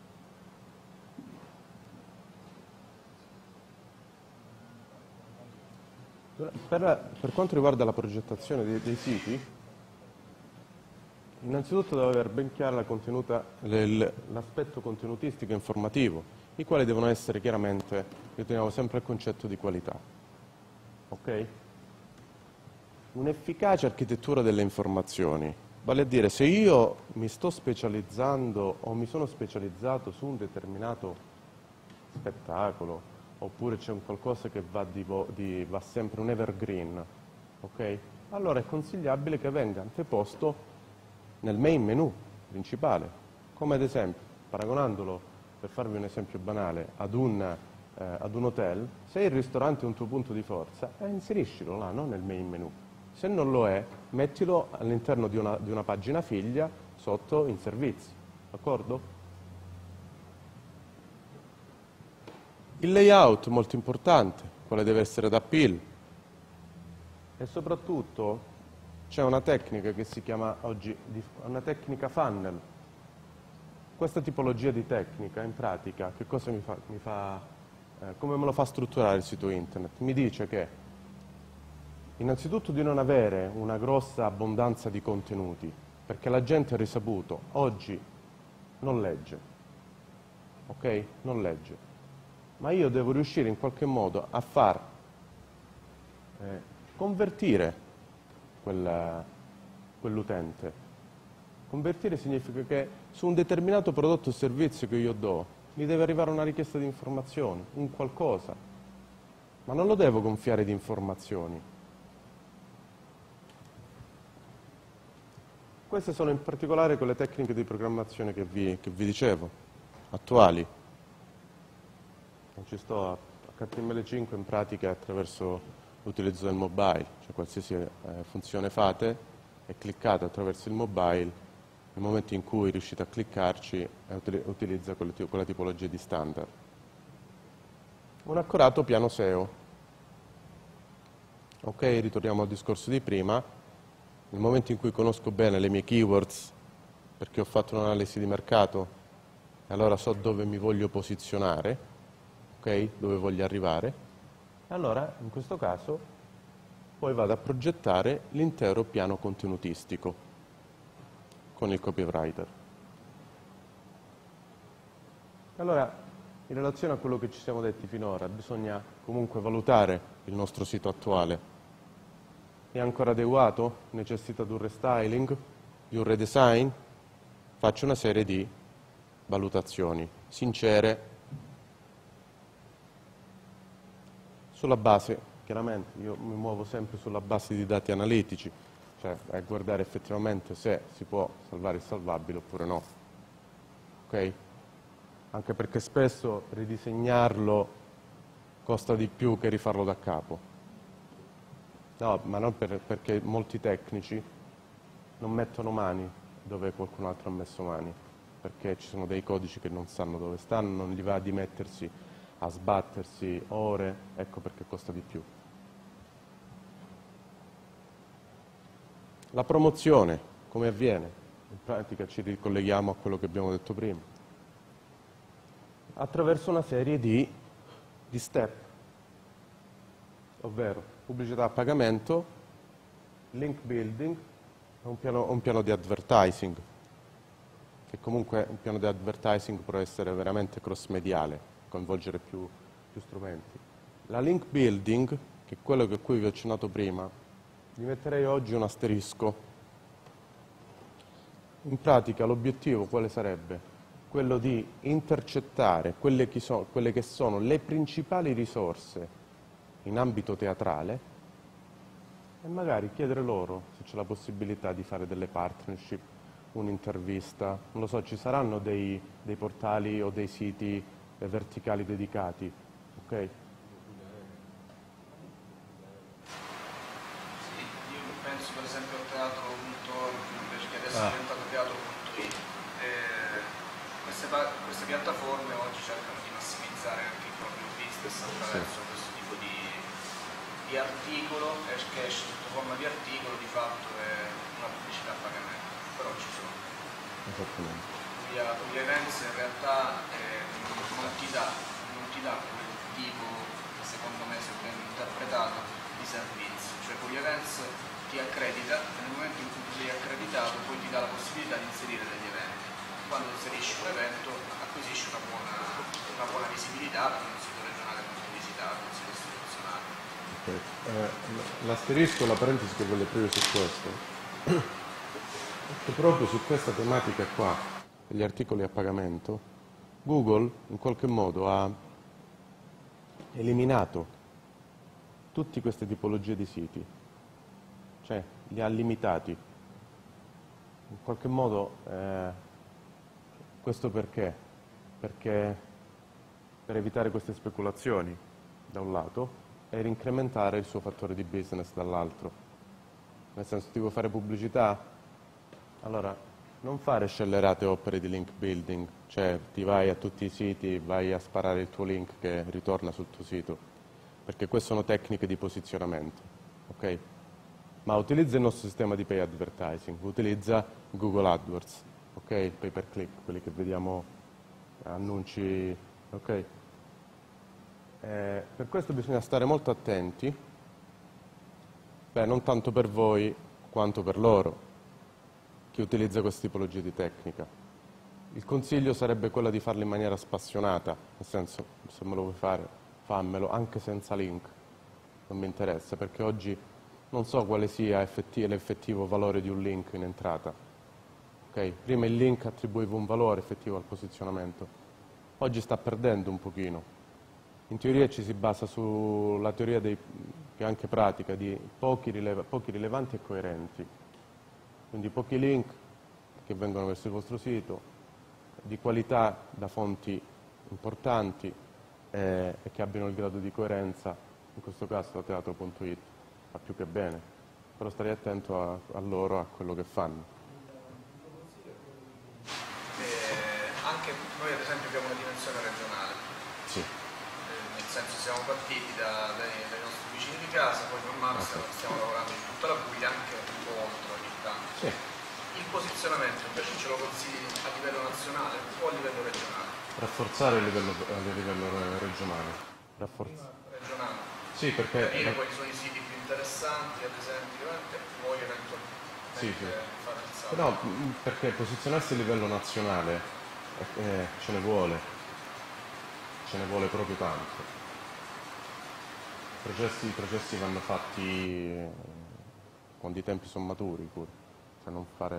Per quanto riguarda la progettazione dei siti, innanzitutto deve avere ben chiaro l'aspetto contenutistico e informativo, i quali devono essere chiaramente, riteniamo sempre il concetto di qualità. Ok? Un'efficace architettura delle informazioni, vale a dire se io mi sto specializzando o mi sono specializzato su un determinato spettacolo, oppure c'è un qualcosa che va sempre un evergreen, ok? Allora è consigliabile che venga anteposto nel main menu principale, come ad esempio, paragonandolo, per farvi un esempio banale, ad un hotel, se il ristorante è un tuo punto di forza, inseriscilo là, non nel main menu. Se non lo è, mettilo all'interno di una pagina figlia sotto in servizi, d'accordo? Il layout molto importante, quale deve essere d'appeal, e soprattutto c'è una tecnica che si chiama oggi una tecnica funnel. Questa tipologia di tecnica in pratica che cosa come me lo fa strutturare il sito internet? Mi dice che innanzitutto di non avere una grossa abbondanza di contenuti, perché la gente ha risaputo oggi non legge, ok? Non legge. Ma io devo riuscire in qualche modo a far convertire quell'utente. Convertire significa che su un determinato prodotto o servizio che io do mi deve arrivare una richiesta di informazioni, un qualcosa, ma non lo devo gonfiare di informazioni. Queste sono in particolare quelle tecniche di programmazione che vi dicevo, attuali. Non ci sto HTML5 in pratica attraverso l'utilizzo del mobile, cioè qualsiasi funzione fate e cliccate attraverso il mobile, nel momento in cui riuscite a cliccarci utilizza quella tipologia di standard. Un accurato piano SEO. Ok, ritorniamo al discorso di prima. Nel momento in cui conosco bene le mie keywords, perché ho fatto un'analisi di mercato, e allora so dove mi voglio posizionare, dove voglio arrivare, allora in questo caso poi vado a progettare l'intero piano contenutistico con il copywriter. Allora, in relazione a quello che ci siamo detti finora, bisogna comunque valutare il nostro sito attuale. È ancora adeguato? Necessita di un restyling, di un redesign? Faccio una serie di valutazioni sincere, sulla base, chiaramente, io mi muovo sempre sulla base di dati analitici, cioè a guardare effettivamente se si può salvare il salvabile oppure no. Ok? Anche perché spesso ridisegnarlo costa di più che rifarlo da capo. No, ma non perché molti tecnici non mettono mani dove qualcun altro ha messo mani, perché ci sono dei codici che non sanno dove stanno, non gli va di mettersi a sbattersi ore, ecco perché costa di più. La promozione, come avviene? in pratica ci ricolleghiamo a quello che abbiamo detto prima, attraverso una serie di step, ovvero pubblicità a pagamento, link building e un piano di advertising, che comunque un piano di advertising può essere veramente cross-mediale, coinvolgere più strumenti. La link building, che è quello a cui vi ho accennato prima, gli metterei oggi un asterisco. In pratica l'obiettivo quale sarebbe? Quello di intercettare quelle che sono le principali risorse in ambito teatrale e magari chiedere loro se c'è la possibilità di fare delle partnership, un'intervista, non lo so, ci saranno dei portali o dei siti verticali dedicati, ok? Sì, io penso per esempio al teatro.org invece che adesso è diventato teatro.it. Queste piattaforme oggi cercano di massimizzare anche il proprio business attraverso questo tipo di articolo, che esce sotto forma di articolo, di fatto è una pubblicità a pagamento, però ci sono. Esattamente. Gli events in realtà non ti dà quel tipo, secondo me, se ben interpretato, di servizi. Cioè con gli events ti accredita e nel momento in cui ti sei accreditato poi ti dà la possibilità di inserire degli eventi. Quando inserisci un evento acquisisci una buona visibilità per un sito regionale molto visitato, un sito istituzionale. Okay. L'asterisco, la parentesi che voglio aprire su questo, che proprio su questa tematica qua, degli articoli a pagamento, Google in qualche modo ha eliminato tutte queste tipologie di siti, cioè li ha limitati. In qualche modo questo perché? Perché per evitare queste speculazioni da un lato e incrementare il suo fattore di business dall'altro. Nel senso, ti vuoi fare pubblicità? Allora, non fare scellerate opere di link building, cioè ti vai a tutti i siti, vai a sparare il tuo link che ritorna sul tuo sito, perché queste sono tecniche di posizionamento, ok? Ma utilizza il nostro sistema di pay advertising, utilizza Google AdWords, ok? Il pay per click, quelli che vediamo, annunci, ok? Per questo bisogna stare molto attenti, non tanto per voi quanto per loro, chi utilizza questa tipologia di tecnica. Il consiglio sarebbe quello di farlo in maniera spassionata, nel senso, se me lo vuoi fare, fammelo, anche senza link, non mi interessa, perché oggi non so quale sia l'effettivo valore di un link in entrata. Okay? Prima il link attribuiva un valore effettivo al posizionamento, oggi sta perdendo un pochino. In teoria ci si basa sulla teoria che è anche pratica, di pochi rilevanti e coerenti. Quindi pochi link che vengono verso il vostro sito, di qualità da fonti importanti e che abbiano il grado di coerenza, in questo caso da teatro.it fa più che bene, però stai attento a loro, a quello che fanno. Anche noi ad esempio abbiamo una dimensione regionale. Sì. Nel senso siamo partiti dai nostri vicini di casa, poi man mano stiamo lavorando in tutta la Puglia, anche un po' oltre ogni tanto. Sì. Il posizionamento invece ce lo consigli a livello nazionale o a livello regionale? Rafforzare a livello regionale. Regionale. Sì, perché... Capire quali sono i siti più interessanti, ad esempio, e poi eventualmente fare il salto. No, perché posizionarsi a livello nazionale ce ne vuole proprio tanto. I processi vanno fatti quando i tempi sono maturi pure, cioè non fare...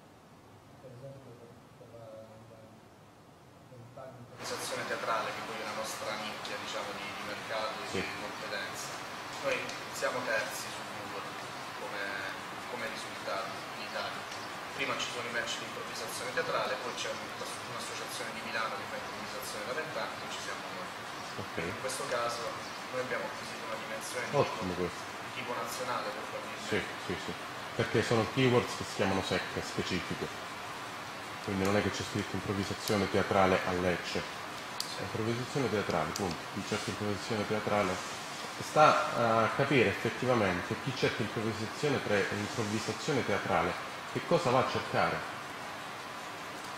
L'organizzazione teatrale, che poi è la nostra nicchia, diciamo, di mercato e di competenza. Noi siamo terzi su Google come risultati in Italia. Prima ci sono i match di improvvisazione teatrale, poi c'è un'associazione di Milano che fa improvvisazione da 20 anni, ci siamo noi. Okay. In questo caso noi abbiamo acquisito una dimensione di tipo nazionale probabilmente. Sì, perché sono keywords che si chiamano secche, specifiche. Quindi non è che c'è scritto improvvisazione teatrale a Lecce. Improvvisazione teatrale, punto. Chi cerca improvvisazione teatrale sta a capire effettivamente chi cerca improvvisazione teatrale che cosa va a cercare.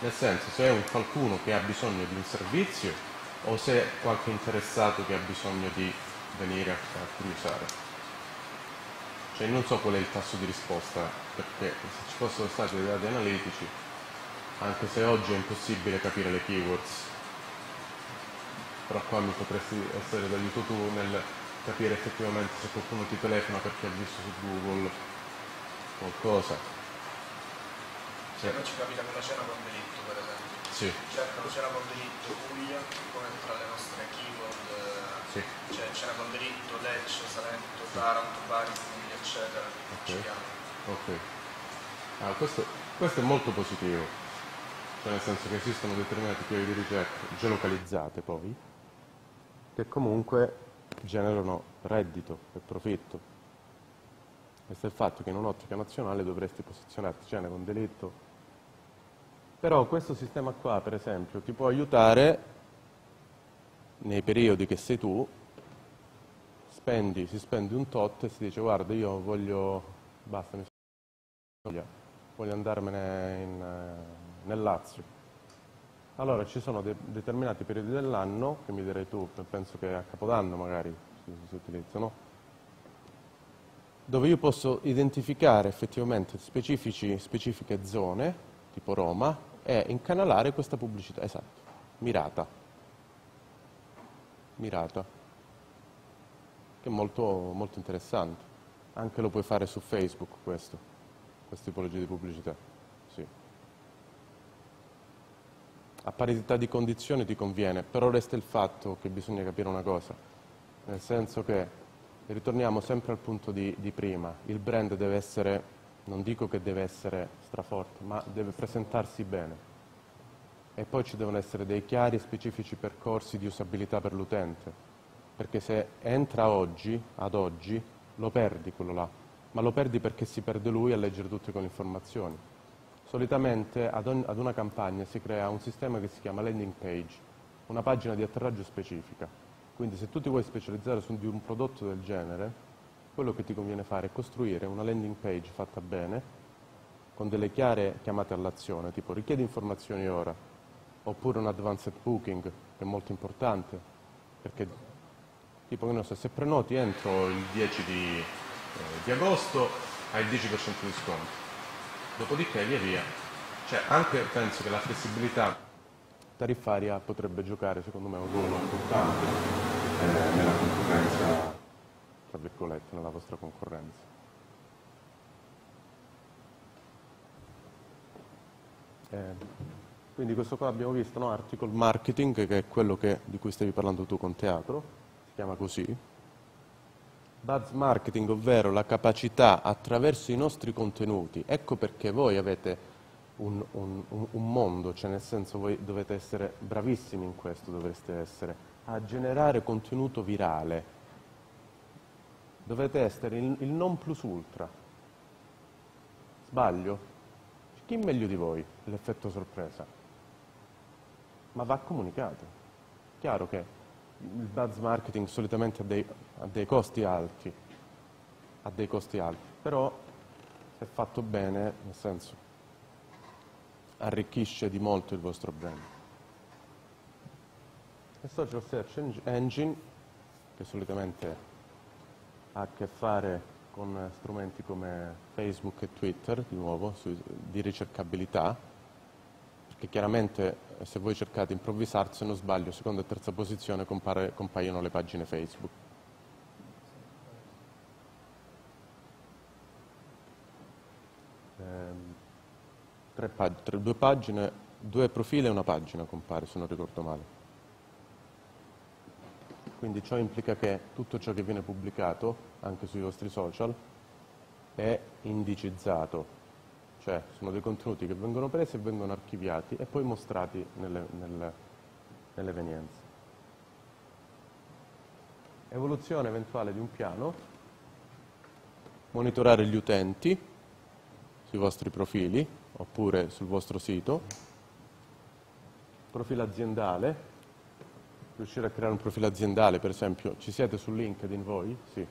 Nel senso, se è qualcuno che ha bisogno di un servizio o se è qualche interessato che ha bisogno di venire a curiosare. Cioè non so qual è il tasso di risposta, perché se ci fossero stati dei dati analitici, anche se oggi è impossibile capire le keywords, però qua mi potresti essere d'aiuto tu nel capire effettivamente se qualcuno ti telefona perché ha visto su Google qualcosa. Se non ci capita con la cena con delitto, per esempio. Sì. Cercano cena con delitto Puglia, come tra le nostre keyword, Sì. c'è cena con delitto, Lecce, Salento, Taranto, Bari, Puglia, eccetera. Ok. Ok. Questo è molto positivo, cioè nel senso che esistono determinati piani di ricerca geolocalizzate poi, che comunque generano reddito e profitto. Questo è il fatto che in un'ottica nazionale dovresti posizionarti cena con delitto. Però questo sistema qua, per esempio, ti può aiutare nei periodi che sei tu, si spende un tot e si dice guarda io voglio, basta, voglio andarmene nel Lazio. Allora ci sono determinati periodi dell'anno, che mi direi tu, penso che a Capodanno magari si utilizzano, dove io posso identificare effettivamente specifiche zone, tipo Roma, e incanalare questa pubblicità, esatto, mirata, che è molto, molto interessante. Anche lo puoi fare su Facebook questa tipologia di pubblicità, sì. A parità di condizioni ti conviene, però resta il fatto che bisogna capire una cosa, nel senso che ritorniamo sempre al punto di prima, il brand deve essere, non dico che deve essere straforte, ma deve presentarsi bene e poi ci devono essere dei chiari e specifici percorsi di usabilità per l'utente, perché se entra ad oggi, lo perdi quello là, ma lo perdi perché si perde lui a leggere tutte quelle informazioni. Solitamente ad una campagna si crea un sistema che si chiama landing page, una pagina di atterraggio specifica. Quindi se tu ti vuoi specializzare di un prodotto del genere, quello che ti conviene fare è costruire una landing page fatta bene, con delle chiare chiamate all'azione, tipo richiedi informazioni ora, oppure un advanced booking, che è molto importante, perché tipo, non so, se prenoti entro il 10 di agosto hai il 10% di sconto. Dopodiché via via, cioè anche penso che la flessibilità tariffaria potrebbe giocare secondo me un ruolo importante nella concorrenza, tra virgolette, nella vostra concorrenza. Quindi questo qua abbiamo visto, no? Article marketing, che è quello di cui stavi parlando tu con teatro, si chiama così. Buzz marketing, ovvero la capacità attraverso i nostri contenuti, ecco perché voi avete un mondo, cioè nel senso voi dovete essere bravissimi in questo, dovreste essere, a generare contenuto virale, dovete essere il non plus ultra. Sbaglio? Chi meglio di voi l'effetto sorpresa? Ma va comunicato. Chiaro che il buzz marketing solitamente ha dei costi alti, però se fatto bene, nel senso, arricchisce di molto il vostro brand. Il social search engine, che solitamente ha a che fare con strumenti come Facebook e Twitter, di nuovo, di ricercabilità, perché chiaramente se voi cercate improvvisarsi, se non sbaglio, seconda e terza posizione compaiono le pagine Facebook. Due pagine, due profili e una pagina compare, se non ricordo male. Quindi ciò implica che tutto ciò che viene pubblicato, anche sui vostri social, è indicizzato. Cioè sono dei contenuti che vengono presi e vengono archiviati e poi mostrati nelle evenienze. Evoluzione eventuale di un piano, monitorare gli utenti sui vostri profili oppure sul vostro sito, profilo aziendale, riuscire a creare un profilo aziendale, per esempio, ci siete su LinkedIn voi? Sì.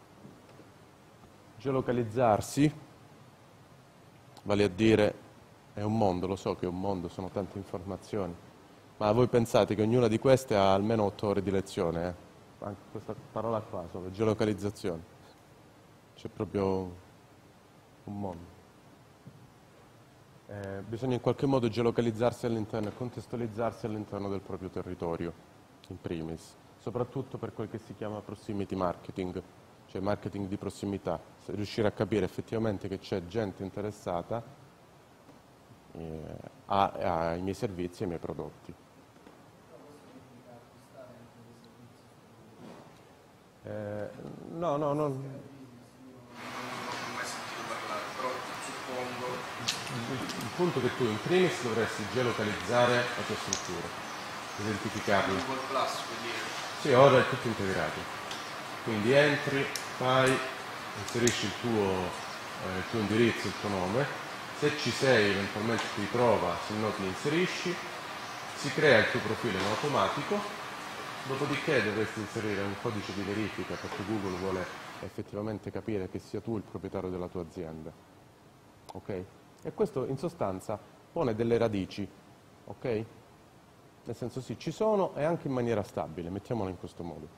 Geolocalizzarsi, vale a dire È un mondo, lo so che è un mondo, sono tante informazioni, ma voi pensate che ognuna di queste ha almeno 8 ore di lezione, eh? Anche questa parola qua, solo geolocalizzazione. C'è proprio un mondo. Bisogna in qualche modo geolocalizzarsi all'interno e contestualizzarsi all'interno del proprio territorio, in primis, soprattutto per quel che si chiama proximity marketing, cioè marketing di prossimità, riuscire a capire effettivamente che c'è gente interessata ai miei servizi e ai miei prodotti. No, Non ho mai sentito parlare, però suppongo. il punto è che tu in primis dovresti geolocalizzare la tua struttura, identificarla. Google Plus, vuol dire. Sì, ora è tutto integrato. Quindi entri, fai, inserisci il tuo indirizzo, il tuo nome. Se ci sei, eventualmente ti ritrova, se no ti inserisci, si crea il tuo profilo in automatico, dopodiché dovresti inserire un codice di verifica perché Google vuole effettivamente capire che sia tu il proprietario della tua azienda. Ok? E questo in sostanza pone delle radici, ok? Nel senso sì, ci sono e anche in maniera stabile, mettiamolo in questo modo.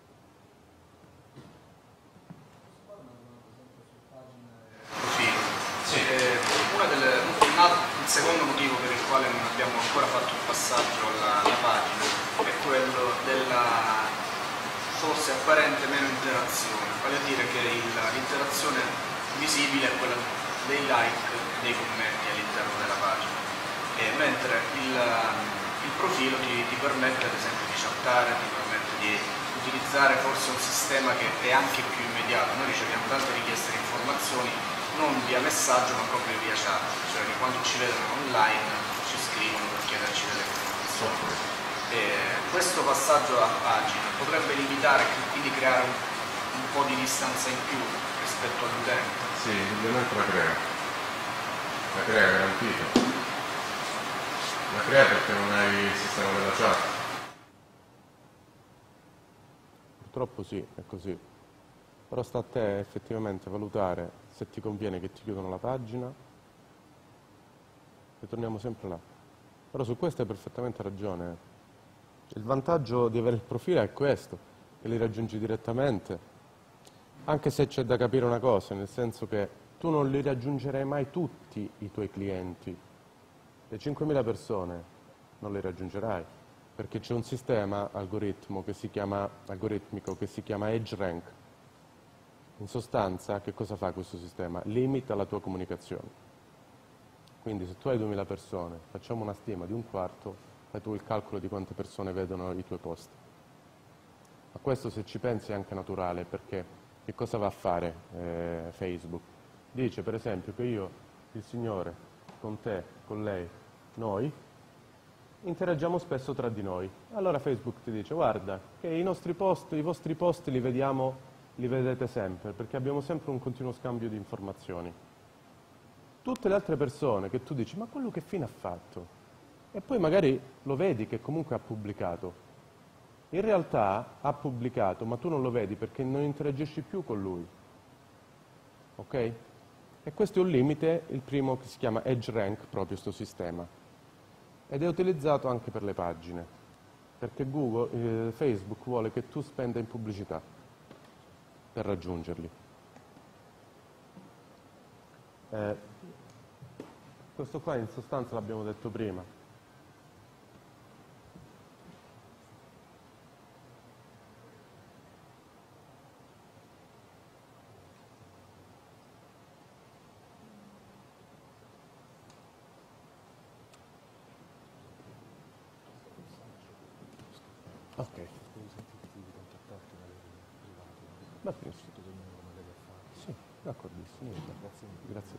Il secondo motivo per il quale non abbiamo ancora fatto il passaggio alla pagina è quello della forse apparente meno interazione, vale a dire che l'interazione visibile è quella dei like e dei commenti all'interno della pagina, mentre il profilo ti permette ad esempio di chattare, ti permette di utilizzare forse un sistema che è anche più immediato. Noi riceviamo tante richieste di informazioni non via messaggio ma proprio via chat, cioè che quando ci vedono online ci scrivono per chiederci delle informazioni. Questo passaggio a pagina potrebbe limitare e quindi creare un po' di distanza in più rispetto all'utente. Sì, indubbiamente la crea garantita. La crea perché non hai il sistema della chat. Purtroppo sì, è così. Però sta a te effettivamente valutare se ti conviene che ti chiudano la pagina e torniamo sempre là. Però su questo hai perfettamente ragione. Il vantaggio di avere il profilo è questo, che li raggiungi direttamente, anche se c'è da capire una cosa, nel senso che tu non li raggiungerai mai tutti i tuoi clienti. Le 5.000 persone non le raggiungerai, perché c'è un sistema algoritmico che si chiama EdgeRank. In sostanza, che cosa fa questo sistema? Limita la tua comunicazione. Quindi se tu hai 2.000 persone, facciamo una stima di un quarto, fai tu il calcolo di quante persone vedono i tuoi post. Ma questo, se ci pensi, è anche naturale, perché che cosa va a fare Facebook? Dice, per esempio, che io, il Signore, con te, con lei, noi, interagiamo spesso tra di noi. Allora Facebook ti dice, guarda, che i vostri post li vedete sempre, perché abbiamo sempre un continuo scambio di informazioni. Tutte le altre persone che tu dici, ma quello che fine ha fatto? E poi magari lo vedi che comunque ha pubblicato. In realtà ha pubblicato, ma tu non lo vedi perché non interagisci più con lui. Ok? E questo è un limite, il primo, che si chiama EdgeRank, proprio questo sistema. Ed è utilizzato anche per le pagine, perché Facebook vuole che tu spenda in pubblicità per raggiungerli. Questo qua in sostanza l'abbiamo detto prima. Ok. Va benissimo. Sì, d'accordissimo. Grazie.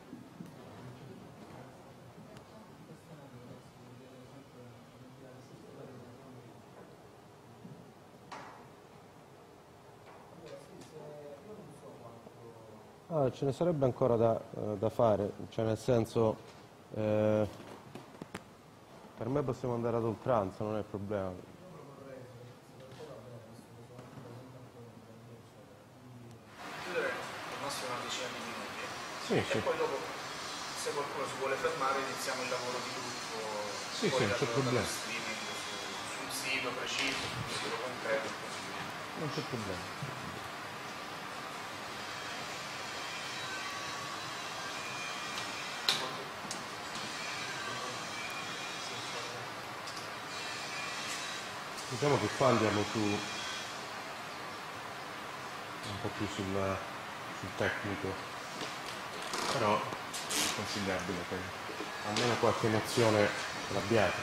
Ce ne sarebbe ancora da fare, cioè nel senso, per me possiamo andare ad oltranza, non è il problema. Chiudere al massimo una decina di minuti Sì, e poi dopo se qualcuno si vuole fermare iniziamo il lavoro di gruppo. Sì, sì, non c'è problema. Streaming sul sito preciso, sul sito concreto e così via. Non c'è problema. Diciamo che qua andiamo su un po' più sul tecnico, però è consigliabile che almeno qualche nozione l'abbiate,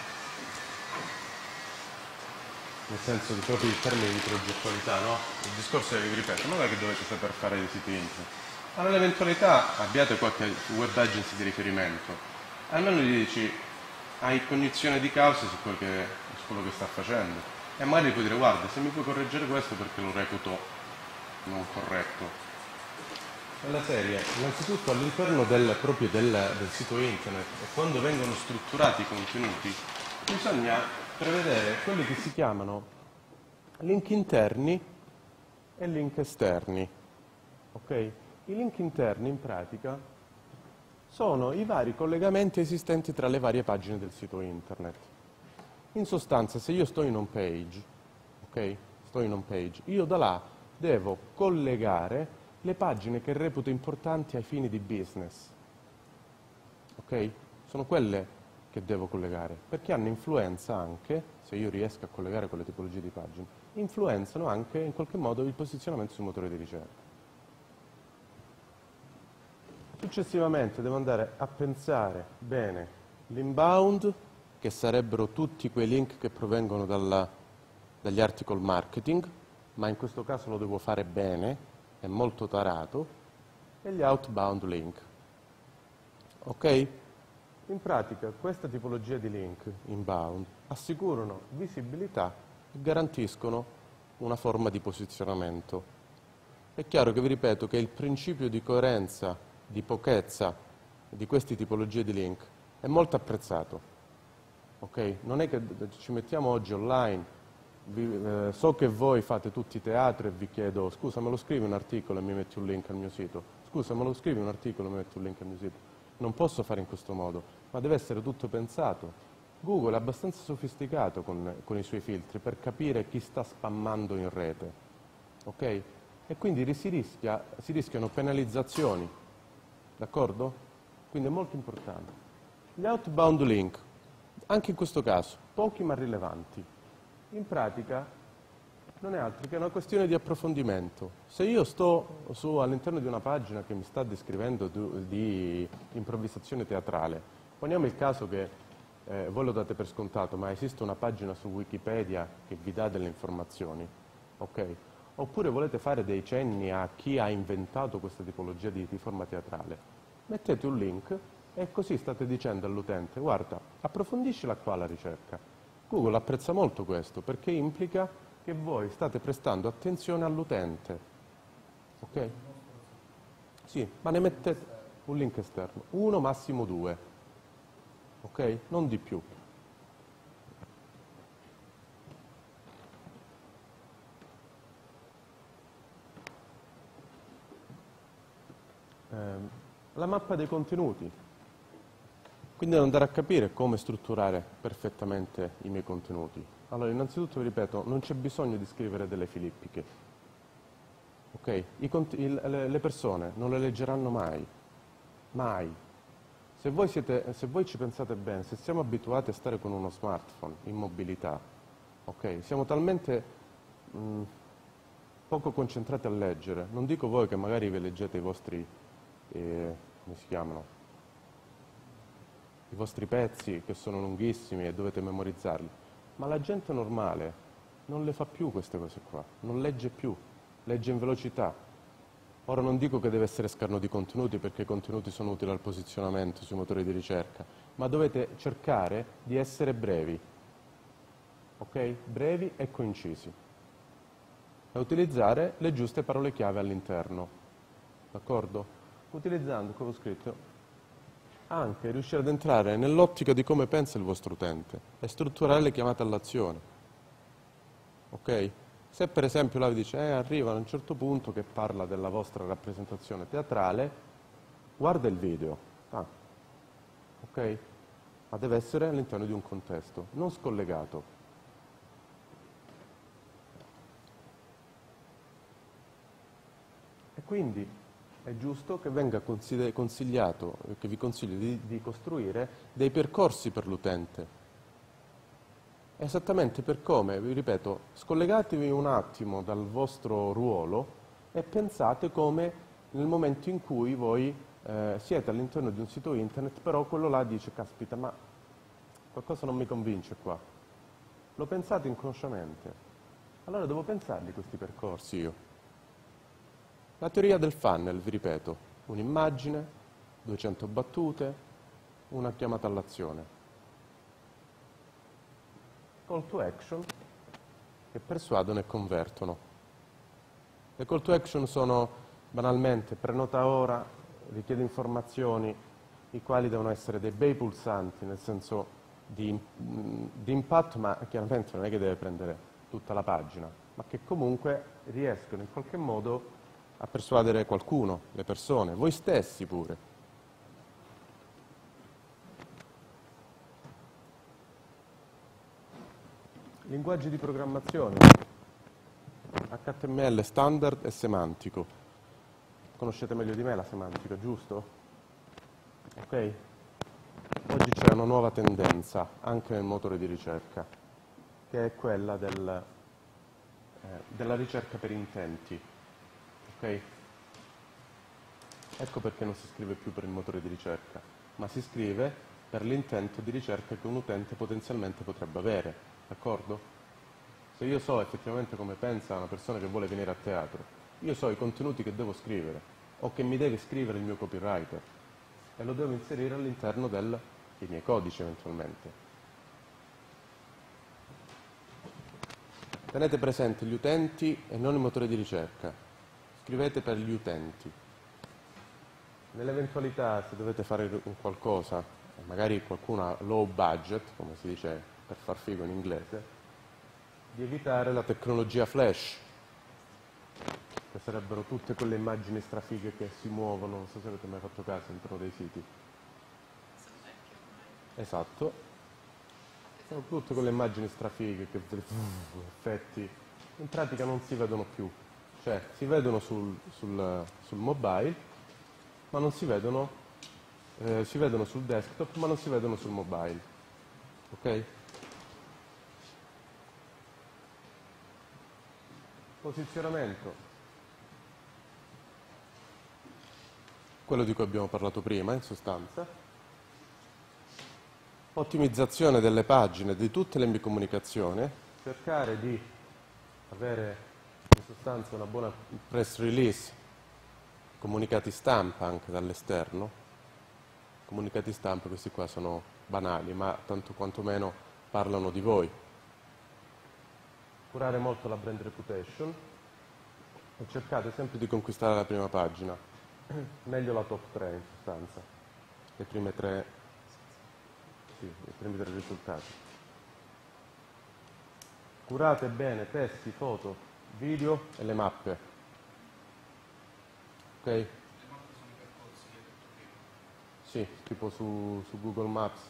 nel senso di proprio in termini di progettualità, no? Il discorso è che vi ripeto, non è che dovete saper fare dei siti internet, ma nell'eventualità abbiate qualche web agency di riferimento, almeno gli dici hai cognizione di causa su quello che sta facendo. E magari puoi dire, guarda, se mi puoi correggere questo perché lo reputo non corretto. Nella serie, innanzitutto all'interno del sito internet e quando vengono strutturati i contenuti, bisogna prevedere quelli che si chiamano link interni e link esterni. Ok? I link interni in pratica sono i vari collegamenti esistenti tra le varie pagine del sito internet. In sostanza, se io sto in home page, ok? Sto in home page, io da là devo collegare le pagine che reputo importanti ai fini di business. Ok? Sono quelle che devo collegare, perché hanno influenza anche, se io riesco a collegare quelle tipologie di pagine, influenzano anche in qualche modo il posizionamento sul motore di ricerca. Successivamente devo andare a pensare bene l'inbound, che sarebbero tutti quei link che provengono dagli article marketing, ma in questo caso lo devo fare bene, è molto tarato, e gli outbound link. Ok? In pratica questa tipologia di link inbound assicurano visibilità e garantiscono una forma di posizionamento. È chiaro che vi ripeto che il principio di coerenza, di pochezza di queste tipologie di link è molto apprezzato. Ok? Non è che ci mettiamo oggi online, so che voi fate tutti teatro e vi chiedo scusa me lo scrivi un articolo e mi metti un link al mio sito, scusa me lo scrivi un articolo e mi metti un link al mio sito. Non posso fare in questo modo, ma deve essere tutto pensato. Google è abbastanza sofisticato con i suoi filtri per capire chi sta spammando in rete. Ok? E quindi si rischiano penalizzazioni. D'accordo? Quindi è molto importante. Gli outbound link. Anche in questo caso, pochi ma rilevanti. In pratica non è altro che una questione di approfondimento. Se io sto all'interno di una pagina che mi sta descrivendo di improvvisazione teatrale, poniamo il caso che voi lo date per scontato, ma esiste una pagina su Wikipedia che vi dà delle informazioni, ok? Oppure volete fare dei cenni a chi ha inventato questa tipologia di forma teatrale, mettete un link e così state dicendo all'utente, guarda, approfondiscila qua la ricerca. Google apprezza molto questo perché implica che voi state prestando attenzione all'utente. Ok? Sì, ma ne mettete un link esterno, uno massimo due. Ok? Non di più. La mappa dei contenuti. Quindi devo andare a capire come strutturare perfettamente i miei contenuti. Allora, innanzitutto vi ripeto, non c'è bisogno di scrivere delle filippiche. Ok? Le persone non le leggeranno mai. Mai. Se voi ci pensate bene, se siamo abituati a stare con uno smartphone in mobilità, ok? Siamo talmente poco concentrati a leggere. Non dico voi che magari vi leggete i vostri, come si chiamano? I vostri pezzi che sono lunghissimi e dovete memorizzarli, ma la gente normale non le fa più queste cose qua, non legge più, legge in velocità. Ora non dico che deve essere scarno di contenuti perché i contenuti sono utili al posizionamento sui motori di ricerca, ma dovete cercare di essere brevi, ok? Brevi e concisi, e utilizzare le giuste parole chiave all'interno, d'accordo? Utilizzando, come ho scritto, anche riuscire ad entrare nell'ottica di come pensa il vostro utente e strutturare le chiamate all'azione. Ok? Se per esempio là vi dice arriva a un certo punto che parla della vostra rappresentazione teatrale, guarda il video. ok? Ma deve essere all'interno di un contesto, non scollegato. E quindi è giusto che venga consigliato, che vi consiglio di costruire dei percorsi per l'utente. Esattamente per come, vi ripeto, scollegatevi un attimo dal vostro ruolo e pensate come nel momento in cui voi siete all'interno di un sito internet, però quello là dice, caspita, ma qualcosa non mi convince qua. Lo pensate inconsciamente. Allora devo pensarli questi percorsi io. La teoria del funnel, vi ripeto, un'immagine, 200 battute, una chiamata all'azione. Call to action che persuadono e convertono. Le call to action sono banalmente prenota ora, richiede informazioni, i quali devono essere dei bei pulsanti, nel senso di impatto, ma chiaramente non è che deve prendere tutta la pagina, ma che comunque riescono in qualche modo a persuadere qualcuno, le persone, voi stessi pure. Linguaggi di programmazione, HTML standard e semantico. Conoscete meglio di me la semantica, giusto? Ok? Oggi c'è una nuova tendenza, anche nel motore di ricerca, che è quella della ricerca per intenti. Ok? Ecco perché non si scrive più per il motore di ricerca, ma si scrive per l'intento di ricerca che un utente potenzialmente potrebbe avere. D'accordo? Se io so effettivamente come pensa una persona che vuole venire a teatro, io so i contenuti che devo scrivere o che mi deve scrivere il mio copywriter e lo devo inserire all'interno dei miei codici eventualmente. Tenete presente gli utenti e non il motore di ricerca. Scrivete per gli utenti. Nell'eventualità, se dovete fare un qualcosa, magari qualcuno ha low budget, come si dice per far figo in inglese, di evitare la tecnologia flash, che sarebbero tutte quelle immagini strafighe che si muovono, non so se avete mai fatto caso all'interno dei siti. Esatto, sono tutte quelle immagini strafighe che effetti in pratica non si vedono più, cioè si vedono sul mobile, ma non si vedono sul desktop, ma non si vedono sul mobile. Ok? Posizionamento, quello di cui abbiamo parlato prima in sostanza. Ottimizzazione delle pagine, di tutte le mie comunicazioni, cercare di avere in sostanza una buona press release, comunicati stampa anche dall'esterno. Comunicati stampa, questi qua sono banali, ma tanto quantomeno parlano di voi. Curare molto la brand reputation e cercate sempre di conquistare la prima pagina, meglio la top 3 in sostanza, le prime tre, sì, i primi tre risultati. Curate bene testi, foto, video e le mappe. Ok? Le mappe sono i percorsi che hai detto prima. Sì, tipo su Google Maps.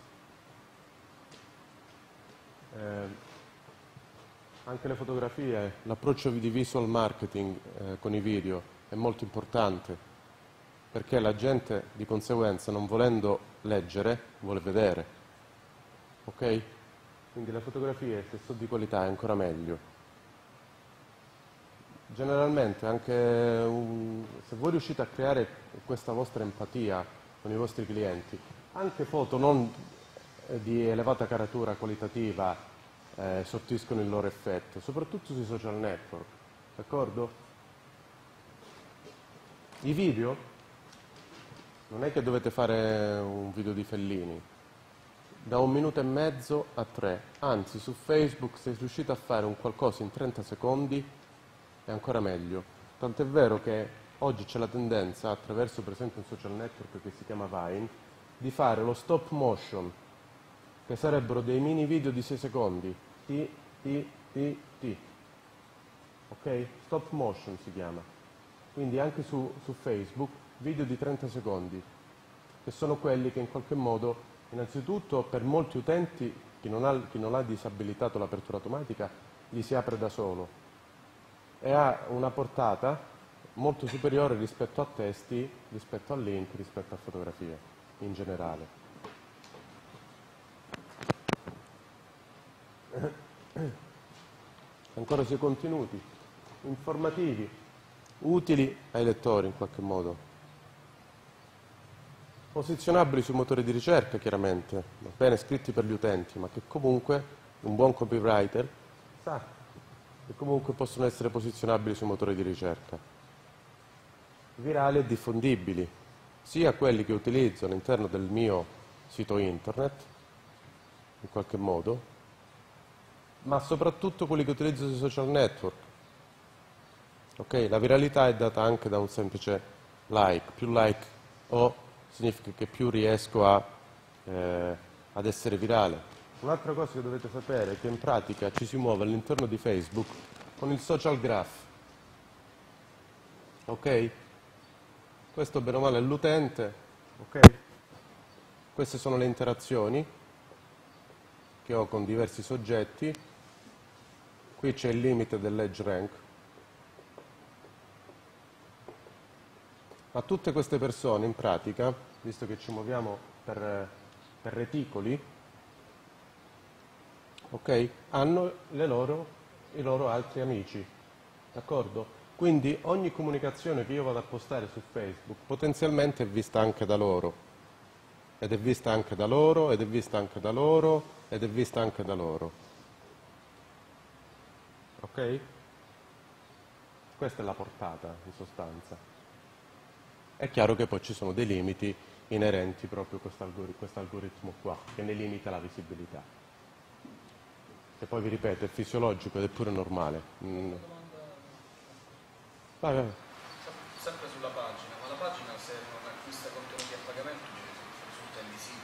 Anche le fotografie, l'approccio di visual marketing con i video è molto importante, perché la gente di conseguenza, non volendo leggere, vuole vedere. Ok? Quindi le fotografie, se sono di qualità, è ancora meglio. Generalmente, anche se voi riuscite a creare questa vostra empatia con i vostri clienti, anche foto non di elevata caratura qualitativa sortiscono il loro effetto, soprattutto sui social network, d'accordo? I video, non è che dovete fare un video di Fellini, da 1 minuto e mezzo a 3, anzi su Facebook se riuscite a fare un qualcosa in 30 secondi è ancora meglio, tant'è vero che oggi c'è la tendenza, attraverso per esempio un social network che si chiama Vine, di fare lo stop motion, che sarebbero dei mini video di 6 secondi, ok? Stop motion si chiama. Quindi anche su Facebook video di 30 secondi, che sono quelli che in qualche modo Innanzitutto per molti utenti, chi non ha disabilitato l'apertura automatica, gli si apre da solo e ha una portata molto superiore rispetto a testi, rispetto a link, rispetto a fotografie in generale. Ancora sui contenuti informativi, utili ai lettori in qualche modo, posizionabili sui motori di ricerca chiaramente, va bene, scritti per gli utenti, ma che comunque un buon copywriter sa che comunque possono essere posizionabili sui motori di ricerca, virali e diffondibili, sia quelli che utilizzo all'interno del mio sito internet, in qualche modo, ma soprattutto quelli che utilizzo sui social network. Ok, la viralità è data anche da un semplice like, più like ho significa che più riesco ad essere virale. Un'altra cosa che dovete sapere è che in pratica ci si muove all'interno di Facebook con il social graph. Ok? Questo bene o male è l'utente. Ok? Queste sono le interazioni che ho con diversi soggetti. Qui c'è il limite dell'EdgeRank. Ma tutte queste persone in pratica, visto che ci muoviamo per reticoli, ok, hanno i loro altri amici, d'accordo? Quindi ogni comunicazione che io vado a postare su Facebook potenzialmente è vista anche da loro, ed è vista anche da loro, ed è vista anche da loro, ed è vista anche da loro. Ok? Questa è la portata, in sostanza. È chiaro che poi ci sono dei limiti inerenti proprio a questo algoritmo qua, che ne limita la visibilità. E poi vi ripeto, è fisiologico ed è pure normale. Vai. Sempre sulla pagina, ma la pagina se non acquista contenuti a pagamento risulta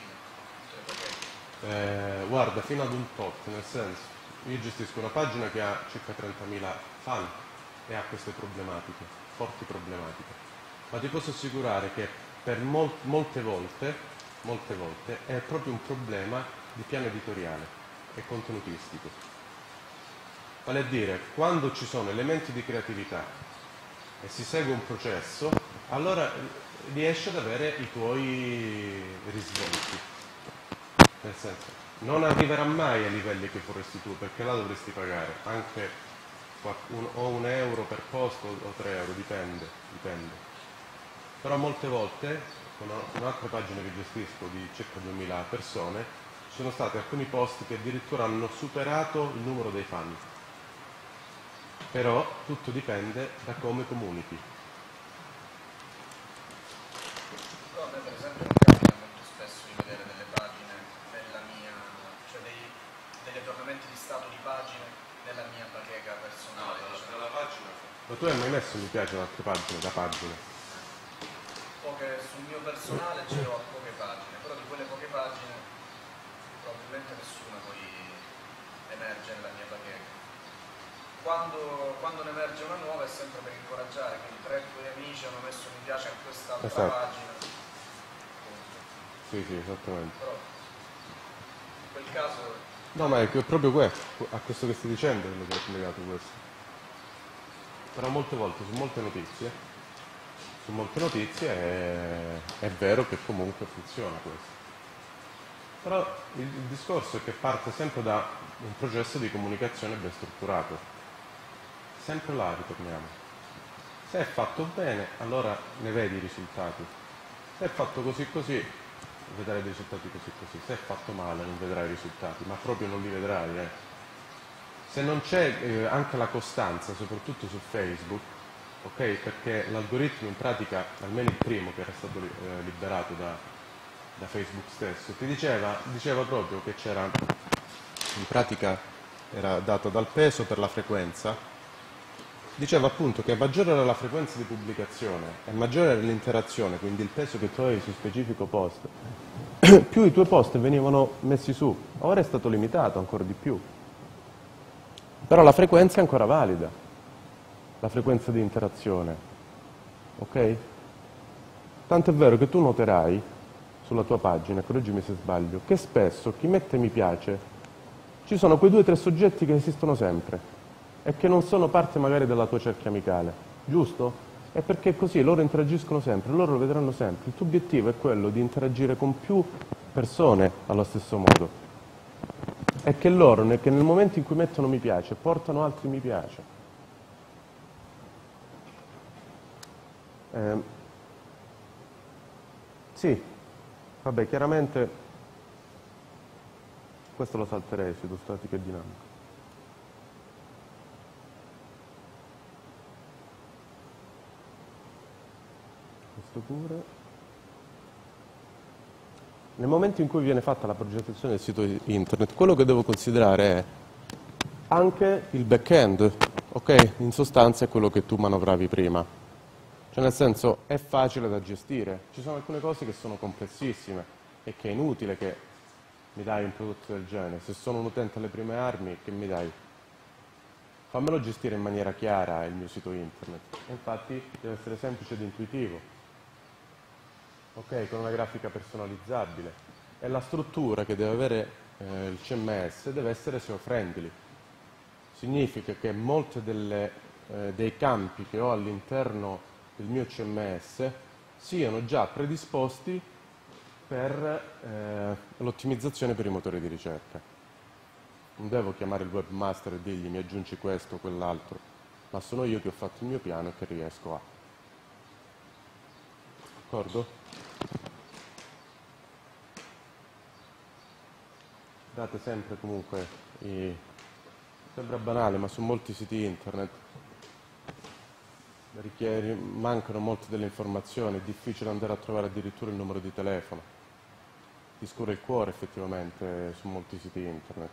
invisibile. Guarda, fino ad un tot, nel senso, io gestisco una pagina che ha circa 30.000 fan e ha queste problematiche, forti problematiche. Ma ti posso assicurare che per molte volte è proprio un problema di piano editoriale e contenutistico. Vale a dire, quando ci sono elementi di creatività e si segue un processo, allora riesci ad avere i tuoi risvolti. Nel senso, non arriverà mai ai livelli che vorresti tu, perché là dovresti pagare anche o €1 per post o €3, dipende. Però molte volte, con un'altra pagina che gestisco di circa 2000 persone, ci sono stati alcuni post che addirittura hanno superato il numero dei fan. Però tutto dipende da come comunichi. Però a me per esempio non capita molto spesso di vedere delle pagine della mia, cioè degli aggiornamenti di stato di pagine nella mia bacheca personale. Dalla pagina. Ma tu hai mai messo mi piace ad altre pagine, da pagine? Poche sul mio personale ce l'ho a poche pagine, però di quelle poche pagine probabilmente nessuna poi emerge nella mia bacheca. Quando ne emerge una nuova è sempre per incoraggiare, quindi 3 tuoi amici hanno messo mi piace a quest'altra pagina. Sì, esattamente. Però in quel caso... No, ma è proprio questo, a questo che stai dicendo, quello che ho collegato questo. Però molte volte, su molte notizie è vero che comunque funziona questo. Però il discorso è che parte sempre da un processo di comunicazione ben strutturato. Sempre là ritorniamo. Se è fatto bene, allora ne vedi i risultati. Se è fatto così, vedrai dei risultati così. Se è fatto male, non vedrai i risultati, ma proprio non li vedrai. Se non c'è anche la costanza, soprattutto su Facebook, ok? Perché l'algoritmo in pratica, almeno il primo che era stato liberato da Facebook stesso, ti diceva proprio che c'era, in pratica era dato dal peso per la frequenza, diceva appunto che maggiore era la frequenza di pubblicazione e maggiore era l'interazione, quindi il peso che tu avevi su specifico post, più i tuoi post venivano messi su. Ora è stato limitato ancora di più, però la frequenza è ancora valida, la frequenza di interazione, ok? Tanto è vero che tu noterai sulla tua pagina, correggimi se sbaglio, che spesso chi mette mi piace, ci sono quei 2 o 3 soggetti che esistono sempre e che non sono parte magari della tua cerchia amicale, giusto? È perché così loro interagiscono sempre, loro lo vedranno sempre. Il tuo obiettivo è quello di interagire con più persone allo stesso modo. E che loro, che nel momento in cui mettono mi piace, portano altri mi piace. Sì, vabbè, chiaramente questo lo salterei, citostatica e dinamica. Questo pure. Nel momento in cui viene fatta la progettazione del sito internet, quello che devo considerare è anche il back-end, ok? In sostanza è quello che tu manovravi prima. Cioè nel senso, è facile da gestire. Ci sono alcune cose che sono complessissime e che è inutile che mi dai un prodotto del genere. Se sono un utente alle prime armi, che mi dai? Fammelo gestire in maniera chiara il mio sito internet. E infatti deve essere semplice ed intuitivo. Ok, con una grafica personalizzabile. E la struttura che deve avere il CMS deve essere SEO friendly. Significa che molti dei campi che ho all'interno del mio CMS siano già predisposti per l'ottimizzazione per i motori di ricerca. Non devo chiamare il webmaster e dirgli mi aggiungi questo o quell'altro, ma sono io che ho fatto il mio piano e che riesco a. D'accordo? Date sempre comunque sembra banale, ma su molti siti internet mancano molte delle informazioni, è difficile andare a trovare addirittura il numero di telefono. Ti scura il cuore effettivamente su molti siti internet.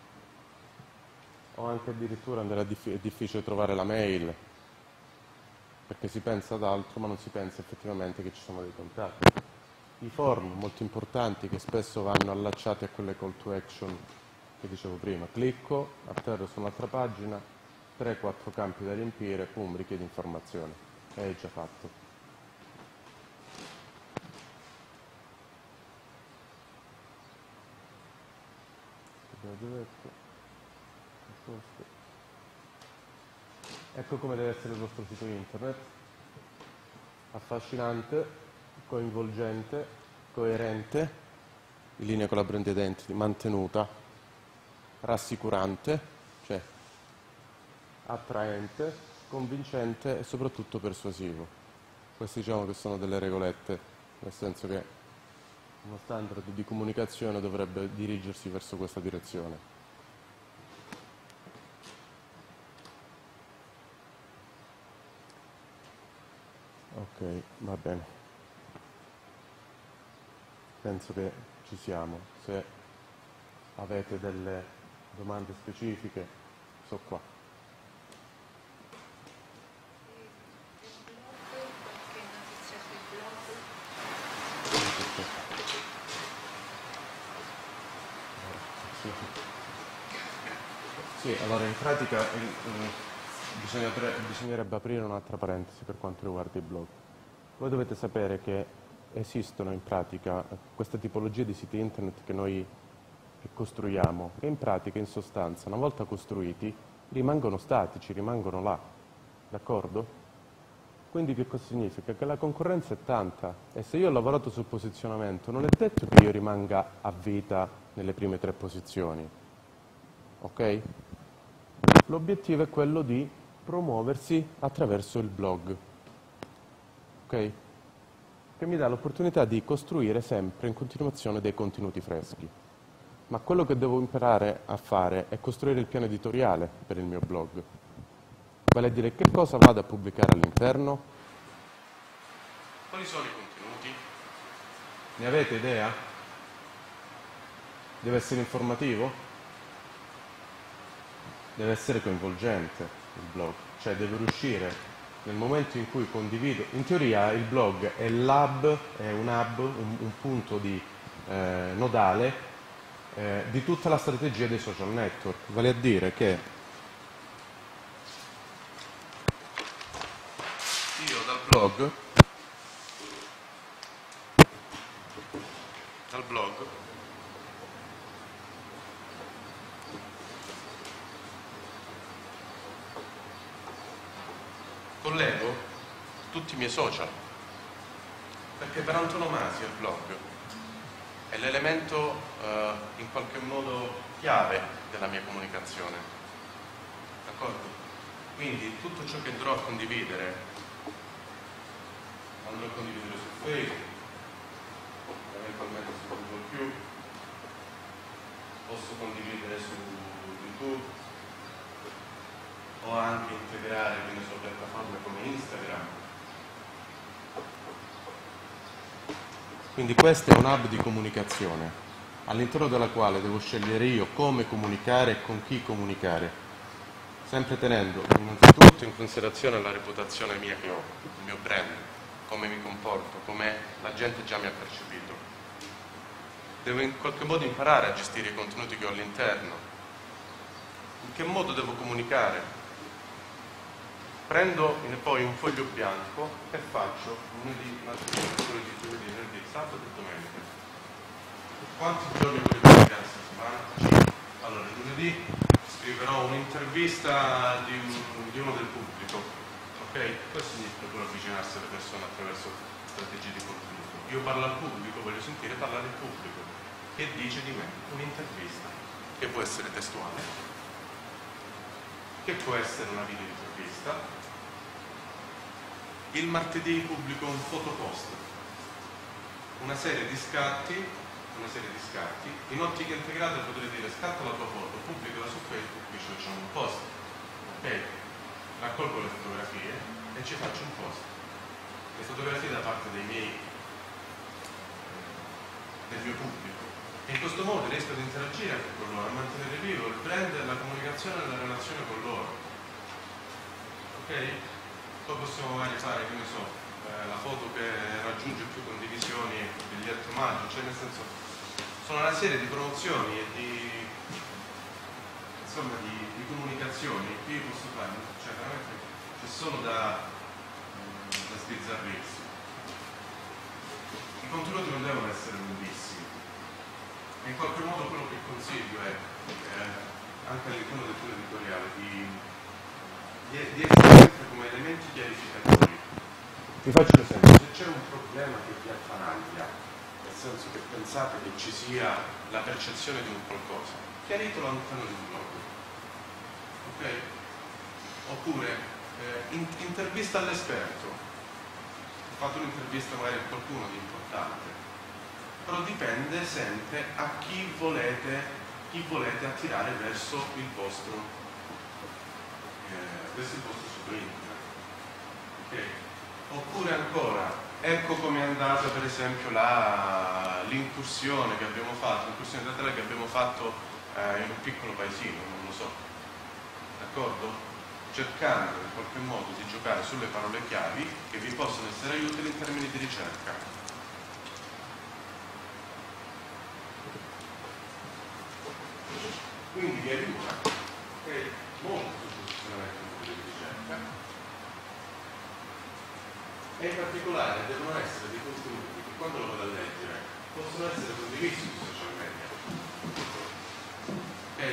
O anche addirittura è difficile trovare la mail, perché si pensa ad altro ma non si pensa effettivamente che ci sono dei contatti. I form molto importanti che spesso vanno allacciati a quelle call to action che dicevo prima. Clicco, atterro su un'altra pagina, 3-4 campi da riempire, pum, richiede informazioni. E hai già fatto. Ecco come deve essere il vostro sito internet. Affascinante, coinvolgente, coerente, in linea con la brand identity, mantenuta, rassicurante, cioè attraente, convincente e soprattutto persuasivo. Queste diciamo che sono delle regolette, nel senso che uno standard di comunicazione dovrebbe dirigersi verso questa direzione. Ok, va bene. Penso che ci siamo. Se avete delle domande specifiche, so qua. Sì, allora in pratica bisognerebbe aprire un'altra parentesi per quanto riguarda i blog. Voi dovete sapere che esistono in pratica queste tipologie di siti internet che noi costruiamo, che in pratica, in sostanza, una volta costruiti, rimangono statici, rimangono là, d'accordo? Quindi che cosa significa? Che la concorrenza è tanta e se io ho lavorato sul posizionamento non è detto che io rimanga a vita nelle prime 3 posizioni, ok? L'obiettivo è quello di promuoversi attraverso il blog, ok? Che mi dà l'opportunità di costruire sempre in continuazione dei contenuti freschi. Ma quello che devo imparare a fare è costruire il piano editoriale per il mio blog. Vale a dire che cosa vado a pubblicare all'interno? Quali sono i contenuti? Ne avete idea? Deve essere informativo? Deve essere coinvolgente il blog, cioè deve riuscire nel momento in cui condivido. In teoria il blog è l'hub, è un hub, un punto di nodale di tutta la strategia dei social network, vale a dire che io dal blog dal blog, collego tutti i miei social, perché per antonomasia il blog è l'elemento in qualche modo chiave della mia comunicazione, d'accordo? Quindi tutto ciò che andrò a condividere su Facebook, eventualmente su Google+, posso condividere su YouTube o anche integrare, quindi su piattaforme come Instagram. Quindi questo è un hub di comunicazione all'interno della quale devo scegliere io come comunicare e con chi comunicare, sempre tenendo innanzitutto in considerazione la reputazione mia che ho, il mio brand, come mi comporto, come la gente già mi ha percepito. Devo in qualche modo imparare a gestire i contenuti che ho all'interno. In che modo devo comunicare? Prendo poi un foglio bianco e faccio lunedì, martedì, mercoledì, giovedì, venerdì, sabato e domenica. Quanti giorni voglio comunicare questa settimana? 5. Allora, lunedì scriverò un'intervista di uno del pubblico, ok? Questo significa pure avvicinarsi alle persone attraverso strategie di contenuto. Io parlo al pubblico, voglio sentire parlare il pubblico. Che dice di me? Un'intervista, che può essere testuale, che può essere una video intervista. Il martedì pubblico un fotopost, una serie di scatti, in ottica integrata potrei dire scatta la tua foto, pubblicala su Facebook, qui c'è un post, ok? Raccolgo le fotografie e ci faccio un post. Le fotografie da parte del mio pubblico. E in questo modo riesco ad interagire anche con loro, a mantenere vivo il brand, la comunicazione e la relazione con loro. Ok? Poi possiamo magari fare, che ne so, la foto che raggiunge più condivisioni del lieto omaggio, cioè nel senso, sono una serie di promozioni e di comunicazioni che io posso fare, cioè veramente c'è solo da sbizzarrirsi. I contenuti non devono essere lunghissimi. E in qualche modo quello che consiglio è, anche all'interno del tuo editoriale, di essere sempre come elementi chiarificatori. Vi faccio un esempio, se c'è un problema che vi attanaglia, nel senso che pensate che ci sia la percezione di un qualcosa, chiaritelo all'interno di un blog. Ok? Oppure intervista all'esperto. Ho fatto un'intervista magari a qualcuno di importante. Però dipende sempre a chi volete attirare verso il vostro sito internet. Okay. Oppure ancora, ecco come è andata per esempio l'incursione che abbiamo fatto, l'incursione teatrale che abbiamo fatto in un piccolo paesino, non lo so, d'accordo? Cercando in qualche modo di giocare sulle parole chiavi che vi possono essere utili in termini di ricerca. Quindi vi aiuta, okay, molto sul posizionamento di ricerca e in particolare devono essere dei contenuti che quando lo vado a leggere possono essere condivisi sui social media. Ok?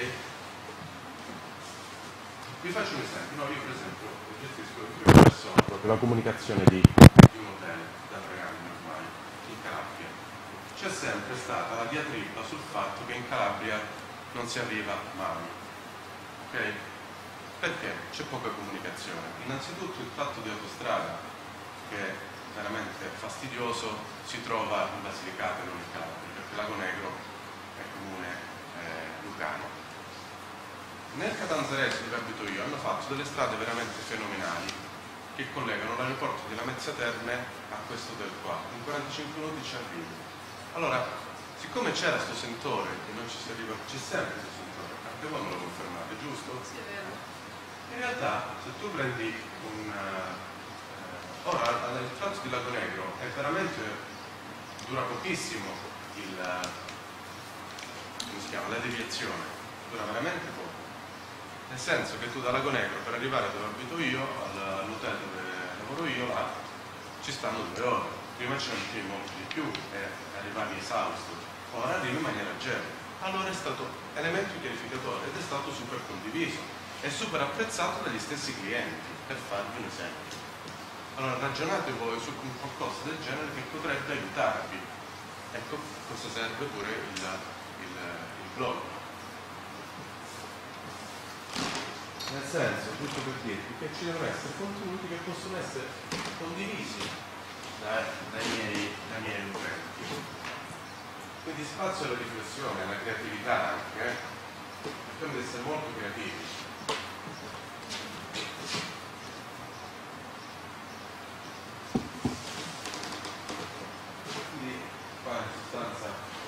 Vi faccio un esempio, io per esempio gestisco in prima persona proprio la comunicazione di un hotel da 3 anni ormai in Calabria. C'è sempre stata la diatriba sul fatto che in Calabria non si arriva mai, ok? Perché c'è poca comunicazione. Innanzitutto il fatto di autostrada, che è veramente fastidioso, si trova in Basilicata e non in Calabria, perché Lago Negro è comune lucano. Nel Catanzarese, dove abito io, hanno fatto delle strade veramente fenomenali che collegano l'aeroporto di Lamezia Terme a questo hotel qua. In 45 minuti ci arrivi. Allora, siccome c'era sto sentore e non ci si arriva, c'è sempre questo sentore, anche voi me lo confermate, giusto? Sì, è vero. In realtà, se tu prendi ora, il tratto di Lago Negro è veramente, dura pochissimo come si chiama, la deviazione, dura veramente poco. Nel senso che tu da Lago Negro per arrivare dove abito io, all'hotel dove lavoro io, là, ci stanno 2 ore. prima ci mettevi molto di più e arrivavi esausto, ora arrivi in maniera agevole. Allora è stato elemento chiarificatore ed è stato super condiviso e super apprezzato dagli stessi clienti, per farvi un esempio. Allora ragionate voi su qualcosa del genere che potrebbe aiutarvi. Ecco cosa serve pure il blog. Nel senso, tutto per dirvi che ci devono essere contenuti che possono essere condivisi dai miei utenti. Quindi spazio alla riflessione, alla creatività anche, cerchiamo di essere molto creativi. Quindi qua in sostanza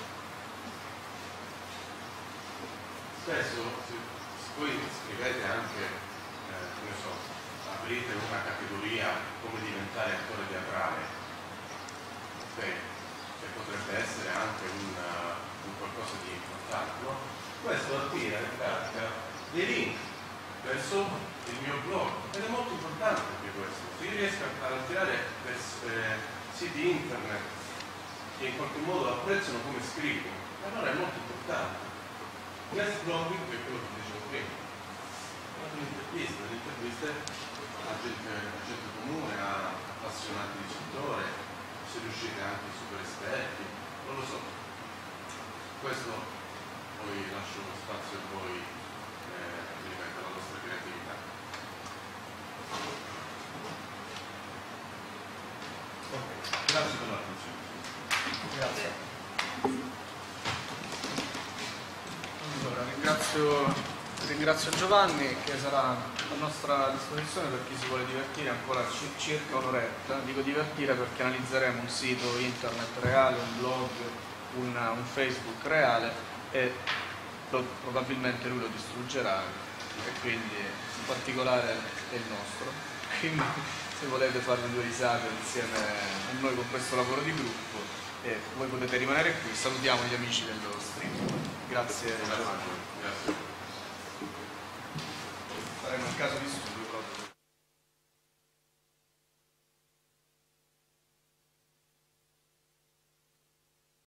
spesso voi scrivete anche, che ne so, aprite una categoria come diventare attore teatrale, ok? Che potrebbe essere anche un qualcosa di importante, no? Questo attira in pratica dei link verso il mio blog ed è molto importante anche questo. Se io riesco a attirare siti internet che in qualche modo apprezzano come scrivo, allora è molto importante. Guest blogging, che è quello che dicevo prima, le interviste a gente comune, a appassionati di settore, se riuscite anche super esperti, non lo so. Questo poi lascio spazio a voi, ripeto, alla vostra creatività. Ok, grazie per l'attenzione. Grazie. Allora, ringrazio Giovanni che sarà a nostra disposizione per chi si vuole divertire ancora circa un'oretta. Dico divertire perché analizzeremo un sito internet reale, un blog, un Facebook reale e probabilmente lui lo distruggerà e quindi in particolare è il nostro. Quindi se volete farvi due risate insieme a noi con questo lavoro di gruppo, voi potete rimanere qui. Salutiamo gli amici dello stream. Grazie Giovanni. Grazie. Faremo il caso di studio.